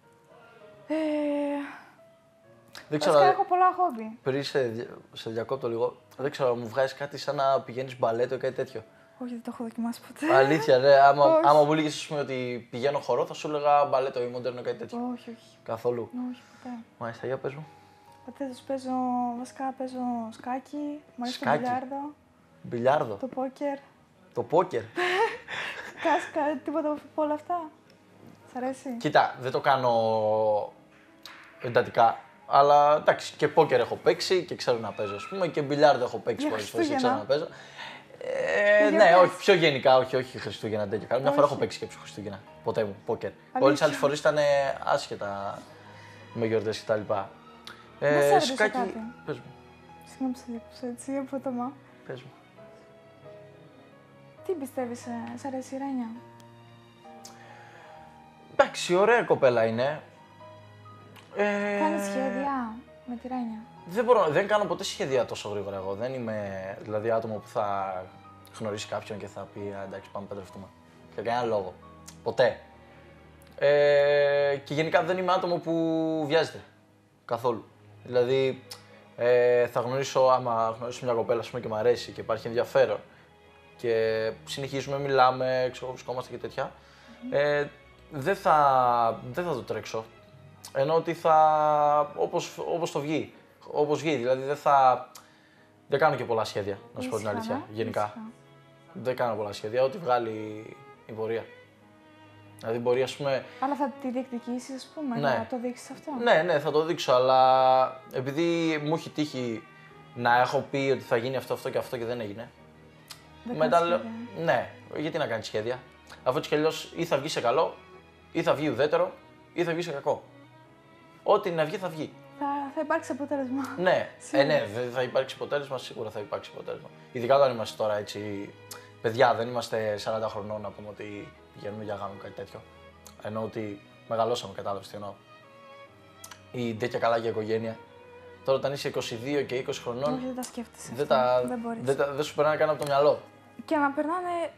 Βασικά Δεν ξέρω. έχω πολλά χόμπι. Πριν σε διακόπτω λίγο, δεν ξέρω, μου βγάζει κάτι σαν να πηγαίνεις μπαλέτο ή κάτι τέτοιο. Όχι, δεν το έχω δοκιμάσει ποτέ. Αλήθεια, ναι. Όχι. Άμα μου έλεγες ότι πηγαίνω χορό, θα σου έλεγα μπαλέτο ή μοντέρνο ή κάτι τέτοιο. Όχι, όχι. Καθόλου. Όχι, ποτέ. Μάλιστα, για πες μου. Παίζω, βασικά παίζω σκάκι, μου αρέσει το Σκάκι. μπιλιάρδο, Μπιλιάρδο. το πόκερ. Το πόκερ. Κάσκα, τίποτα από όλα αυτά. Σ' αρέσει? Κοίτα, δεν το κάνω εντατικά. Αλλά εντάξει, και πόκερ έχω παίξει και ξέρω να παίζω, ας πούμε, και μπιλιάρδο έχω παίξει Για πολλές φορές και ξέρω να παίζω. Για Ναι, πες. όχι, πιο γενικά, όχι Χριστούγεννα τέτοια. Μια φορά Όχι. έχω παίξει και ψου Χριστούγεννα. Ποτέ μου, πόκερ. Αλήθεια. Όλες τις άλλες φορές ήταν άσχετα με γιορτές κτλ. Να σε ρωτήσω Σκάκι, κάτι. πες μου, Συγγνώμη που σε διέκοψα έτσι, απότομα. πες μου. Τι πιστεύεις, σ' αρέσει η Ρένια? Εντάξει, ωραία κοπέλα είναι. Κάνεις σχέδια με τη Ρένια? Δεν κάνω ποτέ σχέδια τόσο γρήγορα εγώ. Δεν είμαι δηλαδή άτομο που θα γνωρίσει κάποιον και θα πει «Α, εντάξει, πάμε να παντρευτούμε». Για κανένα λόγο. Ποτέ. Και γενικά δεν είμαι άτομο που βιάζεται καθόλου. Δηλαδή, άμα γνωρίσω μια κοπέλα και μου αρέσει και υπάρχει ενδιαφέρον και συνεχίζουμε, μιλάμε, βρισκόμαστε και τέτοια, δεν θα το τρέξω. Ενώ ότι όπως το βγει. Όπως βγει, δηλαδή δεν κάνω και πολλά σχέδια, να σου πω την αλήθεια, γενικά. Δεν κάνω πολλά σχέδια, ό,τι βγάλει η πορεία. Δηλαδή μπορεί, ας πούμε... Αλλά θα τη διεκδικήσεις, ας πούμε, ναι. να το δείξεις αυτό. Ναι, θα το δείξω, αλλά επειδή μου έχει τύχει να έχω πει ότι θα γίνει αυτό και αυτό και δεν έγινε. Μετά λέω, ναι, γιατί να κάνεις σχέδια, αφού έτσι κι αλλιώς ή θα βγει σε καλό, ή θα βγει ουδέτερο, ή θα βγει σε κακό. Ό,τι να βγει, θα βγει. Θα υπάρξει αποτέλεσμα. Ναι, δεν θα υπάρξει αποτέλεσμα, σίγουρα θα υπάρξει αποτέλεσμα. Ειδικά όταν είμαστε τώρα έτσι, παιδιά, δεν είμαστε 40 χρονών να πούμε ότι πηγαίνουμε για γάμο κάτι τέτοιο. Ενώ ότι μεγαλώσαμε, κατάλαβες τι εννοώ. Ή ντε και καλά για οικογένεια. Τώρα όταν είσαι 22 και 20 χρονών, όχι, δεν τα σκέφτεσαι. Δεν σου περνάνε καν από το μυαλό. Και να περνάνε,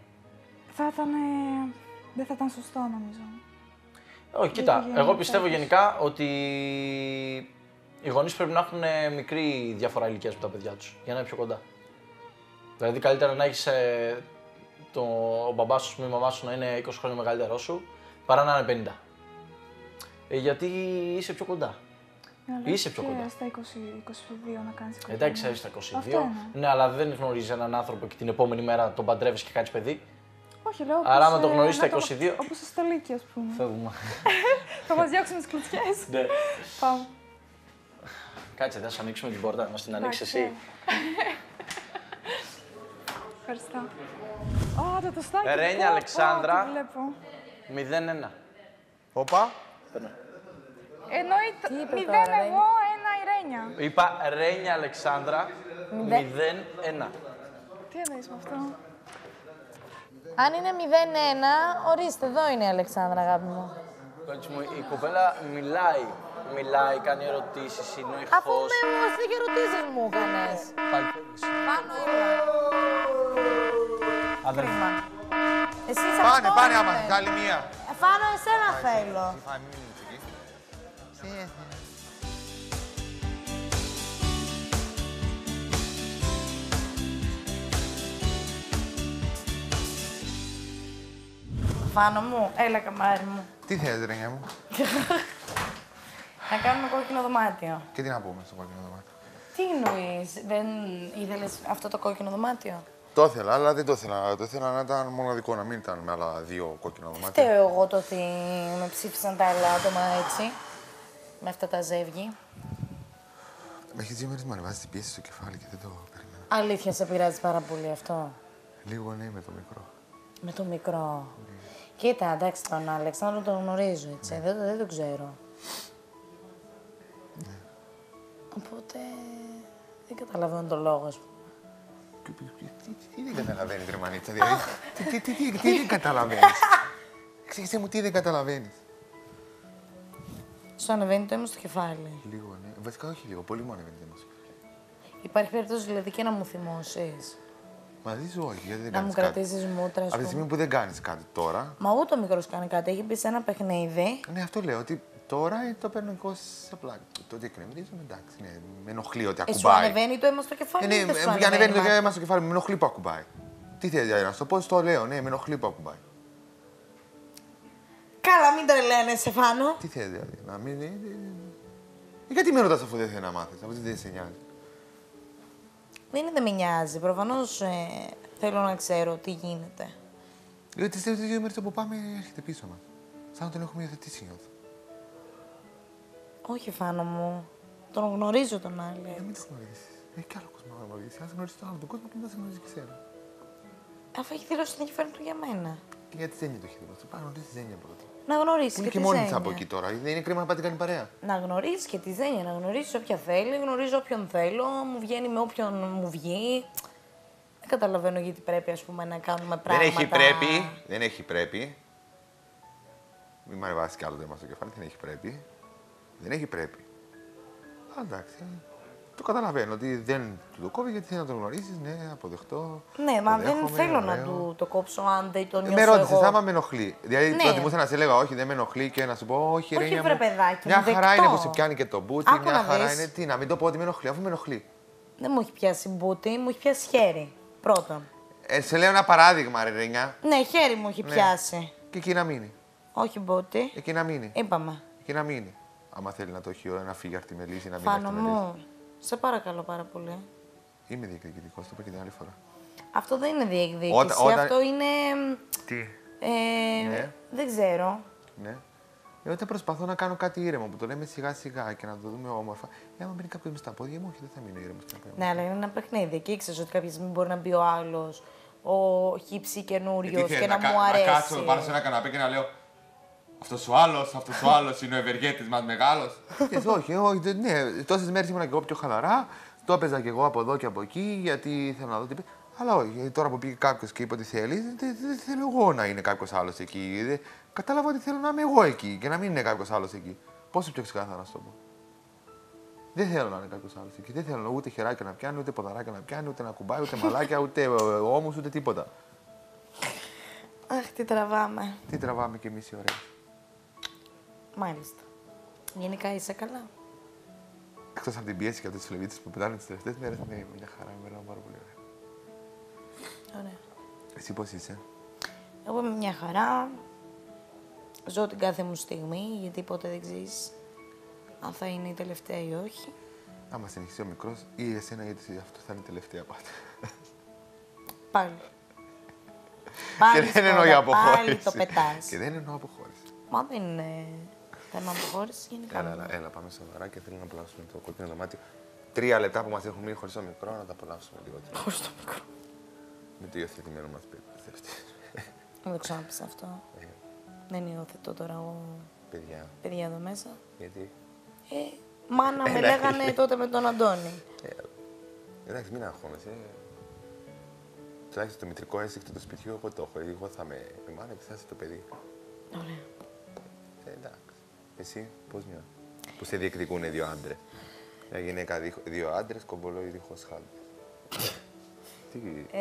δεν θα ήταν σωστό νομίζω. Όχι, κοίτα, εγώ πιστεύω γενικά ότι οι γονείς πρέπει να έχουν μικρή διαφορά ηλικίας με τα παιδιά τους, για να είναι πιο κοντά. Δηλαδή, καλύτερα να έχεις ο μπαμπάς σου, η μαμά σου να είναι 20 χρόνια μεγαλύτερό σου, παρά να είναι 50. Γιατί είσαι πιο κοντά. Είσαι πιο κοντά. Στα 22 να κάνεις οικογένεια. Εντάξει, στα 22. Ναι, αλλά δεν γνωρίζεις έναν άνθρωπο και την επόμενη μέρα τον παντρεύεις και κάνεις παιδί. Όχι, λέω. Άρα, άμα το γνωρίζεις στα 22. Όπως στο Λύκειο, ας πούμε. Φεύγουμε. Θα μας διώξουν τις κλωτσιές. Ναι. Πάμε. Κάτσε, θα σου ανοίξουμε την πόρτα, να μας την ανοίξεις εσύ. Ευχαριστώ. Το τοστάκι. Ρένια Αλεξάνδρα. 0-1. Όπα. Εννοείται 0 εγώ, 1 η Ρένια. Είπα Ρένια Αλεξάνδρα 0-1. Τι εννοείς με αυτό? Αν είναι 0-1, ορίστε, εδώ είναι η Αλεξάνδρα, αγάπη μου. Η κοπέλα μιλάει, κάνει ερωτήσεις, είναι ο ηχθός. Αφού με ερωτήσεις μου έκανες. Πάλι φεύγεις. Πάνω, Αδερφή. Εσύ σε αυτό Πάνε, άμα θες άλλη μία. Φάνω, εσένα θέλω. Φάνω μου, έλα καμάρι μου. Τι θες, Ρένια μου? Να κάνουμε κόκκινο δωμάτιο. Και τι να πούμε στο κόκκινο δωμάτιο? Τι εννοείς, δεν ήθελες αυτό το κόκκινο δωμάτιο? Το ήθελα, αλλά δεν το ήθελα. Το ήθελα να ήταν μοναδικό, να μην ήταν με άλλα δύο κόκκινα δωμάτια. Φταίω εγώ το ότι με ψήφισαν τα άλλα άτομα έτσι, με αυτά τα ζεύγη. Με έχει 2 μέρες μου ανεβάζει την πίεση στο κεφάλι και δεν το περίμενα. Αλήθεια, σε πειράζει πάρα πολύ αυτό? Λίγο ναι, με το μικρό. Με το μικρό. Κοίτα, εντάξει, τον Αλεξάνδρο τον γνωρίζω, έτσι. Δεν τον ξέρω. Ναι. Οπότε δεν καταλαβαίνω τον λόγο, ας πούμε. Τι δεν καταλαβαίνεις, ρε μανίτσα, δηλαδή. Τι δεν καταλαβαίνεις. Εξήγησέ μου τι δεν καταλαβαίνεις. Σου ανεβαίνει το αίμα στο κεφάλι. Λίγο, ναι. Βασικά όχι λίγο, πολύ μου ανεβαίνει το αίμα στο κεφάλι. Υπάρχει περίπτωση δηλαδή και να μου θυμώσεις? Μαζί σου όχι, γιατί δεν να κάνεις μου κάτι. κρατήσεις μούτρα, Από τη στιγμή που δεν κάνεις κάτι τώρα. Μα ούτε ο μικρός κάνει κάτι, έχει μπει σε ένα παιχνίδι. Ναι, αυτό λέω, ότι τώρα το παίρνω εγώ σε πλάκα. Το ότι εκνευρίζομαι, εντάξει, ναι, με ενοχλεί ότι ακουμπάει. Σου ανεβαίνει το αίμα στο κεφάλι? Ναι, ανεβαίνει το αίμα στο κεφάλι, με ενοχλεί που ακουμπάει. Τι θέλει να σου το πω, το λέω, ναι, με ενοχλεί που ακουμπάει. Καλά, μην τρελαίνεσαι, Φάνο. Τι θέλει δηλαδή, να μην. Γιατί με ρωτάς αφού δεν θέλει να μάθεις, αφού δεν σε νοιάζει. Δεν με νοιάζει. Προφανώς θέλω να ξέρω τι γίνεται. Γιατί τις τελευταίες 2 μέρες που πάμε έρχεται πίσω μας. Σαν να τον έχουμε υιοθετήσει, νιώθω. Όχι, Φάνο μου. Τον γνωρίζω τον Άλεξ. Μην τον γνωρίζεις. Έχει κι άλλο κόσμο να γνωρίζει. Αν γνωρίζει τον άλλο τον κόσμο και δεν σε γνωρίζει και σένα. Αφού έχει δηλώσει την ενδιαφέρον του για μένα. Και γιατί Ζένια το έχει δηλώσει. Πάει να γνωρίσει τη Ζένια πρώτα. Να γνωρίσει και τη Ζένια. Είναι και μόνη της από εκεί τώρα. Δεν είναι κρίμα να πάτε κάνει παρέα. Να γνωρίσει και τη Ζένια. Να γνωρίσει όποια θέλει. Γνωρίζω όποιον θέλω. Μου βγαίνει με όποιον μου βγει. Δεν καταλαβαίνω γιατί πρέπει ας πούμε, να κάνουμε πράγματα. Δεν έχει πρέπει. Δεν έχει πρέπει. Μην μ' κι άλλο το αίμα στο κεφάλι. Δεν έχει πρέπει. Δεν έχει πρέπει. Εντάξει. Το καταλαβαίνω ότι δεν του το κόβει γιατί θέλει να τον γνωρίσει, ναι, αποδεχτώ. Ναι, μα δεν θέλω να του το κόψω αν δεν το νιώσω. Με ρώτησε, εγώ. άμα με ενοχλεί. Δηλαδή, Ναι. προτιμούσα να σε έλεγα όχι, δεν με ενοχλεί και να σου πω όχι, ρε, Όχι, βρε παιδάκι, μια μου, χαρά δεκτό. είναι που σε πιάνει και το μπούτι, Άκου μια να χαρά δεις. είναι. Τι, να μην το πω ότι με ενοχλεί, αφού με ενοχλεί. Δεν μου έχει πιάσει μπούτι, μου έχει πιάσει χέρι. Πρώτον. Σε λέω ένα παράδειγμα, ρε Ρενιά. Ναι, χέρι μου έχει Ναι. πιάσει. Και εκεί να μείνει. Όχι μπούτι. Εκεί να μείνει. Είπαμε. Εκεί να μείνει. Άμα θέλει να το έχει να φύγει αυτή με λύση, να μείνει Φάνο αυτή με λύση. μου, σε παρακαλώ πάρα πολύ. Είμαι διεκδικητικό, το είπα και την άλλη φορά. Αυτό δεν είναι διεκδίκηση. Όταν- Αυτό είναι. Τι. Ναι. Δεν ξέρω. Ναι. Όταν προσπαθώ να κάνω κάτι ήρεμο που το λέμε σιγά σιγά και να το δούμε όμορφα. άμα μπαίνει κάποιο με στα πόδια μου, όχι, δεν θα μείνω ήρεμο. Ναι, αλλά είναι ένα παιχνίδι. Και ήξερε ότι κάποια στιγμή μπορεί να μπει ο άλλο, ο χύψη καινούριο και να μου αρέσει. Να κάτσω πάνω σε ένα καναπέ και να λέω αυτός ο άλλος είναι ο ευεργέτης μας μεγάλος. όχι, ναι, τόσες μέρες ήμουν και εγώ πιο χαλαρά, το έπαιζα και εγώ από εδώ και από εκεί, γιατί θέλω να δω τι πει. Αλλά όχι, τώρα που πήγε κάποιο και είπε ότι θέλει, δεν θέλω εγώ να είναι κάποιο άλλο εκεί. Κατάλαβα ότι θέλω να είμαι εγώ εκεί και να μην είναι κάποιο άλλο εκεί. Πόσο πιο ξεκάθαρα να σου το πω. Δεν θέλω να είναι κάποιο άλλο εκεί. Δεν θέλω ούτε χεράκια να πιάνει, ούτε ποδαράκια να πιάνει, ούτε να κουμπάει, ούτε μαλάκια, ούτε ώμους, ούτε τίποτα. Αχ, τι τραβάμε. Τι τραβάμε κι εμείς οι ωραίοι. Μάλιστα. Γενικά είσαι καλά. Εκτός από την πίεση και από τις φλεβίτσες που πετάνε τις τελευταίες μέρες, ναι, είμαι μια χαρά, είμαι πάρα πολύ ωραία. Ωραία. Εσύ πώς είσαι? Εγώ είμαι μια χαρά. Ζω την κάθε μου στιγμή, γιατί ποτέ δεν ξέρεις αν θα είναι η τελευταία ή όχι. Άμα συνεχίσει ο μικρός, ή εσένα ή αυτό θα είναι η τελευταία πάντα. Πάλι. Και δεν εννοώ αποχώρηση. Πάλι το πετάς. Και δεν εννοώ αποχώρηση. Μα δεν είναι θέμα αποχώρηση γενικά. Έλα, πάμε σοβαρά και θέλω να απολαύσουμε το κόκκινο δωμάτιο. 3 λεπτά που μας έχουν μείνει χωρίς το μικρό, να τα απολαύσουμε λιγότερο. Χωρίς το μικρό. Με το υιοθετημένο μας παιδί. Δεν το ξαναπείς αυτό. Δεν υιοθετώ τώρα εγώ παιδιά εδώ μέσα. Γιατί? Μάνα με λέγανε τότε με τον Αντώνη. Εντάξει, μην αγχώνεσαι. Τουλάχιστον το μητρικό αίσθηκτο του σπιτιού, εγώ το έχω. Εγώ θα με μάνα και θα είσαι το παιδί. Ωραία. Εντάξει. Εσύ, πώς νιώθεις? Που σε διεκδικούν 2 άντρες. Μια γυναίκα 2 άντρες, κομπολόι δίχως χάλπες. Τι...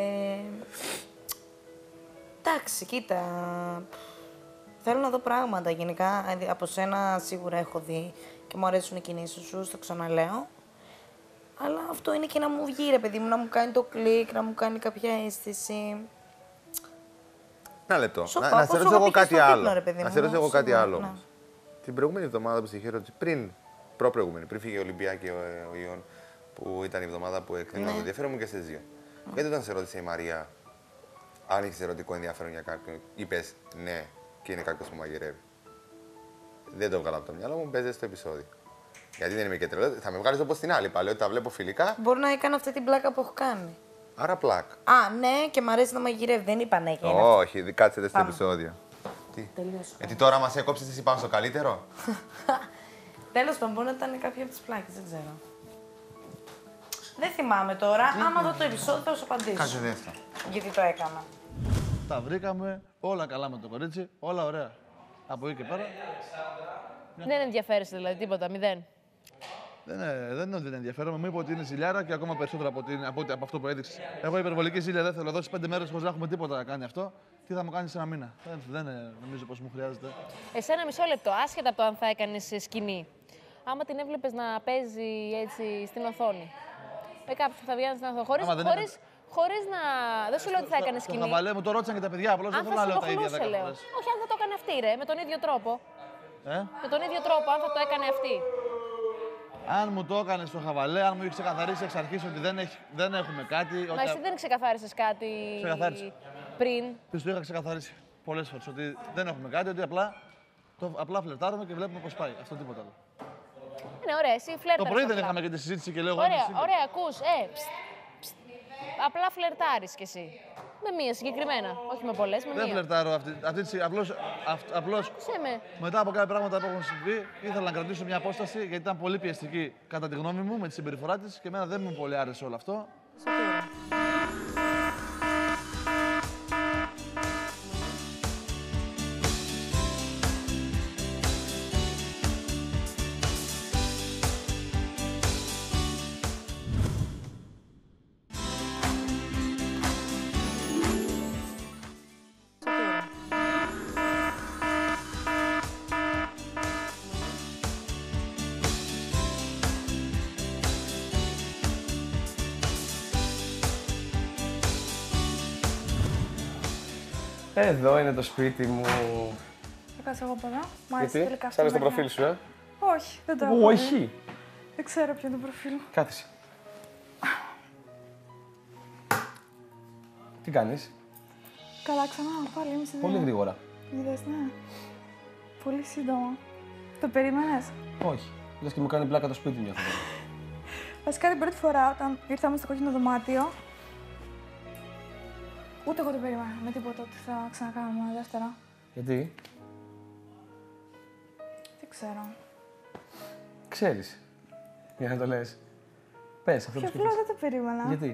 Εντάξει, κοίτα. Θέλω να δω πράγματα γενικά. Από σένα σίγουρα έχω δει και μου αρέσουν οι κινήσεις σου, το ξαναλέω. Αλλά αυτό είναι και να μου βγει, ρε παιδί μου, να μου κάνει το κλικ, να μου κάνει κάποια αίσθηση. Ένα λεπτό. Σοπα, Να σε ρωτήσω εγώ κάτι άλλο. Να σε ρωτήσω εγώ κάτι άλλο. Ναι. Την προηγούμενη εβδομάδα που σε είχε ρωτήσει, προπροηγούμενη, πριν φύγει η Ολυμπία και ο Ιων, που ήταν η εβδομάδα που εκτίμησα το ενδιαφέρον μου και στις 2. Γιατί όταν σε ρώτησε η Μαρία αν είχε ερωτικό ενδιαφέρον για κάποιον, είπε ναι και είναι κάποιο που μαγειρεύει. Δεν το βγάλα από το μυαλό μου, παίζει στο επεισόδιο. Γιατί δεν είμαι και τρελό, θα με βγάλει όπως την άλλη πάλι, ότι τα βλέπω φιλικά. Μπορεί να έκανα αυτή την πλάκα που έχω κάνει. Άρα πλάκα. Α, ναι, και μ' αρέσει να μαγειρεύει. Δεν είπα ναι. Όχι, κάτσετε στο επεισόδιο. Τι. Τελείωσε. Γιατί τώρα μας έκοψες εσύ πάνω στο καλύτερο. Τέλος πάντων, μπορεί να ήταν κάποια από τις πλάκες, δεν ξέρω. Δεν θυμάμαι τώρα. Άμα δω το επεισόδιο θα σου απαντήσω. Κάτσε δεύτερα. Γιατί το έκανα. Τα βρήκαμε, όλα καλά με το κορίτσι, όλα ωραία. Από εκεί και πέρα. Δεν ενδιαφέρεσαι δηλαδή τίποτα, 0. Δεν είναι ότι δεν ενδιαφέρομαι. Μου είπε ότι είναι ζηλιάρα και ακόμα περισσότερο από αυτό που έδειξε. Εγώ υπερβολική ζήλια δεν θέλω. Δώσει 5 μέρες χωρίς να έχουμε τίποτα να κάνει αυτό. Τι θα μου κάνει σε ένα μήνα. Δεν νομίζω πως μου χρειάζεται. Εσένα μισό λεπτό, άσχετα από το αν θα έκανες σκηνή. Άμα την έβλεπες να παίζει έτσι στην οθόνη. Με κάποιον που θα βγαίνει στην οθόνη. Χωρίς να. Δεν σου λέω ότι θα έκανε σκηνή. Το χαβαλέ μου το ρώτησαν και τα παιδιά. Απλώς δεν θέλω να λέω τα ίδια 10 φορές. Όχι, αν θα το έκανε αυτή, ρε, με τον ίδιο τρόπο. Με τον ίδιο τρόπο, αν θα το έκανε αυτή. Αν μου το έκανε στο χαβαλέ, αν μου είχε ξεκαθαρίσει εξ αρχής ότι δεν έχουμε κάτι. Μα εσύ δεν ξεκαθάρισες κάτι πριν. Της το είχα ξεκαθαρίσει πολλές φορές ότι δεν έχουμε κάτι, ότι απλά φλερτάρουμε και βλέπουμε πώς πάει. Αυτό τίποτα άλλο. Είναι ωραία, εσύ φλερτάρεις. Το πρωί δεν είχαμε και τη συζήτηση και λέω εγώ. Ωραία, ακούς. Απλά φλερτάρεις κι εσύ. Με μία συγκεκριμένα, όχι με πολλές, με μία. Δεν φλερτάρω απλώς μετά από κάποια πράγματα που έχουν συμβεί, ήθελα να κρατήσω μια απόσταση γιατί ήταν πολύ πιεστική κατά τη γνώμη μου με τη συμπεριφορά της και εμένα δεν μου πολύ άρεσε όλο αυτό. Εδώ είναι το σπίτι μου. Θα κάτσω εγώ από εδώ. Μ' άρεσε Γιατί, τελικά σ' άρεσε το προφίλ σου, Όχι, δεν το έχω. Όχι. Δεν ξέρω ποιο είναι το προφίλ μου. Κάθεσαι. Τι κάνεις? Καλά, ξανά πάλι είμαι στη Πολύ γρήγορα. Είδες, ναι. Πολύ σύντομα. Το περίμενες? Όχι. Λες και μου κάνει πλάκα το σπίτι μου. Βασικά την πρώτη φορά όταν ήρθαμε στο κόκκινο δωμάτιο, ούτε εγώ το περίμενα με τίποτα ότι θα ξανακάνουμε δεύτερα. Γιατί? Δεν ξέρω. Ξέρεις. Για να το λες. Πες αυτό που Πιο σκέφτεσαι. απλά δεν το περίμενα. Γιατί?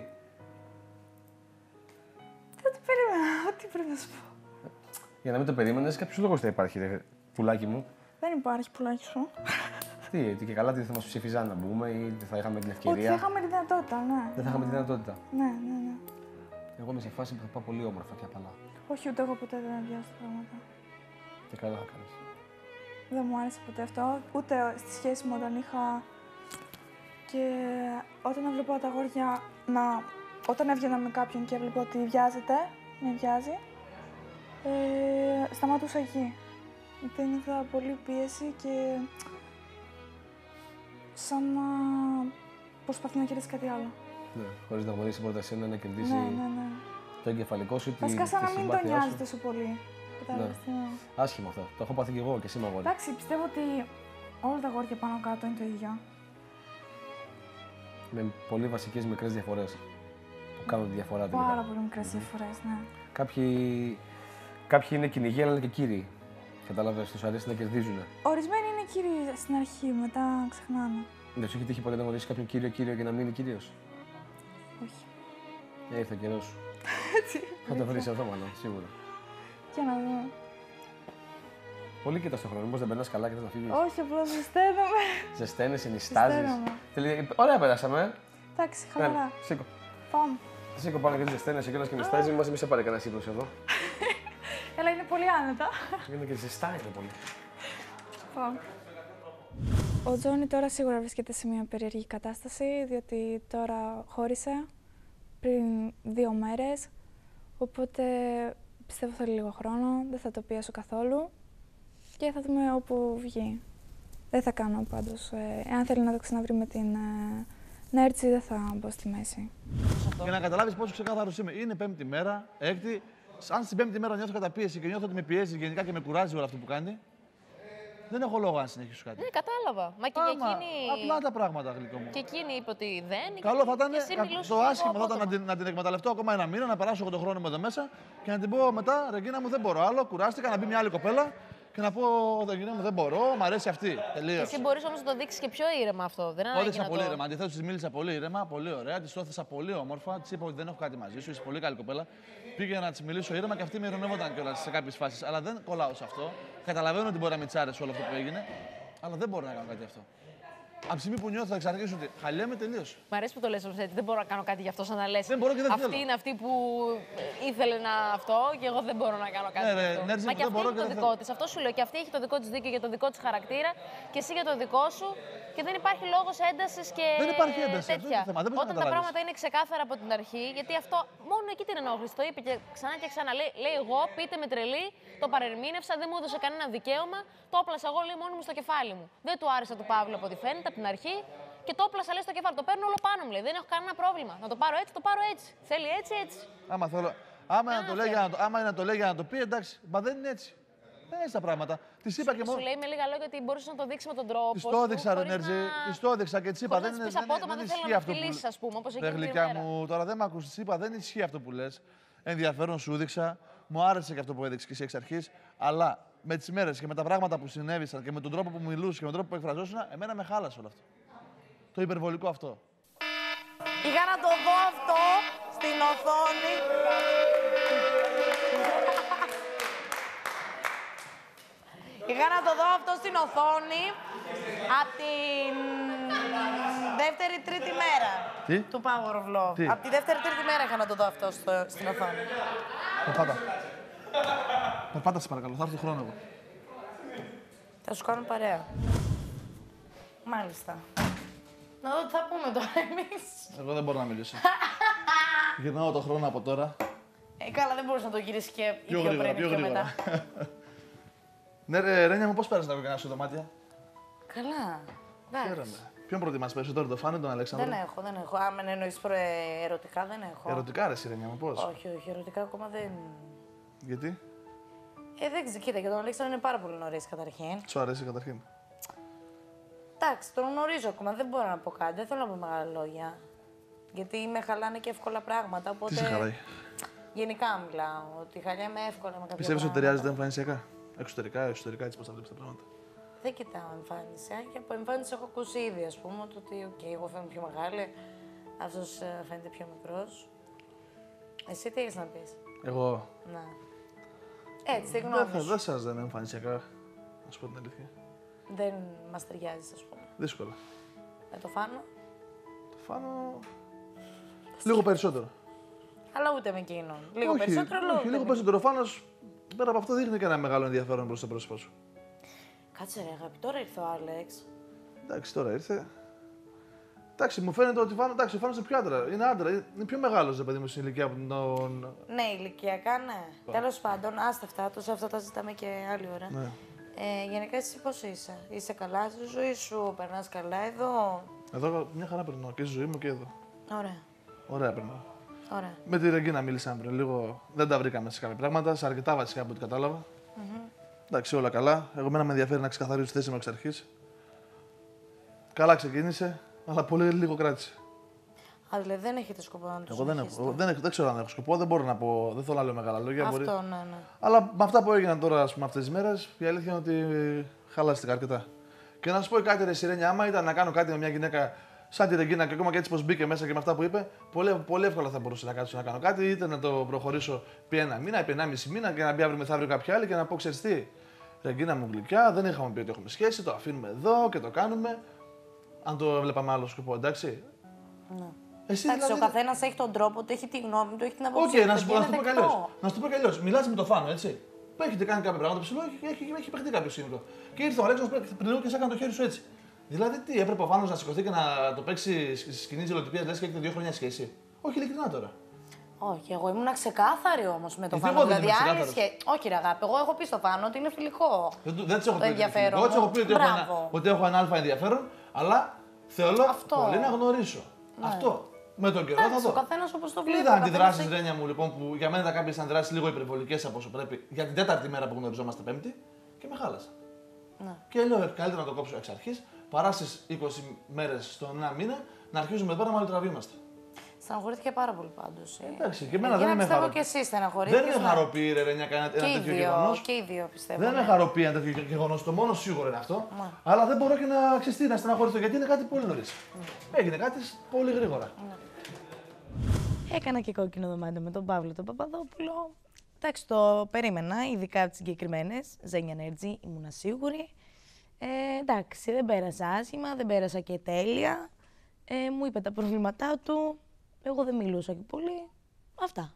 Δεν το περίμενα. Τι πρέπει να σου πω. Για να μην το περίμενες, κάποιος λόγος θα υπάρχει, ρε, πουλάκι μου. Δεν υπάρχει πουλάκι σου. Τι και καλά, τι θα μας ψηφίζαν να μπούμε ή δεν θα είχαμε την Ότι ευκαιρία. θα είχαμε τη δυνατότητα, ναι. Δεν θα είχαμε τη δυνατότητα. Ναι, ναι, ναι. Εγώ είμαι σε φάση που θα πάω πολύ όμορφα και απαλά. Όχι, ούτε εγώ ποτέ δεν αδειάζω τα πράγματα. Και καλά θα κάνεις. Δεν μου άρεσε ποτέ αυτό. Ούτε στη σχέση μου όταν είχα. Και όταν έβλεπα τα αγόρια να. Όταν έβγαινα με κάποιον και έβλεπα ότι βιάζεται, με βιάζει, σταματούσα εκεί. Γιατί ένιωθα πολύ πίεση και σαν να προσπαθεί να κερδίσει κάτι άλλο. Ναι, χωρίς να γνωρίσει πρώτα εσένα να κερδίσει Ναι. το εγκεφαλικό σου. Βασικά σαν να μην τον νοιάζει τόσο πολύ. Κατάλαβες τι εννοώ. Άσχημο αυτό. Το έχω πάθει και εγώ και εσύ με αγόρι. Εντάξει, πιστεύω ότι όλα τα αγόρια πάνω κάτω είναι το ίδιο. Με πολύ βασικές μικρές διαφορές που κάνουν τη διαφορά τελικά. Πάρα πολύ μικρές διαφορές, ναι. Κάποιοι είναι κυνηγοί, αλλά είναι και κύριοι. Κατάλαβες, τους αρέσει να κερδίζουν. Ορισμένοι είναι κύριοι στην αρχή, μετά ξεχνάνε. Δεν σου έχει τύχει ποτέ να γνωρίσει κάποιον κύριο και να μείνει κύριος? Όχι. Ήρθε ο καιρός σου. Έτσι. Θα το βρεις αυτό, μάλλον, σίγουρα. Και να δούμε. Πολύ κοιτάς τον χρόνο, μήπως δεν περνάς καλά και θες να φύγεις? Όχι, απλά ζεσταίνομαι. Ζεσταίνεσαι, νιστάζεις. Ζεσταίνομαι. Ωραία, περάσαμε. Εντάξει, χαλαρά. Σήκω. Πάμε. Σήκω πάνω γιατί ζεσταίνεσαι κιόλας και νιστάζεις, μας μη σε πάρει κανένας ύπνος εδώ. Έλα, είναι πολύ άνετα. Είναι και ζεστά είναι πολύ. Πάμε. Ο Τζόνι τώρα σίγουρα βρίσκεται σε μια περίεργη κατάσταση, διότι τώρα χώρισε πριν 2 μέρες, οπότε πιστεύω θέλει λίγο χρόνο, δεν θα το πιέσω καθόλου και θα δούμε όπου βγει. Δεν θα κάνω πάντως, εάν θέλει να το ξαναβρει με την Νέρτζη, δεν θα μπω στη μέση. Για να καταλάβεις πόσο ξεκάθαρος είμαι. Είναι 5η μέρα, 6η. Αν στην 5η μέρα νιώθω καταπίεση και νιώθω ότι με πιέζει γενικά και με κουράζει όλο αυτό που κάνει, δεν έχω λόγο να συνεχίσω κάτι. Ναι, κατάλαβα. Μα και για εκείνη. Απλά τα πράγματα, γλυκό μου. Και εκείνη είπε ότι δεν. Καλό θα ήταν το άσχημο θα ήταν ήταν να την εκμεταλλευτώ ακόμα 1 μήνα, να περάσω εγώ τον χρόνο μου εδώ μέσα και να την πω μετά, Ρεγκίνα μου, δεν μπορώ άλλο. Κουράστηκα να μπει μια άλλη κοπέλα και να πω, Ρεγκίνα μου, δεν μπορώ, μ' αρέσει αυτή. Τελείωσε. Εσύ μπορεί όμως να το δείξει και πιο ήρεμα αυτό. Δεν είναι Έδειξα πολύ ήρεμα. Αντιθέτως, τη μίλησα πολύ ήρεμα, πολύ ωραία. Τη όθησα πολύ όμορφα. Τη είπα ότι δεν έχω κάτι μαζί σου, είσαι πολύ καλή κοπέλα. Πήγα να τη μιλήσω ήρεμα και αυτή με ειρωνεύονταν κιόλας σε κάποιες φάσεις. Αλλά δεν κολλάω σε αυτό. Καταλαβαίνω ότι μπορεί να με τσάρεσε όλο αυτό που έγινε, αλλά δεν μπορώ να κάνω κάτι αυτό. Από τη στιγμή που νιώθω εξ αρχής ότι χαλιέμαι, τελείωσε. Μ' αρέσει που το λες όμως έτσι. Δεν μπορώ να κάνω κάτι γι' αυτό, σαν να λες. Δεν μπορώ και δεν αυτή θέλω. είναι αυτή που ήθελε να αυτό και εγώ δεν μπορώ να κάνω κάτι. Ναι, γι' αυτό. Νέρτζη, Μα και δεν αυτή μπορώ έχει και το δεν δικό θέλω. της. Αυτό σου λέω. Και αυτή έχει το δικό της δίκιο για το δικό της χαρακτήρα και εσύ για το δικό σου. Και δεν υπάρχει λόγος έντασης και Δεν υπάρχει ένταση, αυτό είναι τέτοια. το θέμα. Δεν μπορείς να Όταν τα καταλάβεις. πράγματα είναι ξεκάθαρα από την αρχή, γιατί αυτό μόνο εκεί την ενόχληση. Το είπε και ξανά και ξανά. Λέει εγώ, πείτε με τρελή, το παρερμήνευσα, δεν μου έδωσε κανένα δικαίωμα. Το όπλασα εγώ, λέει, μόνη μου στο κεφάλι μου. Δεν του άρεσε του Παύλου από ό,τι φαίνεται από την αρχή. Και το όπλασα, λέει, στο κεφάλι. Το παίρνω όλο πάνω μου, λέει. Δεν έχω κανένα πρόβλημα. Να το πάρω έτσι, το πάρω έτσι. Θέλει έτσι, έτσι. Άμα θέλω. Άμα είναι να το λέει για να το πει, εντάξει. Μα δεν είναι έτσι. Δεν είναι έτσι τα πράγματα. Τη είπα και μόνο. Σου λέει με λίγα λόγια ότι μπορούσε να το δείξει με τον τρόπο. Τη το έδειξα, Ρενέρτζη. Τη το έδειξα και τη είπα. Δεν είναι. Απότομα δεν θέλω να φιλήσει, α πούμε, όπω Δεν γλυκιά μου, τώρα δεν με ακούς. Τη είπα, δεν ισχύει αυτό που λε. Ενδιαφέρον σου έδειξα. Μου άρεσε και αυτό που έδειξε και εσύ εξ αρχή. Αλλά με τις μέρες και με τα πράγματα που συνέβησαν και με τον τρόπο που μιλούσε και με τον τρόπο που εκφραζόσουν, εμένα με χάλασε όλο αυτό. Το υπερβολικό αυτό. Είχα να το δω αυτό στην οθόνη. Είχα να το δω αυτό στην οθόνη από την δεύτερη-τρίτη μέρα Τι? του Power of Love. Τι? Από τη δεύτερη-τρίτη μέρα είχα να το δω αυτό στην οθόνη. Περπάτα. Περπάτα, σε παρακαλώ. Θα έρθω χρόνο εγώ. Θα σου κάνω παρέα. Μάλιστα. Να δω τι θα πούμε τώρα εμείς. Εγώ δεν μπορώ να μιλήσω. Γυρνάω το χρόνο από τώρα. Καλά, δεν μπορούσε να το γυρίσει και πιο πριν και πιο μετά. Ναι, ρε, Ρένια μου, πώς πέρασε τα κόκκινα σου δωμάτια? Καλά. Εντάξει. Ποιον προτιμάς περισσότερο, τον Φάνη ή τον Αλέξανδρο? Δεν έχω. Αν με εννοείς ερωτικά, δεν έχω. Ερωτικά, ρε, Ρένια μου, πώς? Όχι, ερωτικά ακόμα δεν. Γιατί? Δεν ξέρω, κοίτα, και τον Αλέξανδρο είναι πάρα πολύ νωρίς καταρχήν. Σου αρέσει καταρχήν? Εντάξει, τον γνωρίζω ακόμα, δεν μπορώ να πω κάτι, δεν θέλω να πω μεγάλα λόγια. Γιατί με χαλάνε και εύκολα πράγματα. Οπότε... Τι σε χαλάει? Γενικά μιλάω, ότι χαλιάμαι εύκολα με κάποια Πιστεύεις ότι πράγματα. ταιριάζεται εμφανισιακά? Εξωτερικά, έτσι πώς θα βλέπεις τα πράγματα? Δεν κοιτάω εμφάνιση. Και από εμφάνιση έχω ακούσει ήδη, ας πούμε, ότι εγώ φαίνομαι πιο μεγάλη, αυτός φαίνεται πιο μικρός. Εσύ τι έχεις να πεις? Εγώ. Ναι. Έτσι, τη γνώμη σου. Δεν σας δεν εμφανισιακά, να σου πω την αλήθεια. Δεν μας ταιριάζει, ας πούμε. Δύσκολα. Το Φάνο. Το Φάνο. Λίγο περισσότερο. Αλλά ούτε με εκείνον. Λίγο περισσότερο, αλλά όχι, λίγο περισσότερο. Ο Φάνος, πέρα από αυτό, δείχνει και ένα μεγάλο ενδιαφέρον προς το πρόσωπό σου. Κάτσε ρε αγάπη, τώρα ήρθε ο Άλεξ. Εντάξει, τώρα ήρθε. Εντάξει, μου φαίνεται ότι ο Φάνος είναι πιο άντρα. Είναι άντρα, είναι πιο μεγάλος, παιδί μου, στην ηλικία από τον. Ναι, ηλικιακά, ναι. Τέλος πάντων, άστα αυτά, τόσο αυτά τα ζητάμε και άλλη ώρα. Ναι. Γενικά, εσύ πώς είσαι? Είσαι καλά στη ζωή σου, περνάς καλά εδώ? Εδώ μια χαρά περνάω και στη ζωή μου και εδώ. Ωραία. Ωραία περνάω. Ωραία. Με τη Ρεγκίνα μίλησαμε πριν λίγο. Δεν τα βρήκαμε σε κάποια πράγματα, σε αρκετά βασικά από ό,τι κατάλαβα. Εντάξει, όλα καλά. Εγώ μένα με ενδιαφέρει να ξεκαθαρίσω τη θέση μου εξ αρχής. Καλά ξεκίνησε, αλλά πολύ λίγο κράτησε. Α, δηλαδή δεν έχετε σκοπό να το Εγώ δεν ξέρω αν έχω σκοπό, δεν μπορώ να πω, δεν θέλω να λέω μεγάλα λόγια. Αυτό, μπορεί. ναι. Αλλά με αυτά που έγιναν τώρα, ας πούμε, αυτές τις μέρες, η αλήθεια είναι ότι χαλάστηκα αρκετά. Και να σου πω κάτι, ρε Σιρένια, άμα ήταν να κάνω κάτι με μια γυναίκα σαν τη Ρεγκίνα και ακόμα και έτσι πως μπήκε μέσα και με αυτά που είπε, πολύ εύκολα θα μπορούσα να κάτσω να κάνω κάτι, είτε να το προχωρήσω επί ένα μήνα, επί 1,5 μήνα και να μπει αύριο μεθαύριο κάποια άλλη και να πω: ξέρεις τι, Ρεγκίνα μου γλυκιά, δεν είχαμε πει ότι έχουμε σχέση, το αφήνουμε εδώ και το κάνουμε. Αν το βλέπαμε άλλο σκοπό, εντάξει. Ναι. Εσύ, εντάξει, δηλαδή... ο καθένας έχει τον τρόπο του, έχει τη γνώμη του, έχει την άποψή του. Να σου το πω κι αλλιώς. Μιλάς με το Φάνο, έτσι. Που έχετε κάνει κάποια πράγματα ψηλό, έχει παιχτεί κάποιο σύμβολο. Και ήρθε ο Αλέξανδρος πριν λίγο και έκανε το χέρι σου έτσι. Δηλαδή, τι, έπρεπε ο Φάνος να σηκωθεί και να το παίξει στη σκηνή της Ζηλοτυπίας, λες και έχετε 2 χρόνια σχέση? Όχι, ειλικρινά τώρα. Όχι, εγώ ήμουν ξεκάθαρη όμως με το Φάνο. Δηλαδή, όχι, ρε αγάπη, εγώ έχω πει στο Φάνο ότι είναι φιλικό. Δεν της έχω πει φιλικό, της έχω πει ότι έχω ένα αλφα ενδιαφέρον, αλλά θέλω πολύ να γνωρίσω. Αυτό. Με τον καιρό θα δω. Ο καθένας όπως το βλέπει. Είδα αντιδράσεις, Ρένια μου, λοιπόν, που για μένα ήταν κάποιες αντιδράσεις λίγο υπερβολικές από όσο πρέπει για την 4η μέρα που γνωριζόμαστε, Πέμπτη, και με χάλασα. Ναι. Και λέω: καλύτερα να το κόψω εξ αρχής, παρά στις 20 μέρες στον 1 μήνα να αρχίζουμε εδώ να μαλλιτραβήμαστε. Στεναχωρήθηκε πάρα πολύ πάντως. Εντάξει, και εμένα δεν με χαροποιεί. Και εσύ στεναχωρήθηκες. Δεν με χαροποιεί, ρε Ρένια, ένα τέτοιο γεγονός. Και οι δύο πιστεύω. Δεν με χαροποιεί ένα τέτοιο γεγονός. Το μόνο σίγουρο είναι αυτό. Αλλά δεν μπορώ και να ξεστεί, να στεναχωρηθώ γιατί είναι κάτι πολύ νωρίς. Έγινε κάτι πολύ γρήγορα. Έκανα και κόκκινο δωμάτιο με τον Παύλο τον Παπαδόπουλο. Εντάξει, το περίμενα, ειδικά από τις συγκεκριμένες. Ζένια Energy, ήμουνα σίγουρη. Εντάξει, δεν πέρασα άσχημα, δεν πέρασα και τέλεια. Μου είπε τα προβλήματά του. Εγώ δεν μιλούσα και πολύ. Αυτά.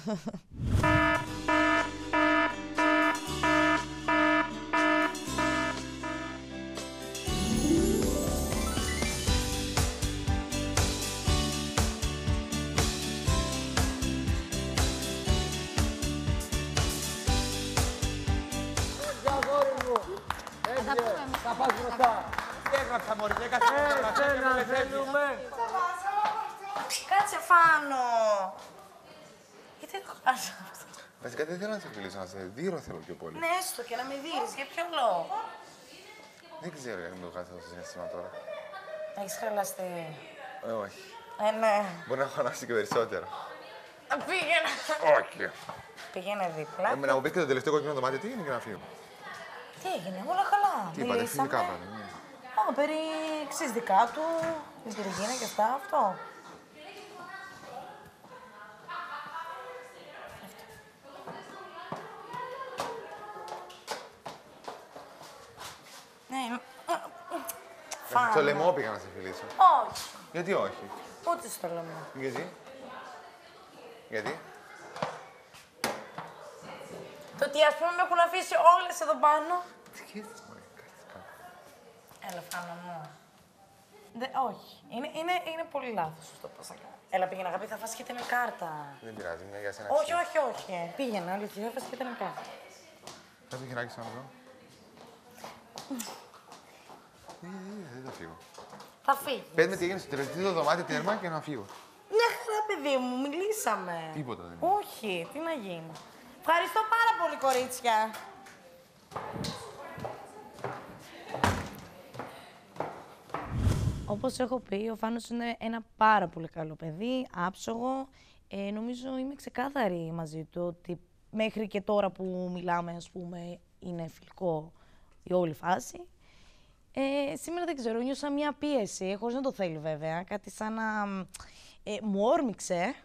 Θα πας μπροστά. Τι έγραψα, μωρή, δεν θέλουμε. Κάτσε Φάνο. Γιατί το χάσα αυτό? Βασικά δεν θέλω να σε φιλήσω, να σε δείρω θέλω πιο πολύ. Ναι, έστω και να με δείρεις. Για ποιο λόγο? Δεν ξέρω γιατί μου το χάσει αυτό το συναισθήμα τώρα. Έχεις χαλαστεί? Όχι. Ναι. Μπορεί να έχω ανάψει και περισσότερο. Πήγαινε. Όχι. Πήγαινε δίπλα. Να μου πεις και το τελευταίο κόκκινο δωμάτιο, τι έγινε και να φύγω. Τι έγινε, όλα καλά. Τι είπατε, φιλικά πάνε. Περί εξής δικά του, την Ρεγκίνα και αυτά, αυτό. Ναι. Στο λαιμό πήγα να σε φιλήσω. Όχι. Γιατί όχι? Ούτε στο λαιμό. Γιατί? Το ότι ας πούμε με έχουν αφήσει όλες εδώ πάνω. Σκέφτεσαι, μωρέ, κάτσε κάτω. Έλα, Φάνο μου. Όχι. Είναι πολύ λάθος αυτό που θα κάνω. Έλα, πήγαινε αγάπη, θα φας και την κάρτα. Δεν πειράζει, είναι για σένα. Όχι, όχι, όχι. Πήγαινε, αλήθεια, θα φας και την κάρτα. Θα το χειράκι σαν εδώ. Δεν θα φύγω. Θα φύγει. Πες με τι έγινε στο τελευταίο δωμάτιο τέρμα και να φύγω. Μια χαρά, παιδί μου, μιλήσαμε. Τίποτα δεν είναι. Όχι, τι να γίνει. Ευχαριστώ πάρα πολύ, κορίτσια. Όπως έχω πει, ο Φάνος είναι ένα πάρα πολύ καλό παιδί, άψογο. Νομίζω είμαι ξεκάθαρη μαζί του ότι μέχρι και τώρα που μιλάμε, ας πούμε, είναι φιλικό η όλη φάση. Σήμερα δεν ξέρω, νιώσα μια πίεση, χωρίς να το θέλει βέβαια, κάτι σαν να μου όρμηξε.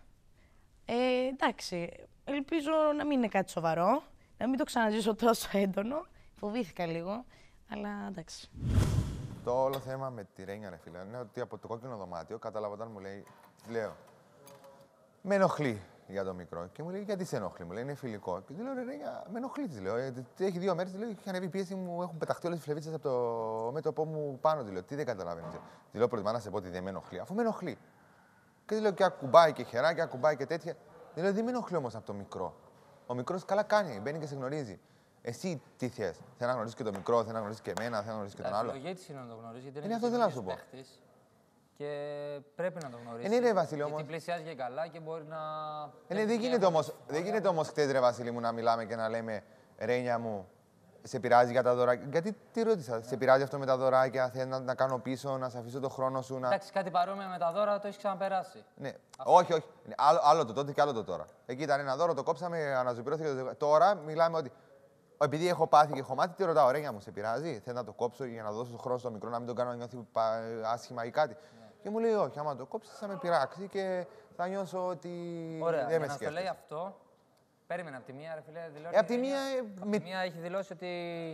Εντάξει, ελπίζω να μην είναι κάτι σοβαρό, να μην το ξαναζήσω τόσο έντονο. Φοβήθηκα λίγο, αλλά εντάξει. Το όλο θέμα με τη Ρένια, ρε φίλε, είναι ότι από το κόκκινο δωμάτιο κατάλαβα όταν μου λέει, λέω, με ενοχλεί για το μικρό. Και μου λέει, γιατί σε ενοχλεί, μου λέει, είναι φιλικό. Και του λέω, ρε Ρένια, με ενοχλεί, τη λέω. Έχει 2 μέρες, τη λέω, είχε ανέβει η πίεση μου, έχουν πεταχτεί όλες τις φλεβίτσες από το μέτωπό μου πάνω, τη λέω. Τι δεν καταλαβαίνεις. Τη λέω, προτιμά να σε πω ότι δεν με ενοχλεί, αφού με ενοχλεί. Και τη λέω, και ακουμπάει και χεράκια, ακουμπάει και τέτοια. Τη λέω, δεν με ενοχλεί όμως από το μικρό. Ο μικρός καλά κάνει, μπαίνει και σε γνωρίζει. Εσύ τι θες, θέλει να γνωρίσει και το μικρό, θέλει να γνωρίσει και εμένα, θέλει να γνωρίσει και τον άλλο. Η λογική της είναι να το γνωρίζει, γιατί είναι αυτό θέλω να σου πω. Και πρέπει να το γνωρίσει. Ναι, ρε Βασίλη, όμως. Γιατί πλησιάζει και καλά και μπορεί να. Ναι, δεν γίνεται όμως χτες, ρε Βασίλη μου, να μιλάμε και να λέμε Ρένια μου, σε πειράζει για τα δωράκια. Γιατί τι ρώτησα, σε πειράζει αυτό με τα δωράκια, θέλει να κάνω πίσω, να σε αφήσω το χρόνο σου. Εντάξει, κάτι παρόμοιο με τα δώρα το έχει ξαναπεράσει. Ναι, όχι, όχι. Άλλο το τότε και άλλο το τώρα. Εκεί ήταν ένα δώρο, το κόψαμε, αναζωπηρώθηκε. Τώρα μιλάμε ότι. Επειδή έχω πάθει και έχω μάθει, τι ρωτάω, Ρένια μου, σε πειράζει, θέλω να το κόψω για να δώσω χρόνο στο μικρό, να μην τον κάνω να νιώθει άσχημα ή κάτι. Και μου λέει, όχι, άμα το κόψεις θα με πειράξει και θα νιώσω ότι ωραία, δεν με σκέφτεσαι. Ωραία, να το λέει αυτό, περίμενε από τη μία, ρε φίλε, δηλώσει. Από τη μία έχει δηλώσει ότι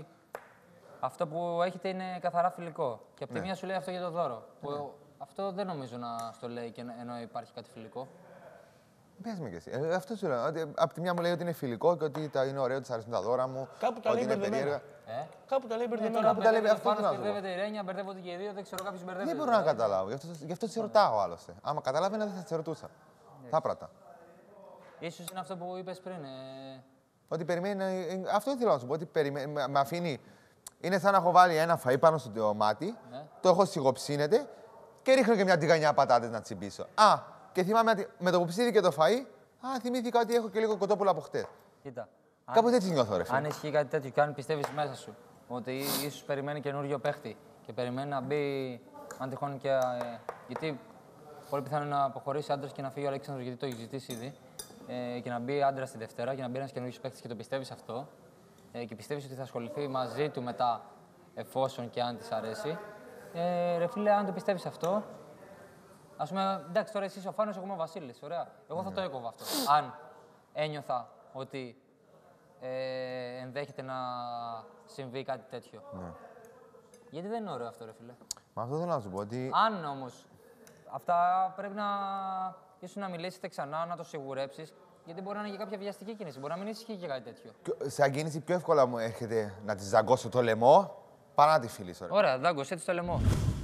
αυτό που έχετε είναι καθαρά φιλικό. Και από τη μία σου λέει αυτό για το δώρο. Που αυτό δεν νομίζω να στο λέει και ενώ υπάρχει κάτι φιλικό. Πες με κι εσύ. Αυτό σου λέω. Απ' τη μια μου λέει ότι είναι φιλικό και ότι είναι ωραίο, της αρέσουν τα δώρα μου. Κάπου τα λέει μπερδεμένα. Κάπου τα λέει μπερδεμένα. Κάπου τα λέει αυτό. Μπερδεύεται η Ρένια, μπερδεύονται και οι δύο, δεν ξέρω κάποιος μπερδεύεται. Δεν μπορώ να καταλάβω. Γι' αυτό σε ρωτάω άλλωστε. Άμα καταλάβαινα δεν θα σε ρωτούσα. Θα πράτα. Ίσως είναι αυτό που είπες πριν. Ότι περιμένει. Αυτό ήθελα να σου πω. Ότι με αφήνει. Είναι σαν να έχω βάλει ένα φαΐ πάνω στο μάτι, το έχω σιγοψύνεται και ρίχνω και μια τηγανιά πατάτες να τσιμπήσω. Και θυμάμαι ότι με το που ψήθηκε το φαΐ, θυμήθηκα ότι έχω και λίγο κοτόπουλο από χτες. Κοίτα. Κάπως έτσι νιώθω, ρε φίλε. Αν ισχύει κάτι τέτοιο και αν πιστεύεις μέσα σου ότι ίσως περιμένει καινούριο παίχτη και περιμένει να μπει, αν τυχόν και. Γιατί πολύ πιθανό να αποχωρήσει άντρας και να φύγει ο Αλέξανδρος, γιατί το έχει ζητήσει ήδη. Και να μπει άντρας τη Δευτέρα και να μπει ένας καινούριος παίχτης και το πιστεύεις αυτό. Και πιστεύεις ότι θα ασχοληθεί μαζί του μετά, εφόσον και αν της αρέσει. Ρε φίλε, αν το πιστεύεις αυτό. Ας πούμε, εντάξει, τώρα εσύ είσαι ο Φάνος, εγώ είμαι ο Βασίλης. Ωραία. Εγώ θα το έκοβα αυτό. Αν ένιωθα ότι ενδέχεται να συμβεί κάτι τέτοιο. Ναι. Γιατί δεν είναι ωραίο αυτό, ρε φίλε. Μα αυτό θέλω να σου πω ότι. Αν όμως αυτά πρέπει να. Ίσως να μιλήσετε ξανά, να το σιγουρέψεις. Γιατί μπορεί να είναι και κάποια βιαστική κίνηση. Μπορεί να μην ισχύει και κάτι τέτοιο. Σαν κίνηση πιο εύκολα μου έρχεται να τη δαγκώσω το λαιμό παρά να τη φιλήσω. Ωραία, δάγκωσε έτσι το λαιμό.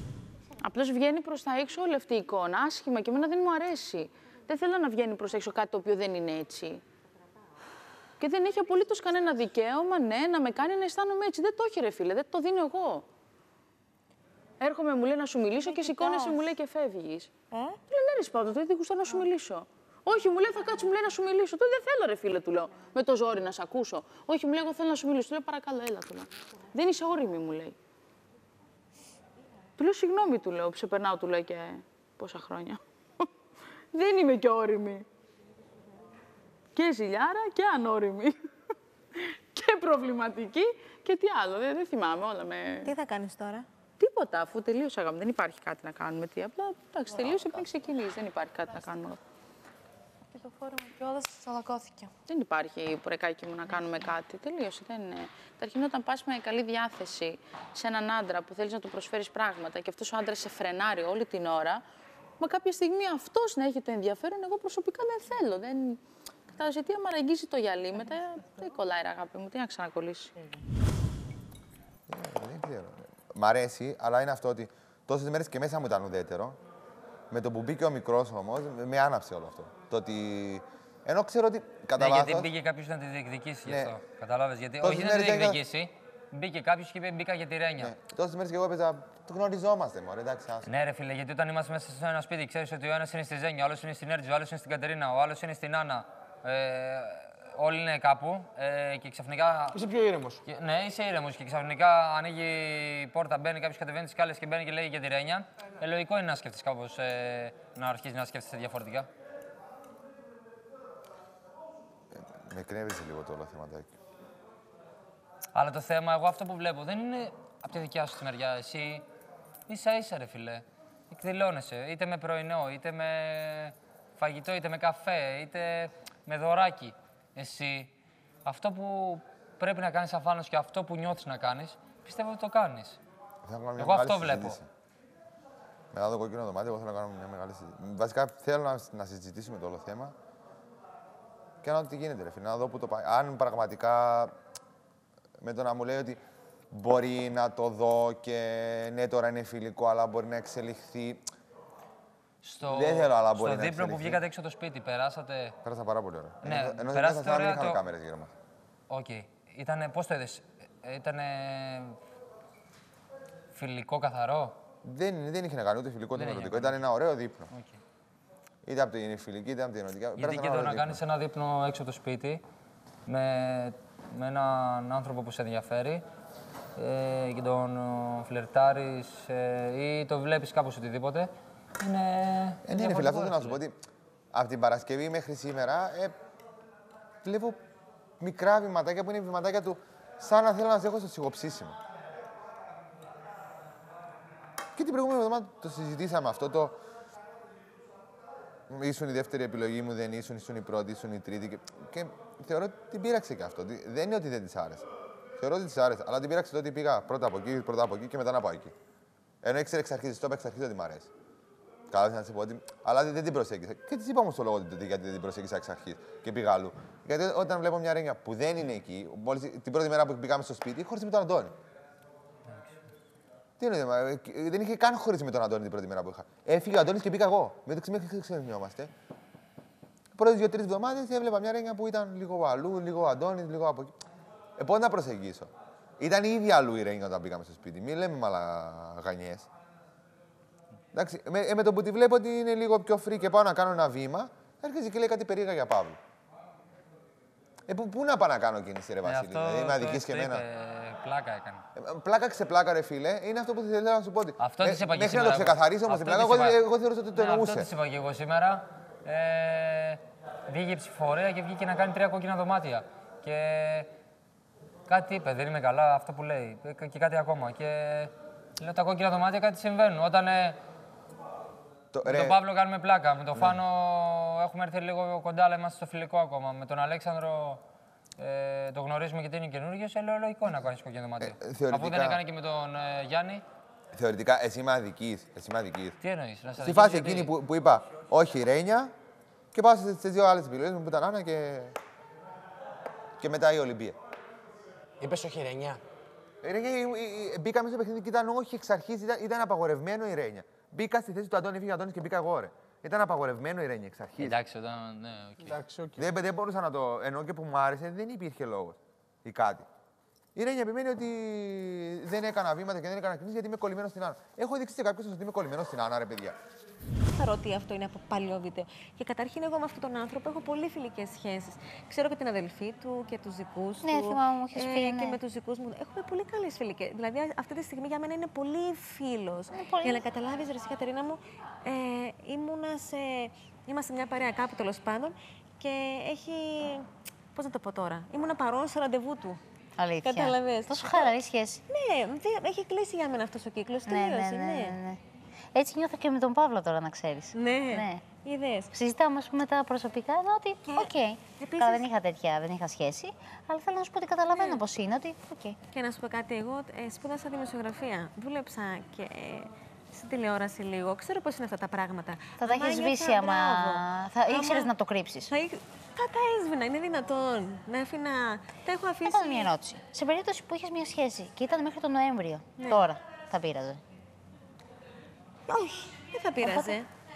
Απλώς βγαίνει προς τα έξω όλη αυτή η εικόνα, άσχημα και εμένα δεν μου αρέσει. Δεν θέλω να βγαίνει προς τα έξω κάτι το οποίο δεν είναι έτσι. Και δεν έχει απολύτως κανένα δικαίωμα, να με κάνει να αισθάνομαι έτσι. Δεν το έχει, ρε φίλε, δεν το δίνω εγώ. Έρχομαι, μου λέει να σου μιλήσω και σηκώνεσαι, μου λέει και φεύγεις. Του λέω, ναι, ρε Σπάτο, δεν γουστώ να σου μιλήσω. Όχι, μου λέει, θα κάτσω, μου λέει να σου μιλήσω. Του δεν θέλω, ρε φίλε, του λέω, με το ζόρι να σε ακούσω. Όχι, μου λέει, εγώ θέλω να σου μιλήσω. Του λέω, παρακαλώ, έλα, του λέω. Δεν είσαι όριμη, μου λέει. Του λέω, συγγνώμη, του λέω, ξεπερνάω, του λέω και πόσα χρόνια. Δεν είμαι και όριμη. Και ζηλιάρα και ανώριμη. Και προβληματική και τι άλλο. Δεν θυμάμαι όλα με. Τι θα κάνεις τώρα? Τίποτα, αφού τελείωσα. Δεν υπάρχει κάτι να κάνουμε. Απλά εντάξει, τελείωσε πριν ξεκινήσει. Δεν υπάρχει κάτι να κάνουμε. Και το φόρεμα κιόλας τσαλακώθηκε. Δεν υπάρχει, πουρεκάκι μου, να κάνουμε κάτι. Τελείωσε. Δεν είναι. Καταρχήν, όταν πας με καλή διάθεση σε έναν άντρα που θέλεις να του προσφέρεις πράγματα και αυτός ο άντρας σε φρενάρει όλη την ώρα, μα κάποια στιγμή αυτός να έχει το ενδιαφέρον, εγώ προσωπικά δεν θέλω. Κατάλαβες, γιατί άμα αγγίζει το γυαλί, μετά δεν κολλάει, αγάπη μου. Τι να ξανακολλήσει. Δεν ξέρω. Μ' αρέσει, αλλά είναι αυτό ότι τόσες μέρες και μέσα μου ήταν ουδέτερο. Με το που μπήκε ο μικρός όμως, με άναψε όλο αυτό. Το ότι. Ενώ ξέρω ότι. Κατά ναι, βάθος, γιατί μπήκε κάποιος να τη διεκδικήσει γι' αυτό. Καταλάβες. Γιατί τόσες όχι να τη μέρες διεκδικήσει, μπήκε κάποιος και είπε μπήκα για τη Ρένια. Ναι. Τόσες μέρες και εγώ έπαιζα. Το γνωριζόμαστε, μωρέ, εντάξει. Ναι, ρε φίλε, γιατί όταν είμαστε μέσα σε ένα σπίτι, ξέρεις ότι ο ένας είναι στη Ζένια, ο άλλος είναι στην Έρτζη, ο άλλος είναι στην Κατερίνα, ο άλλος είναι στην Άννα. Όλοι είναι κάπου και ξαφνικά. Είσαι πιο ήρεμος. Ναι, είσαι ήρεμος και ξαφνικά ανοίγει η πόρτα, μπαίνει κάποιος, κατεβαίνει τις σκάλες και μπαίνει και λέει για τη Ρένια. Λογικό είναι να σκέφτεσαι κάπως, να αρχίσει να σκέφτεσαι διαφορετικά. Με εκνεύρισε λίγο το όλο θεματάκι. Αλλά το θέμα, εγώ αυτό που βλέπω δεν είναι από τη δικιά σου τη μεριά. Εσύ ίσα-ίσα, ρε φιλέ. Εκδηλώνεσαι είτε με πρωινό, είτε με φαγητό, είτε με καφέ, είτε με δωράκι. Εσύ, αυτό που πρέπει να κάνεις αφάνως και αυτό που νιώθεις να κάνεις, πιστεύω ότι το κάνεις. Εγώ αυτό βλέπω. Μετά το κόκκινο δωμάτιο, εγώ θέλω να κάνω μια μεγάλη συζήτηση. Βασικά θέλω να συζητήσουμε το όλο θέμα και να δω τι γίνεται, ρε φίλε, να δω πού το πάει. Αν πραγματικά με το να μου λέει ότι μπορεί να το δω και ναι, τώρα είναι φιλικό, αλλά μπορεί να εξελιχθεί. Δεν θέλω, αλλά μπορεί στο να δίπλο που βγήκατε έξω το σπίτι, περάσατε. Πέρασα πάρα πολύ ωραία. Ναι, ενώ περάσατε δεν ωραία. είχαμε κάμερες γύρω μας. Οκ. Πώς το είδες, ήτανε φιλικό, καθαρό. Δεν είχε να κάνει ούτε φιλικό ούτε ερωτικό. Ήταν ένα ωραίο δείπνο. Okay. Είτε από την φιλική είτε από την ερωτική. Γιατί και εδώ να κάνεις ένα δείπνο έξω από το σπίτι με έναν άνθρωπο που σε ενδιαφέρει και τον φλερτάρεις ή το βλέπεις κάπως οτιδήποτε. Ναι, φίλε, αυτό θέλω να σου πω ότι από την Παρασκευή μέχρι σήμερα βλέπω μικρά βηματάκια που είναι βηματάκια του σαν να θέλω να σε έχω στο σιγοψήσιμο. Και την προηγούμενη εβδομάδα το συζητήσαμε αυτό. Ήσουν η δεύτερη επιλογή μου, δεν ήσουν η πρώτη, ήσουν η τρίτη. Και θεωρώ ότι την πείραξε και αυτό. Δεν είναι ότι δεν της άρεσε. Θεωρώ ότι της άρεσε. Αλλά την πείραξε το ότι πήγα πρώτα από εκεί και μετά να πάω εκεί. Ενώ ήξερε εξ αρχής, το είπα εξ αρχής ότι μ' αρέσει. Καλά, να σε πω ότι. Αλλά δεν την προσέγγισα. Και τη είπα όμως το λόγο γιατί δεν την προσέγγισα εξ αρχής και πήγα αλλού. Γιατί όταν βλέπω μια Ρένια που δεν είναι εκεί, την πρώτη μέρα που πήγαμε στο σπίτι, χώρισε με τον Αντώνη. Τι εννοείται, δεν είχε καν χωρίσει με τον Αντώνη την πρώτη μέρα που είχα. Έφυγε ο Αντώνης και πήγα εγώ. Μεταξύ μέχρι ξεχνιόμαστε. Πρώτες 2-3 εβδομάδες έβλεπα μια Ρένια που ήταν λίγο αλλού, λίγο Αντώνης, λίγο από εκεί. Πώς να προσεγγίσω. Ήταν ήδη αλλού η Ρένια όταν πήγαμε στο σπίτι. Μην λέμε μαλαγανιές. Εντάξει, με το που τη βλέπω ότι είναι λίγο πιο free και πάω να κάνω ένα βήμα, έρχεται και λέει κάτι περίεργα για Παύλο. Πού να πάω να κάνω κίνηση, ρε Βασίλη, δηλαδή είμαι αδικής και εμένα. Πλάκα έκανε. Πλάκα ξεπλάκα, ρε φίλε, είναι αυτό που θέλω να σου πω. Αυτό της είπα και μέχρι σήμερα. Να το ξεκαθαρίσω όμως την πλάκα, εγώ θεωρούσα ότι το εννοούσε. Αυτό της είπα και εγώ σήμερα. Βγήκε ψηφοφορία και βγήκε να κάνει 3 κόκκινα δωμάτια. Και κάτι είπε, δεν είμαι καλά, αυτό που λέει. Και κάτι ακόμα. Και λέω τα κόκκινα δωμάτια κάτι συμβαίνουν. Όταν με τον Παύλο κάνουμε πλάκα. Με τον Φάνο έχουμε έρθει λίγο κοντά, αλλά είμαστε στο φιλικό ακόμα. Με τον Αλέξανδρο το γνωρίζουμε γιατί είναι καινούργιος. Λέω λογικό να κάνει κόκκινο δωμάτιο. Αφού δεν έκανε και με τον Γιάννη. Θεωρητικά, εσύ είμαι αδικής. Τι εννοείς, στη φάση εκείνη που είπα όχι Ρένια και πάω στις 2 άλλες επιλογές μου που ήταν Άννα και μετά η Ολυμπία. Είπες όχι Ρένια. Μπήκα μέσα στο παιχνίδι και ήταν όχι εξ αρχής, ήταν απαγορευμένο η Ρένια. Μπήκα στη θέση του Αντώνη, φύγε ο Αντώνης και μπήκα εγώ, ρε. Ήταν απαγορευμένο η Ρένια εξ αρχής. Εντάξει, ναι, οκ. Δεν μπορούσα να το. Ενώ και που μου άρεσε, δεν υπήρχε λόγος ή κάτι. Η Ρένια επιμένει ότι δεν έκανα βήματα και δεν έκανα κινήσεις γιατί είμαι κολλημένος στην Άννα. Έχω δείξει σε κάποιον ότι είμαι κολλημένος στην Άννα, ρε παιδιά. Θεωρώ ότι αυτό είναι από παλιό βίντεο. Και καταρχήν, εγώ με αυτόν τον άνθρωπο έχω πολύ φιλικές σχέσεις. Ξέρω και την αδελφή του και τους δικούς του. Ναι, θυμάμαι, μου έχεις πει. Και με τους δικούς μου. Έχουμε πολύ καλές φιλικές. Δηλαδή, αυτή τη στιγμή για μένα είναι πολύ φίλος. Για να καταλάβεις, ρε Κατερίνα μου, είμαστε μια παρέα κάπου τέλος πάντων και έχει. Πώς να το πω τώρα. Ήμουνα παρόν στο ραντεβού του. Αλήθεια. Καταλαβες. Τόσο χαλαρή σχέση. Ναι, έχει κλείσει για μένα αυτός ο κύκλος. Ναι. Έτσι νιώθω και με τον Παύλο τώρα, να ξέρεις. Ναι. Είδες. Συζητάμε, ας πούμε, τα προσωπικά, ότι οκ. Επίσης... δεν είχα σχέση, αλλά θέλω να σου πω ότι καταλαβαίνω πώς είναι, ότι οκ. Και να σου πω κάτι, εγώ σπούδασα δημοσιογραφία. Δούλεψα και στην τηλεόραση λίγο. Ξέρω πώς είναι αυτά τα πράγματα. Θα τα έχεις σβήσει άμα ήξερες να το κρύψεις. Θα τα έσβηνα, είναι δυνατόν. Να άφηνα. Τα έχω αφήσει. Έχω μια ερώτηση. Σε περίπτωση που είχες μια σχέση και ήταν μέχρι τον Νοέμβριο, τώρα θα πείραζε? Όχι, δεν θα πείραζε.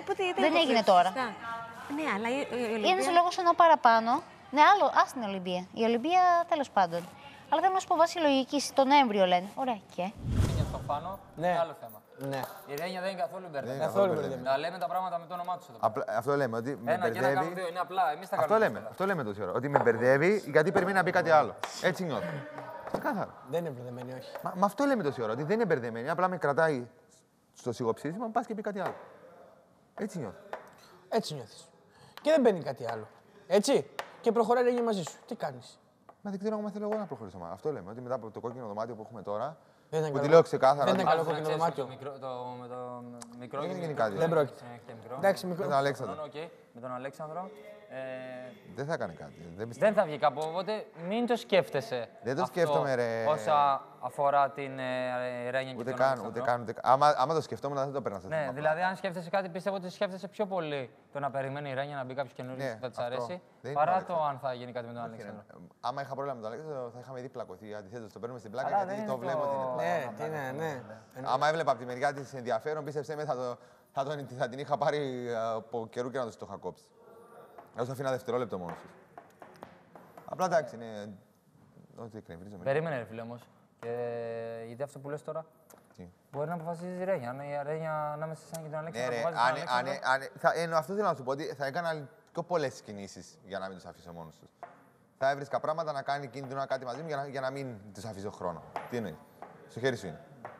Δεν έγινε τώρα. Ναι, αλλά η Ολυμπία... Είναι σε λόγο εννοώ παραπάνω. Ναι, άλλο, ας την Ολυμπία. Η Ολυμπία τέλος πάντων. Αλλά θέλω να σου πω βάσει λογική, τον Νοέμβριο λένε. Ωραία, και. Είναι στο Φάνο, είναι άλλο θέμα. Ναι. Η Ρένια δεν είναι καθόλου μπερδεμένη. Καθόλου μπερδεμένη. Να λέμε τα πράγματα με το όνομά του. Αυτό λέμε, ότι με ένα και ένα κάνουν μπερδεύει. δύο, είναι απλά. Εμείς τα κάνουμε. Αυτό λέμε τόση ώρα. Ότι με μπερδεύει γιατί περιμένει να πει κάτι άλλο. Έτσι νιώθω. Ξεκάθαρα. Δεν είναι μπερδεμένη, όχι. Μα αυτό λέμε τόση ώρα. Ότι δεν είναι μπερδεμένη. Απλά με κρατάει στο σιγοψήφισμα, πα και πει κάτι άλλο. Έτσι νιώθω. Έτσι νιώθεις. Και δεν μπαίνει κάτι άλλο. Έτσι. Και προχωράει η Ρένια μαζί σου. Τι κάνεις. Μα δεν ξέρω αν θέλω εγώ να προχωρήσω. Αυτό λέμε. Ότι μετά από το κόκκινο δωμάτιο που έχουμε τώρα. Δεν που τη λέω ξεκάθαρα. Δεν είναι καλό κόκκινο δωμάτιο. Με το μικρό δεν γίνει κάτι. Δεν πρόκειται. Εντάξει, μικρό. Με τον Αλέξανδρο. Με τον Αλέξανδρο. Δεν θα έκανε κάτι. Δεν θα βγει κάπου, οπότε μην το σκέφτεσαι. Δεν το σκέφτομαι, ρε. Όσα αφορά την Ρένια και τον Αλέξανδρο. Άμα το σκεφτόμουν, δεν το παίρνα στο Ναι, δηλαδή αν σκέφτεσαι κάτι, πιστεύω ότι σκέφτεσαι πιο πολύ το να περιμένει η Ρένια να μπει κάποιο καινούριο που θα τη αρέσει, παρά το αν θα γίνει κάτι με τον Αλέξανδρο. Άμα είχα πρόβλημα με τον Αλέξανδρο, θα είχαμε ήδη πλακωθεί. Αντιθέτως, το παίρνουμε στην πλάκα γιατί το βλέπω ότι είναι πλάκα. Ναι. Άμα έβλεπα από τη μεριά τη ενδιαφέρον, πίστεψέ με, θα την είχα πάρει από καιρού και να το είχα κόψει. Εγώ θα αφήνα δευτερόλεπτο μόνο σου. Απλά εντάξει, είναι. Ό,τι εκνευρίζομαι. Περίμενε, ρε φίλε όμως. Γιατί αυτό που λες τώρα. Τι? Μπορεί να αποφασίζει η Ρένια. Αν η Ρένια ανάμεσα σε εσένα και τον Αλέξανδρο. Αυτό θέλω να σου πω ότι θα έκανα πιο πολλές κινήσεις για να μην τους αφήσω μόνος τους. Θα έβρισκα πράγματα να κάνει κίνδυνο κάτι μαζί μου για να μην τους αφήσω χρόνο. Τι εννοεί. Στο χέρι σου είναι.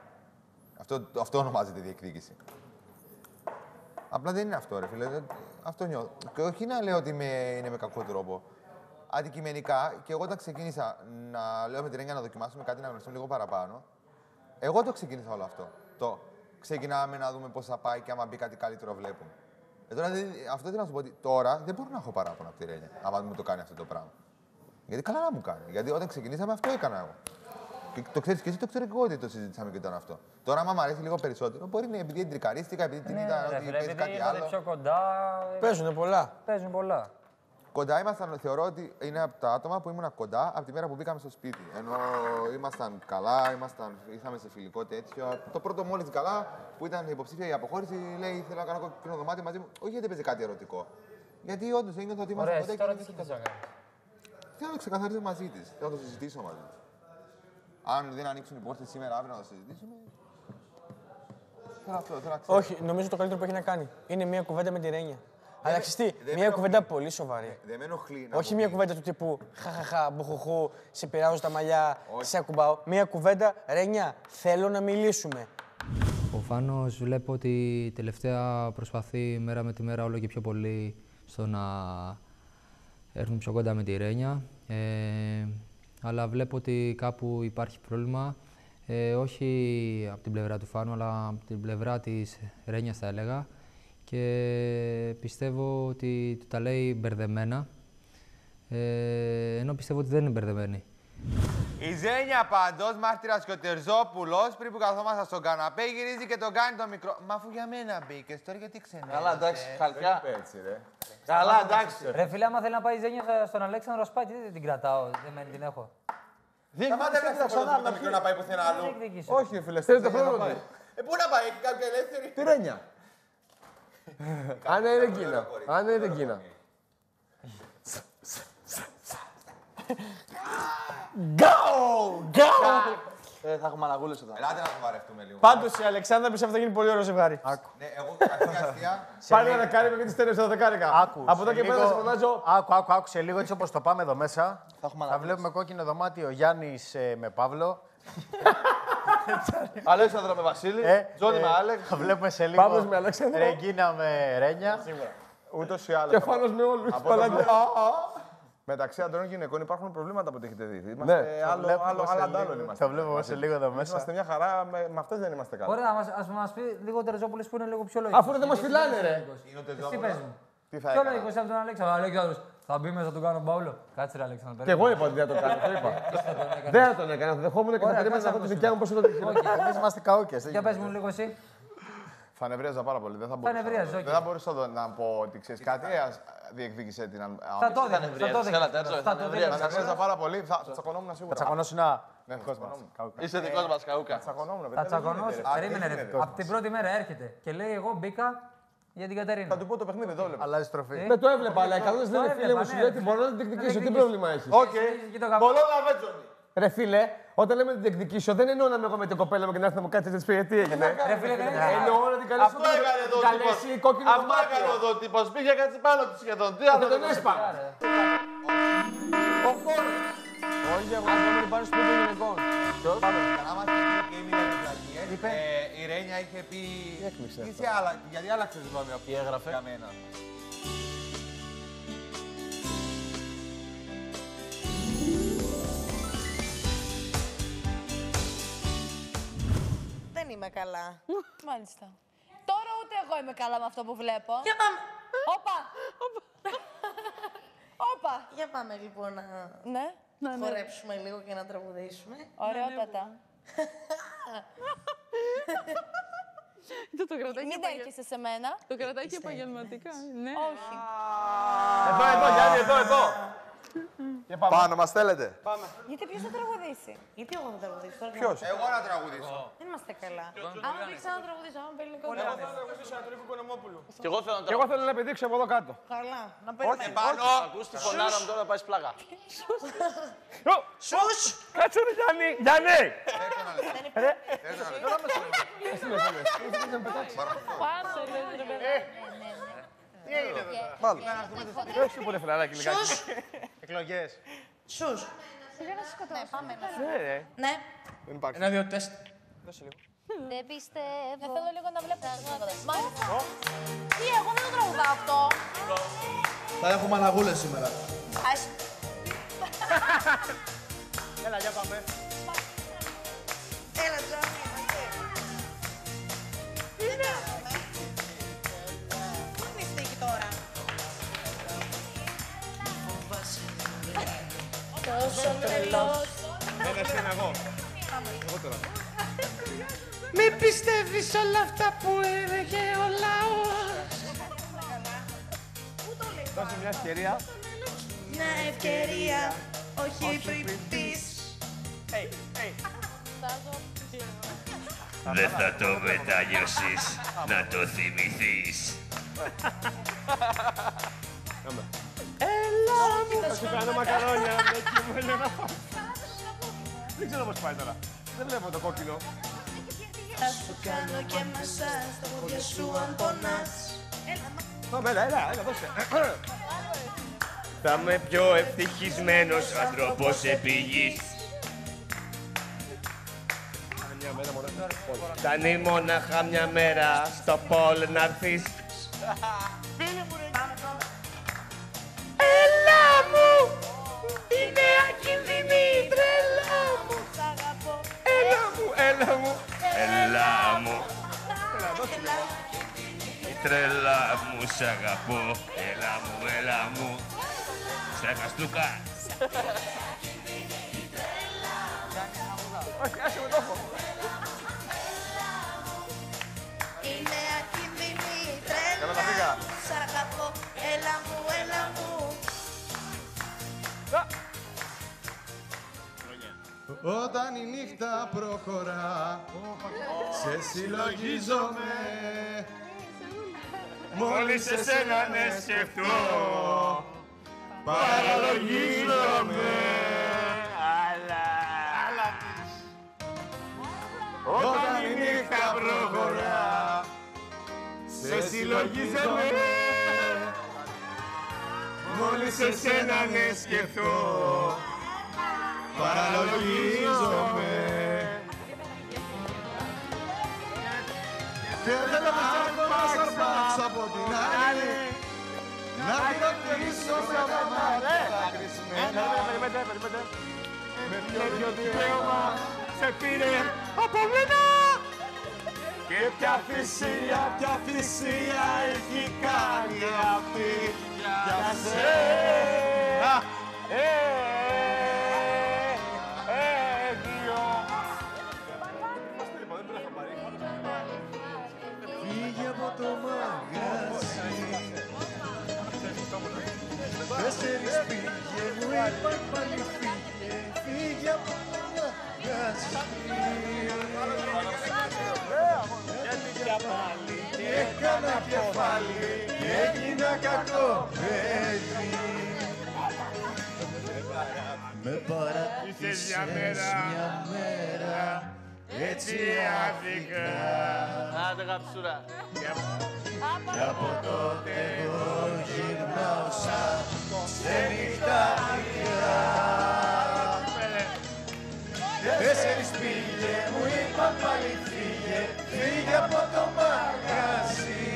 Αυτό ονομάζεται διεκδίκηση. Απλά δεν είναι αυτό, ρε φίλε. Αυτό νιώθω. Και όχι να λέω ότι είναι με κακό τρόπο. Αντικειμενικά, και εγώ όταν ξεκίνησα να λέω με τη Ρένια να δοκιμάσουμε κάτι, να γνωριστούμε λίγο παραπάνω, εγώ το ξεκίνησα όλο αυτό. Ξεκινάμε να δούμε πώς θα πάει και άμα μπει κάτι καλύτερο βλέπουμε. Τώρα, αυτό θέλω να σου πω ότι τώρα δεν μπορώ να έχω παράπονα από τη Ρένια, άμα μου το κάνει αυτό το πράγμα. Γιατί καλά να μου κάνει. Γιατί όταν ξεκινήσαμε αυτό έκανα εγώ. Και το ξέρεις και εσύ, το ξέρω και εγώ ότι το συζητήσαμε και ήταν αυτό. Τώρα, άμα μου αρέσει λίγο περισσότερο, μπορεί να επειδή εντρικαρίστηκα, επειδή την είδα ότι παίζει κάτι άλλο. Πιο κοντά. Παίζουν πολλά. Παίζουν πολλά. Κοντά ήμασταν, θεωρώ ότι είναι από τα άτομα που ήμουν κοντά από τη μέρα που μπήκαμε στο σπίτι. Ενώ ήμασταν καλά, ήρθαμε σε φιλικό τέτοιο. Το πρώτο μόλις καλά που ήταν υποψήφια για αποχώρηση, λέει: θέλω να κάνω κόκκινο δωμάτιο μαζί μου. Όχι γιατί παίζει κάτι ερωτικό. Γιατί όντως ένιωθα ότι ήμασταν κοντά. Τώρα τι θες να κάνεις. Θέλω να το ξεκαθαρίσω μαζί της. Θέλω να το συζητήσω μαζί της. Αν δεν ανοίξουν οι πόρτες σήμερα, αύριο να το συζητήσουμε. Θέλω να ξέρω. Όχι, νομίζω το καλύτερο που έχει να κάνει είναι μια κουβέντα με τη Ρένια. Αλλά ξέρεις τι, μια κουβέντα πολύ σοβαρή. Δεν με ενοχλεί. Όχι μια κουβέντα του τύπου χαχαχα, μπουχουχού, σε πειράζω στα μαλλιά, σε ακουμπάω. Μια κουβέντα, Ρένια, θέλω να μιλήσουμε. Ο Φάνος βλέπω ότι τελευταία προσπαθεί μέρα με τη μέρα όλο και πιο πολύ στο να έρθουν πιο κοντά με τη Ρένια. Αλλά βλέπω ότι κάπου υπάρχει πρόβλημα, όχι από την πλευρά του Φάνου, αλλά από την πλευρά της Ρένιας θα έλεγα. Και πιστεύω ότι του τα λέει μπερδεμένα, ενώ πιστεύω ότι δεν είναι μπερδεμένη. Η Ζένια πάντως, μάρτυρας και ο Τερζόπουλος, πριν που καθόμασταν στον καναπέ, γυρίζει και τον κάνει το μικρό. Μα αφού για μένα μπήκες, τώρα γιατί ξενέρεσαι. Καλά, εντάξει, χαλκιά. Έτσι, ρε. Καλά, εντάξει. Ρε φίλε, άμα θέλει να πάει η Ζένια στον Αλέξανδρο σπάτι, δεν την κρατάω, δεν την έχω. Δεν θα ξανά το μικρό να πάει πουθενά αλλού. Όχι, φίλε, θέλετε χρόνο του. Πού να πάει, έχει κάποια ελεύθερη. Τι Ρένια. Αν είναι εκείνα. Αν είναι εκείνα. Go! Θα έχουμε αναγούλες εδώ. Ελάτε να σοβαρευτούμε λίγο. Πάντως η Αλεξάνδρα πιστεύω θα γίνει πολύ ωραίο ζευγάρι. Ναι, εγώ αστεία. Πάλι ένα δεκάρι με τι στέλνες στα δεκάρικα. Από εδώ και πέρα θα σε φωνάζω. Άκου σε λίγο έτσι όπως το πάμε εδώ μέσα. Θα βλέπουμε κόκκινο δωμάτιο Γιάννης με Παύλο. Αλέξανδρο με Βασίλη. Τζόνι με Άλεξ. Θα βλέπουμε σε λίγο. Παύλος με Αλέξανδρο. Ρεγκίνα με Ρένια. Ούτως ή άλλως. Και Φάνος με όλους. Μεταξύ αντρών και γυναικών υπάρχουν προβλήματα που το έχετε δει. Είμαστε άλλο. Θα βλέπουμε σε λίγο εδώ μέσα. Είμαστε μια χαρά, με αυτές δεν είμαστε καλά. Ωραία, ας μας πει λίγο ο Τερζόπουλος που είναι λίγο πιο λογικό. Αφού δεν μας φιλάνε, ρε. Τι πες μου. Τι θα Πιο έκανα. λογικός από τον Αλέξανδρο. Αλέξανδρος, θα μπει μέσα, θα τον κάνω Παύλο. Κάτσε ρε Αλέξανδρο. Και εγώ είπα ότι δεν θα το κάνω. Δεν θα τον έκανα. Δεχόμουν και θα περίμενα να δω τη δικιά μου πώς θα το χειροκροτήσω. Εμείς είμαστε καούκες. Για πες μου λίγο εσύ. Θα νευρίαζα πάρα πολύ. Δεν θα μπορούσα να πω ότι ξέρεις κάτι. Διεκδίκησε την Θα το δείξω. Θα νευρίαζα πάρα πολύ. Θα τσακωνόμουν σίγουρα. Θα τσακωνόσουν να. Είσαι δικός μας καούκα. Θα τσακωνώσουν. Περίμενε ρε. Από την πρώτη μέρα έρχεται και λέει εγώ μπήκα Για την Κατερίνα. Θα του πω το παιχνίδι, εδώ βλέπω. Αλλάζει τροφή. Δεν το έβλεπα, αλλά καθώς δεν είναι φίλε μου, σου λέει ότι μπορώ να την διεκδικήσω. Τι πρόβλημα έχει. Οκ. Μπολόνα Βέτζονη. Ρε φίλε, όταν λέμε την διεκδικήσω, δεν εννοώ να είμαι εγώ με την κοπέλα μου και να έρθει να μου κάτσει να τη πει τι έγινε. Ρε φίλε, δεν εννοώ να την καλέσω. Αυτό έκανε εδώ ο τύπος. Αυτό έκανε εδώ ο τύπος. Πήγε κάτι πάνω του σχεδόν. Τι άλλο δεν έσπανε. Ο Φόρος. Όχι, εγώ δεν πάνω στο σπίτι των γυναικών. Ποιος? Να είμαστε και οι μηδενιπλαγίες. Η Ρένια είχε πει... Γιατί άλλαξες γνώμη από για μένα. Δεν είμαι καλά. Μάλιστα. Τώρα ούτε εγώ είμαι καλά με αυτό που βλέπω. Για πάμε. Όπα! Όπα! Για πάμε λοιπόν να χορέψουμε λίγο και να τραγουδήσουμε. Ωραιότατα. Το κρατάει Μην έρχεσαι σε μένα. Το κρατάει και επαγγελματικά. Ναι. Όχι. Εδώ, Γιάννη, εδώ. Πάνω μας θέλετε. Πάμε. Γιατί ποιος θα τραγουδήσει. Γιατί εγώ θα τραγουδήσω. Ποιος? Εγώ να τραγουδήσω. Δεν είμαστε καλά. Άμα πει να τραγουδήσω, άμα παίρνει Εγώ θέλω να τραγουδήσω Ανατολικού Οικονομόπουλου. Και εγώ θέλω να Και εγώ θέλω να επιδείξω από εδώ κάτω. Καλά. Να παίρνει πάνω. Ακούς τη φωνάρα μου τώρα να πάει πλάκα. Σους! Κάτσε ρε Γιάννη. Γιάννη! Τι έγινε εδώ. Μάλλον. Όχι πολύ φιλαράκι λιγάκι. Εκλογές. Σους! Σιγά να σε σκοτώσω. Ναι, πάμε. Ναι. Δεν υπάρχει. Ένα-δύο τεστ. Δεν πιστεύω. Δεν θέλω λίγο να βλέπω. Τι, εγώ δεν το τραγουδάω αυτό. Θα έχουμε αναγούλες σήμερα. Έλα, για πάμε. Έλα, Τζόνι. Πού είναι η στίχη τώρα. Τόσο τρελός. Ένα εγώ. Εγώ τώρα. Μη πιστεύεις όλα αυτά που έλεγε ο λαός. Δώσε μια ευκαιρία. Μια ευκαιρία, όχι πριν πεις. Δεν θα το μετανιώσεις να το θυμηθείς. Έλα μου! Θα σου κάνω μακαρόνια με κείμενο να φάω. Δεν ξέρω πώς πάει τώρα. Δεν βλέπω το κόκκινο. Θα σου κάνω και μασάζ στα πόδια σου αν πονάς. Πάμε, έλα, δώσε. Θα είμαι πιο ευτυχισμένος άνθρωπος επί γης. Θα είναι μόναχα μια μέρα στο πόλ να έρθεις. Έλα μου! Είναι ακίνδυνη η τρέλα μου! Έλα μου, έλα μου! Έλα μου! Η τρέλα μου, σ' αγαπώ! Έλα μου, έλα μου! Στέφαστούκα! Όχι, άσε με το έχω. Είναι ακίνδυνη η τρέλα. Καλά τα πήγα. Σ' αγαπώ, έλα μου, έλα μου. Όταν η νύχτα προχωρά, σε συλλογίζομαι. Μόλις εσένα ναι σκεφτώ, παραλογίζομαι. Όταν η νύχτα προχωρά, σε συλλογίζομαι. μόλις εσένα ναι σκεφτώ, παραλογίζομαι. Και θέλω να αρπάξω από την άλλη, να χειροκροτήσω με τα μάτια κρυσμένα. με ποιο δικαίωμα σε πήρε από μένα. Και ποια θυσία έχει κάνει αυτή για σένα. Φύγε από το μαγαζί. 4 πηγαίνουν, είπαν πάλι φύγε. Φύγε από το μαγαζί. Γιατί πια πάλι και έκανα κεφάλι και έγινα κακό παιδί. Με παράτησες μια μέρα έτσι άδικα. Άντε γαψούρα. Κι από τότε εγώ γυρνάω σαν σε νυχτάρια. 4 πήγε, μου είπαν πάλι φύγε, φύγε από το μαγαζί.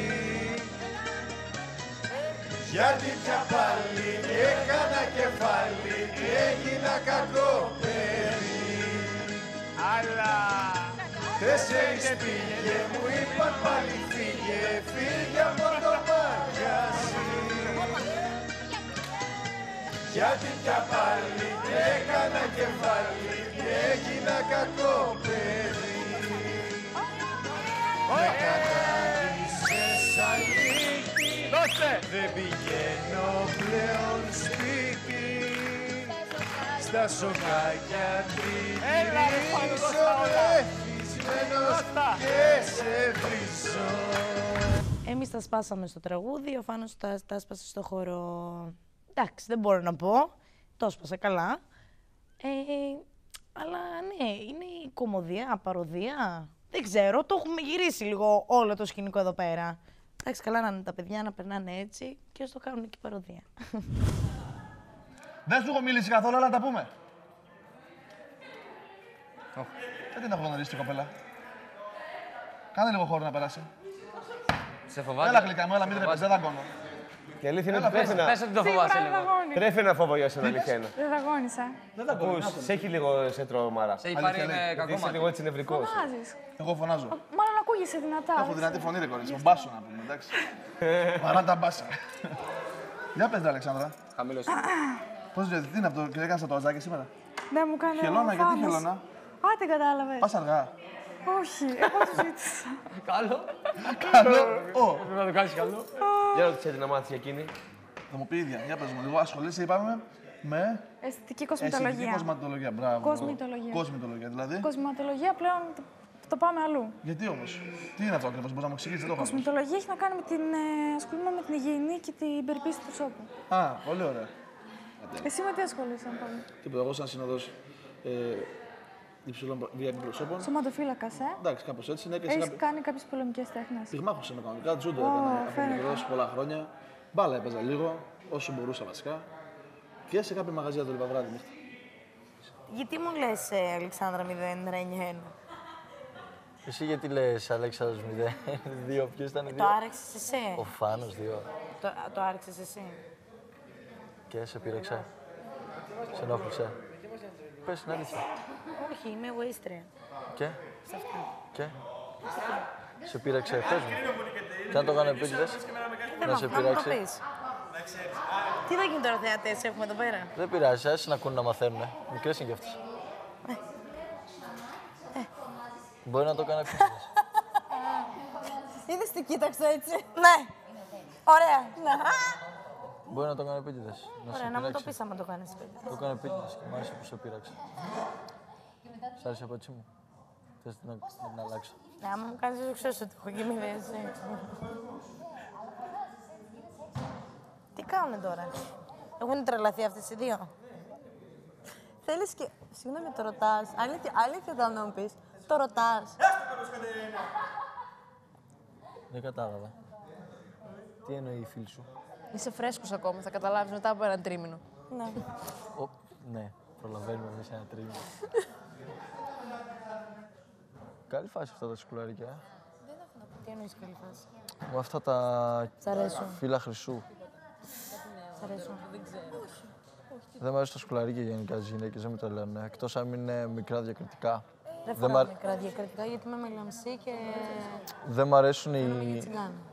Γιατί πια πάλι έκανα κεφάλι και έγινα κακό παιδί. Αλλά 4 πήγε, μου είπαν πάλι φύγε, φύγε από το μαγαζί. Γιατί πια πάλι έκανα κεφάλι και έγινα κακό παιδί. Με κατάδυσες αλήτη, δεν πηγαίνω πλέον σπίτι. Στα σοκάκια τριγυρίζω, εθισμένος και σε βρίζω. Εμείς τα σπάσαμε στο τραγούδι, ο Φάνος τα σπάσε στο χώρο. Εντάξει, δεν μπορώ να πω. Το σπάσα καλά. Αλλά ναι, είναι η κωμωδία, παροδία. Δεν ξέρω, το έχουμε γυρίσει λίγο όλο το σκηνικό εδώ πέρα. Εντάξει, καλά να είναι τα παιδιά να περνάνε έτσι και ας το κάνουν και παροδία. Δεν σου έχω μιλήσει καθόλου, αλλά να τα πούμε. Δεν την έχω γνωρίσει την κοπέλα. Κάνε λίγο χώρο να περάσει. Σε φοβάται. Έλα γλυκά μου, έλα μην τρέπεσαι, δεν δαγκώνω. Η αλήθεια είναι ότι πες ότι το φοβάσαι λίγο. Τρέφει ένα φόβο για σένα, αλήθεια είναι. Δεν δαγώνησα. Δεν τα ακούς, σε έχει λίγο σε τρομάρα. Σε έχει πάρει με κακό Είσαι λίγο έτσι νευρικός. Φωνάζεις. Εγώ φωνάζω. Μάλλον ακούγεσαι δυνατά. Έχω δυνατή φωνή, ρε κορίτσι μου. Μπάσο να πούμε, εντάξει. Παρά τα μπάσα. Για πες, Αλεξάνδρα. Χαμηλός. Πώς τι είναι αυτό, και έκανες το αζάκι σήμερα. Δεν μου κάνει Χελώνα, γιατί χελώνα. Α, δεν κατάλαβες. Πας αργά. Όχι, εγώ το ζήτησα. Καλό. Καλό. Πρέπει να το κάνεις καλό. Για ρωτήσε την να μάθεις για εκείνη. Θα μου πει ίδια. Για πες μου λίγο, ασχολείσαι, είπαμε, με... Αισθητική κοσμητολογία. Αισθητική κοσματολογία, μπράβο. Κοσμητολογία. Κοσμητολογία, δηλαδή. Κοσματολογία πλέον το πάμε αλλού. Γιατί όμως, τι είναι αυτό ακριβώς, μπορείς να μου εξηγήσεις, δεν το έχω. Κοσμητολογία έχει να κάνει με την. Ασχολούμαι με την υγιεινή και την περιποίηση του προσώπου. Α, πολύ ωραία. Εσύ με τι ασχολείσαι, αν πάμε. Τίποτα, εγώ σαν συνοδός υψηλών βίαικων προσώπων. Σωματοφύλακας, Εντάξει, κάπως έτσι. Ναι, έχεις κάνει κάποιες πολεμικές τέχνες. Πυγμάχος είμαι κανονικά, τζούντο έκανα από μικρός πολλά χρόνια. Μπάλα έπαιζα λίγο, όσο μπορούσα βασικά. Και σε κάποια μαγαζιά το βράδυ νύχτα. Γιατί μου λες, Αλεξάνδρα 091. Εσύ γιατί λες Αλέξανδρος 0-2, ποιος ήταν 2? Το άρεξες εσύ. Ο Φάνος 2. Το άρεξες εσύ. Και σε πείραξε. Σε ενόχλησε. Πες την αλήθεια. Όχι, είμαι εγωίστρια. Και? Σε αυτά. Και? Σε πείραξε, πες μου. Και αν το έκανε επίτηδες, να σε πειράξει. Τι θα γίνει τώρα, θεατές έχουμε εδώ πέρα. Δεν πειράζει, άσε να ακούνε να μαθαίνουνε. Μικρές είναι κι αυτές. Μπορεί να το κάνει επίτηδες. Είδες τι κοίταξα έτσι. Ναι. Ωραία. Μπορεί να το κάνει επίτηδες. Ωραία, να μου το πεις άμα το κάνεις επίτηδες. Το έκανε επίτηδες και μ' άρεσε που σε πείραξε. Σ' άρεσε από έτσι μου. Θες να την αλλάξω. Ναι, άμα μου κάνεις το ξέρω ότι έχω κοιμηθεί έτσι. Τι κάνουνε τώρα. Έχουν τρελαθεί αυτές οι δύο. Θέλεις και... Συγγνώμη, το ρωτάς. Αλήθεια ήταν να μου πεις. Το ρωτάς. Δεν κατάλαβα. Τι εννοεί η φίλη σου. Είσαι φρέσκος ακόμα, θα καταλάβεις μετά από ένα τρίμηνο. Ναι. Ναι, προλαβαίνουμε μέσα σε ένα τρίμηνο. Καλή φάση αυτά τα σκουλαρίκια. Δεν έχω να πω. Τι εννοείς καλή φάση. Με αυτά τα Σ' αρέσουν. φύλλα χρυσού. Σ' αρέσουν. Δεν ξέρω. Δεν μου αρέσει το σκουλαρίκι γενικά στις γυναίκες, δεν μου το λένε. Εκτός αν είναι μικρά διακριτικά. Δεν φοράω μικρά διακριτικά γιατί είμαι μελαμψή και... Δεν μ' αρέσουν οι...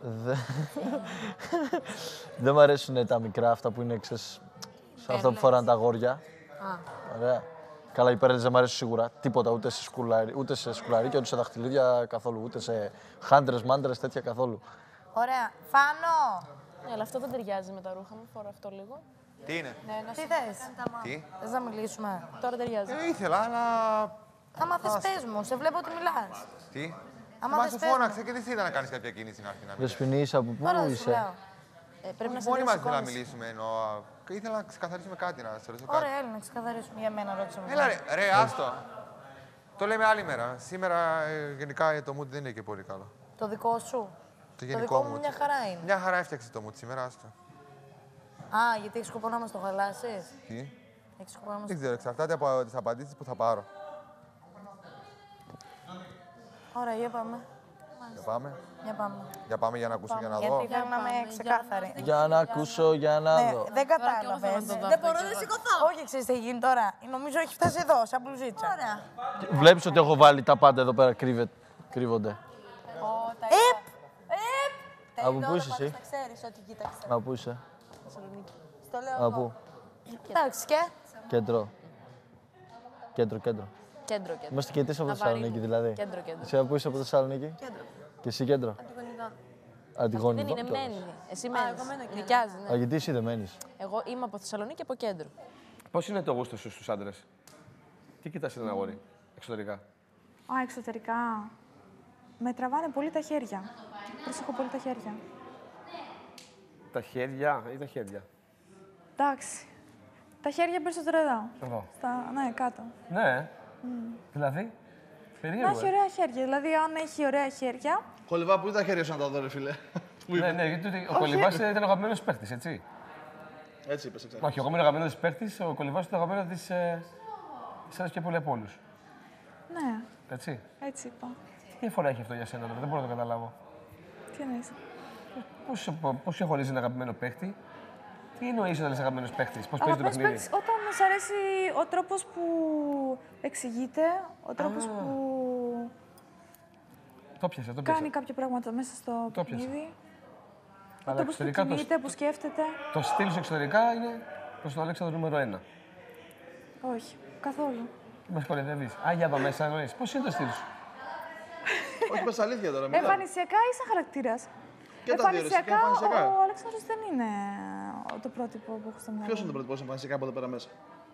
Δεν μ' αρέσουν τα μικρά, αυτά που είναι, ξέρεις, σαν αυτά που φοράνε τα αγόρια. Ωραία. Καλά, οι πέρλες δεν μ' αρέσουν σίγουρα. Τίποτα, ούτε σε σκουλαρίκια, ούτε σε δαχτυλίδια καθόλου. Ούτε σε χάντρες, μάντρες, τέτοια καθόλου. Ωραία. Φάνο! Αλλά αυτό δεν ταιριάζει με τα ρούχα μου, φορώ αυτό λίγο. Τι είναι? Τι θες? Τι? Θες να μιλήσουμε? Τώρα ταιριάζει. Ήθελα, αλλά... Άμα θες πες μου, σε βλέπω ότι μιλάς. Τι? Μα σου φώναξε και δεν ήθελα να κάνεις κάποια κίνηση να έρθει να μιλήσει. Δεσποινής, από πού είσαι? Πρέπει να σε μόνοι μας σηκώνεις. να μιλήσουμε, εννοώ. Ήθελα να ξεκαθαρίσουμε κάτι, να σε ρωτήσω κάτι. Ωραία, έλα να ξεκαθαρίσουμε για μένα, ρώτησε μου. Έλα ρε, άστο. Το λέμε άλλη μέρα. Σήμερα γενικά το mood δεν είναι και πολύ καλό. Το δικό σου. Το δικό μου mood. μια χαρά είναι. Μια χαρά έφτιαξε το mood σήμερα, άστο. Α, γιατί έχει σκοπό να μας το χαλάσεις. Τι? Έχεις σκοπό να μας Δεν ξέρω, εξαρτάται από τις απαντήσεις που θα πάρω. Ωραία, για πάμε. Για πάμε. Για πάμε. Για πάμε για να ακούσω, για να δω. Γιατί θέλω να είμαι ξεκάθαρη. Για να ακούσω, για να Ναι, δω. δεν κατάλαβες. Δεν μπορώ να σηκωθώ. Όχι, ξέρεις τι έχει γίνει τώρα. Νομίζω έχει φτάσει εδώ, σαν μπλουζίτσα. Ωραία. Βλέπεις ότι έχω βάλει τα πάντα εδώ πέρα, κρύβονται. Από πού είσαι εσύ? Θα ξέρεις ότι κοίταξε. Από πού είσαι? Θεσσαλονίκη. Στο λέω Από εγώ. πού? Εντάξει και. Κέντρο. Κέντρο. Κέντρο. Είμαστε και τρεις από Θεσσαλονίκη δηλαδή. Κέντρο. Εσύ από πού είσαι από Θεσσαλονίκη? Κέντρο. Και εσύ κέντρο. Αντιγόνη. Δεν είναι μένει. Εσύ μένεις. Νοικιάζει, ναι. Α, γιατί εσύ δεν μένεις? Εγώ είμαι από Θεσσαλονίκη, από κέντρο. Πώς είναι το γούστο σου στους άντρες? Τι κοιτάς σε έναν αγόρι, εξωτερικά? Α, εξωτερικά. Με τραβάνε πολύ τα χέρια. Προσέχω πολύ τα χέρια. Τα χέρια ή τα χέρια? Εντάξει. Τα χέρια περισσότερο εδώ. Εδώ. Ναι, κάτω. Ναι. Μμ. Δηλαδή, Να περίεργο. έχει ωραία χέρια. Δηλαδή, αν έχει ωραία χέρια. Κολυβά, πού είναι τα χέρια σου να τα δω, ρε φίλε. Ναι, γιατί ο Κολυβάς ήταν ο αγαπημένος παίχτης, έτσι. Έτσι είπες, εξαρτάται. Όχι, εγώ είμαι ο αγαπημένος παίχτης, ο Κολυβάς ήταν ο αγαπημένος της άρεσε πιο πολύ από όλους. Ναι, Έτσι. έτσι είπα. Τι διαφορά έχει αυτό για σένα, δεν μπορώ να το καταλάβω. Τι εννοείς? Πώς ξεχωρίζει ένα αγαπημένο παίχτη, τι εννοείς όταν λες αγαπημένος παίχτης, πώς παίζει το Αγαπημένος παιχνίδι? παίκτης, όταν μας αρέσει ο τρόπος που εξηγείται, ο τρόπος που Το πιάσα, το πιάσα. κάνει κάποια πράγματα μέσα στο Το πιάσα. παιχνίδι. Ο Αλλά τρόπος που εξωτερικά κινείται, που σκέφτεται. το στυλ σου εξωτερικά είναι προς τον Αλέξανδρο νούμερο 1. Όχι, καθόλου. Μας κορυδεύεις. Α, για εδώ μέσα εννοείς. Πώς είναι το στυλ σου? Όχι, πες αλήθεια τώρα. μιλάμε. Εμφανισιακά ή σαν χαρακτήρας? Και τα δύο, ρε, εσύ, και εμφανισιακά. ο Αλέξανδρος δεν είναι το πρότυπο που έχω στο μυαλό. Ποιος είναι το πρότυπο εμφανισιακά από εδώ πέρα μέσα?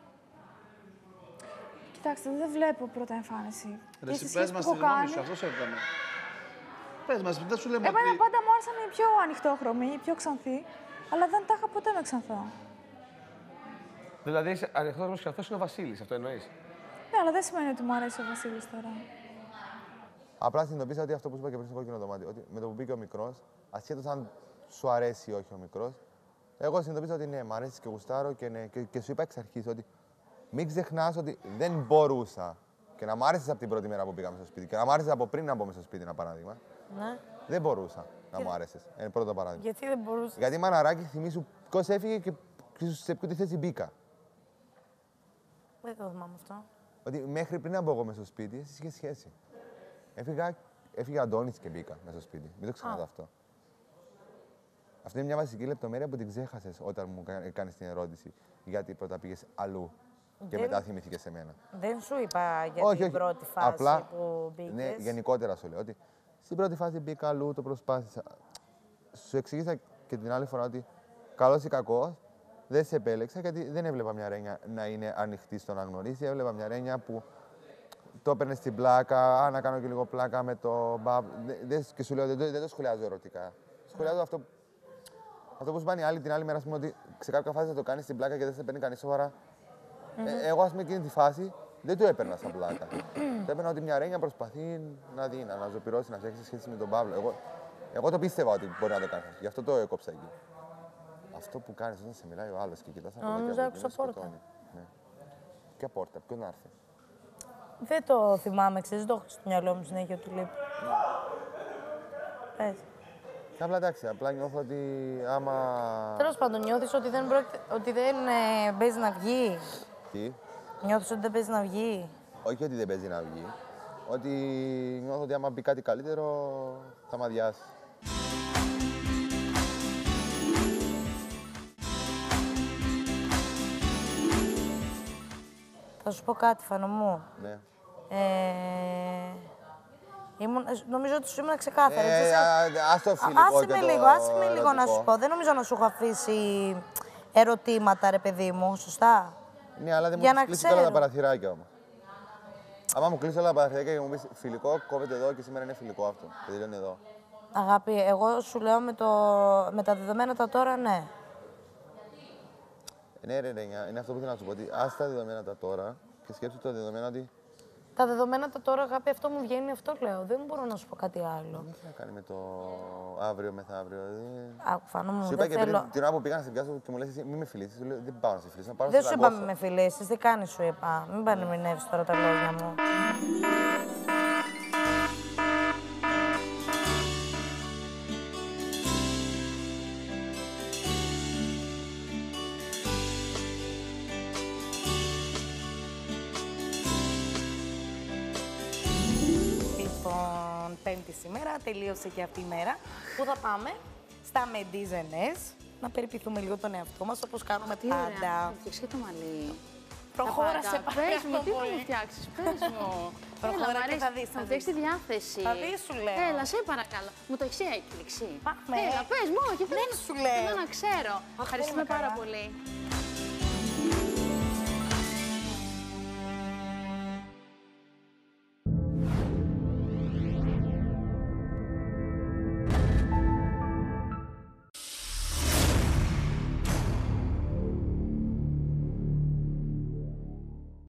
Κοιτάξτε, δεν βλέπω πρώτα εμφάνιση. Ρε, Και στις εσύ πες σχέσεις μας που τη έχω γνώμη κάνει. σου, αυτό σε ρωτάμε. Πες μας, δεν σου λέμε Εμένα ότι... πάντα μου άρεσαν οι πιο ανοιχτόχρωμοι, οι πιο ξανθοί, αλλά δεν τα είχα ποτέ με ξανθό. Δηλαδή, ανοιχτός και αυτός είναι ο Βασίλης, αυτό εννοείς? Ναι, αλλά δεν σημαίνει ότι μου αρέσει ο Βασίλης τώρα. Απλά συνειδητοποίησα ότι αυτό που σου είπα και πριν στο κόκκινο δωμάτιο, ότι με το που μπήκε ο μικρός, ασχέτως αν σου αρέσει ή όχι ο μικρός, εγώ συνειδητοποίησα ότι ναι, μ' αρέσει και γουστάρω και, ναι, και σου είπα εξ αρχής ότι μην ξεχνάς ότι δεν μπορούσα και να μ' άρεσε από την πρώτη μέρα που πήγαμε στο σπίτι και να μ' άρεσε από πριν να μπω μέσα στο σπίτι, ένα παράδειγμα. Ναι. Δεν μπορούσα να μου άρεσε. Είναι πρώτο παράδειγμα. Γιατί δεν μπορούσε. Γιατί μαναράκι, θυμίσου ποιος έφυγε και σε ποιο τη θέση μπήκα. Δεν το θυμάμαι αυτό. Ότι μέχρι πριν να μπω εγώ μέσα στο σπίτι, εσύ είχε σχέση. Έφυγε Αντώνης και μπήκα μέσα στο σπίτι. Μην το ξεχνάτε αυτό. Αυτή είναι μια βασική λεπτομέρεια που την ξέχασες όταν μου κάνεις την ερώτηση γιατί πρώτα πήγες αλλού και μετά θυμηθήκες σε μένα. Δεν σου είπα για Όχι, την όχι. πρώτη φάση Απλά, που μπήκες. Ναι, γενικότερα σου λέω ότι στην πρώτη φάση μπήκα αλλού, το προσπάθησα. Σου εξήγησα και την άλλη φορά ότι καλός ή κακός δεν σε επέλεξα γιατί δεν έβλεπα μια Ρένια να είναι ανοιχτή στο να γνωρίσει. Έβλεπα μια Ρένια που το έπαιρνε στην πλάκα, να κάνω και λίγο πλάκα με το μπαμπ. Και σου λέω δεν το σχολιάζω ερωτικά. Σχολιάζω αυτό που σου πάνε οι άλλοι την άλλη μέρα, πούμε, ότι σε κάποια φάση θα το κάνει στην πλάκα και δεν σε παίρνει κανεί σοβαρά. Εγώ, ας πούμε, εκείνη τη φάση δεν το έπαιρνα σαν πλάκα. Το έπαιρνα ότι μια Ρένια προσπαθεί να δει, να αναζωπηρώσει, να φτιάξει σχέση με τον Παύλο. Εγώ το πίστευα ότι μπορεί να το κάνει. Γι' αυτό το έκοψα εκεί. Αυτό που κάνει όταν σε μιλάει ο άλλο και κοιτά από Νόμιζα άκουσα πόρτα. Ναι. Ποια πόρτα, ποιον να έρθει. Δεν το θυμάμαι, ξέρεις, δεν το έχω στο μυαλό μου συνέχεια ότι λείπει. Πες. Απλά εντάξει, απλά νιώθω ότι άμα. Τέλος πάντων, νιώθεις ότι δεν παίζει να βγει. Τι. Νιώθεις ότι δεν παίζει να βγει. Όχι ότι δεν παίζει να βγει. Ότι νιώθω ότι άμα μπει κάτι καλύτερο θα μ' αδειάσει. Θα σου πω κάτι, Φανο μου. Ναι. Νομίζω ότι σου ήμουν ξεκάθαρη. Ας το φιλικό άσε με λίγο να σου πω. Δεν νομίζω να σου έχω αφήσει ερωτήματα, ρε παιδί μου, σωστά. Ναι, αλλά δεν μου έχεις κλείσει καλά τα παραθυράκια όμως. Άμα μου κλείσει όλα τα παραθυράκια και μου πει φιλικό, κόβεται εδώ και σήμερα είναι φιλικό αυτό. Και τελειώνει εδώ. Αγάπη, εγώ σου λέω με τα δεδομένα τα τώρα, ναι. Ναι, ρε, είναι αυτό που θέλω να σου πω. Ότι ας τα δεδομένα τα τώρα και σκέψου τα δεδομένα ότι. Τα δεδομένα τα τώρα, αγάπη, αυτό μου βγαίνει, αυτό λέω. Δεν μπορώ να σου πω κάτι άλλο. Δεν έχει να κάνει με το αύριο μεθαύριο. Φάνο μου, σου είπα και πριν την ώρα που πήγα να στην πιάσω και μου λες μη με φιλήσεις. Σου λέω δεν πάω να σε φιλήσω. Δεν σου είπα μη με φιλήσεις, τι κάνεις σου είπα. Μην πανεμηνεύεις τώρα τα λόγια μου. Πέμπτη σήμερα, τελείωσε και αυτή η μέρα. Πού θα πάμε? Στα Μεντίζενες. Να περιποιηθούμε λίγο τον εαυτό μας, όπως κάνουμε πάντα. Θα φτιάξεις και το μαλλί. Προχώρασε πάρα Πες μου, τι θα πολύ. μου φτιάξεις, πες μου. Προχώρα και θα δεις. Θα φτιάξεις τη διάθεση. Θα δεις, σου λέω. Έλα, σε παρακαλώ. Μου το έχεις έκπληξη. Πάμε. Έλα, πες μου, όχι, Δεν σου λέω. θέλω να ξέρω. Ευχαριστούμε πάρα πολύ.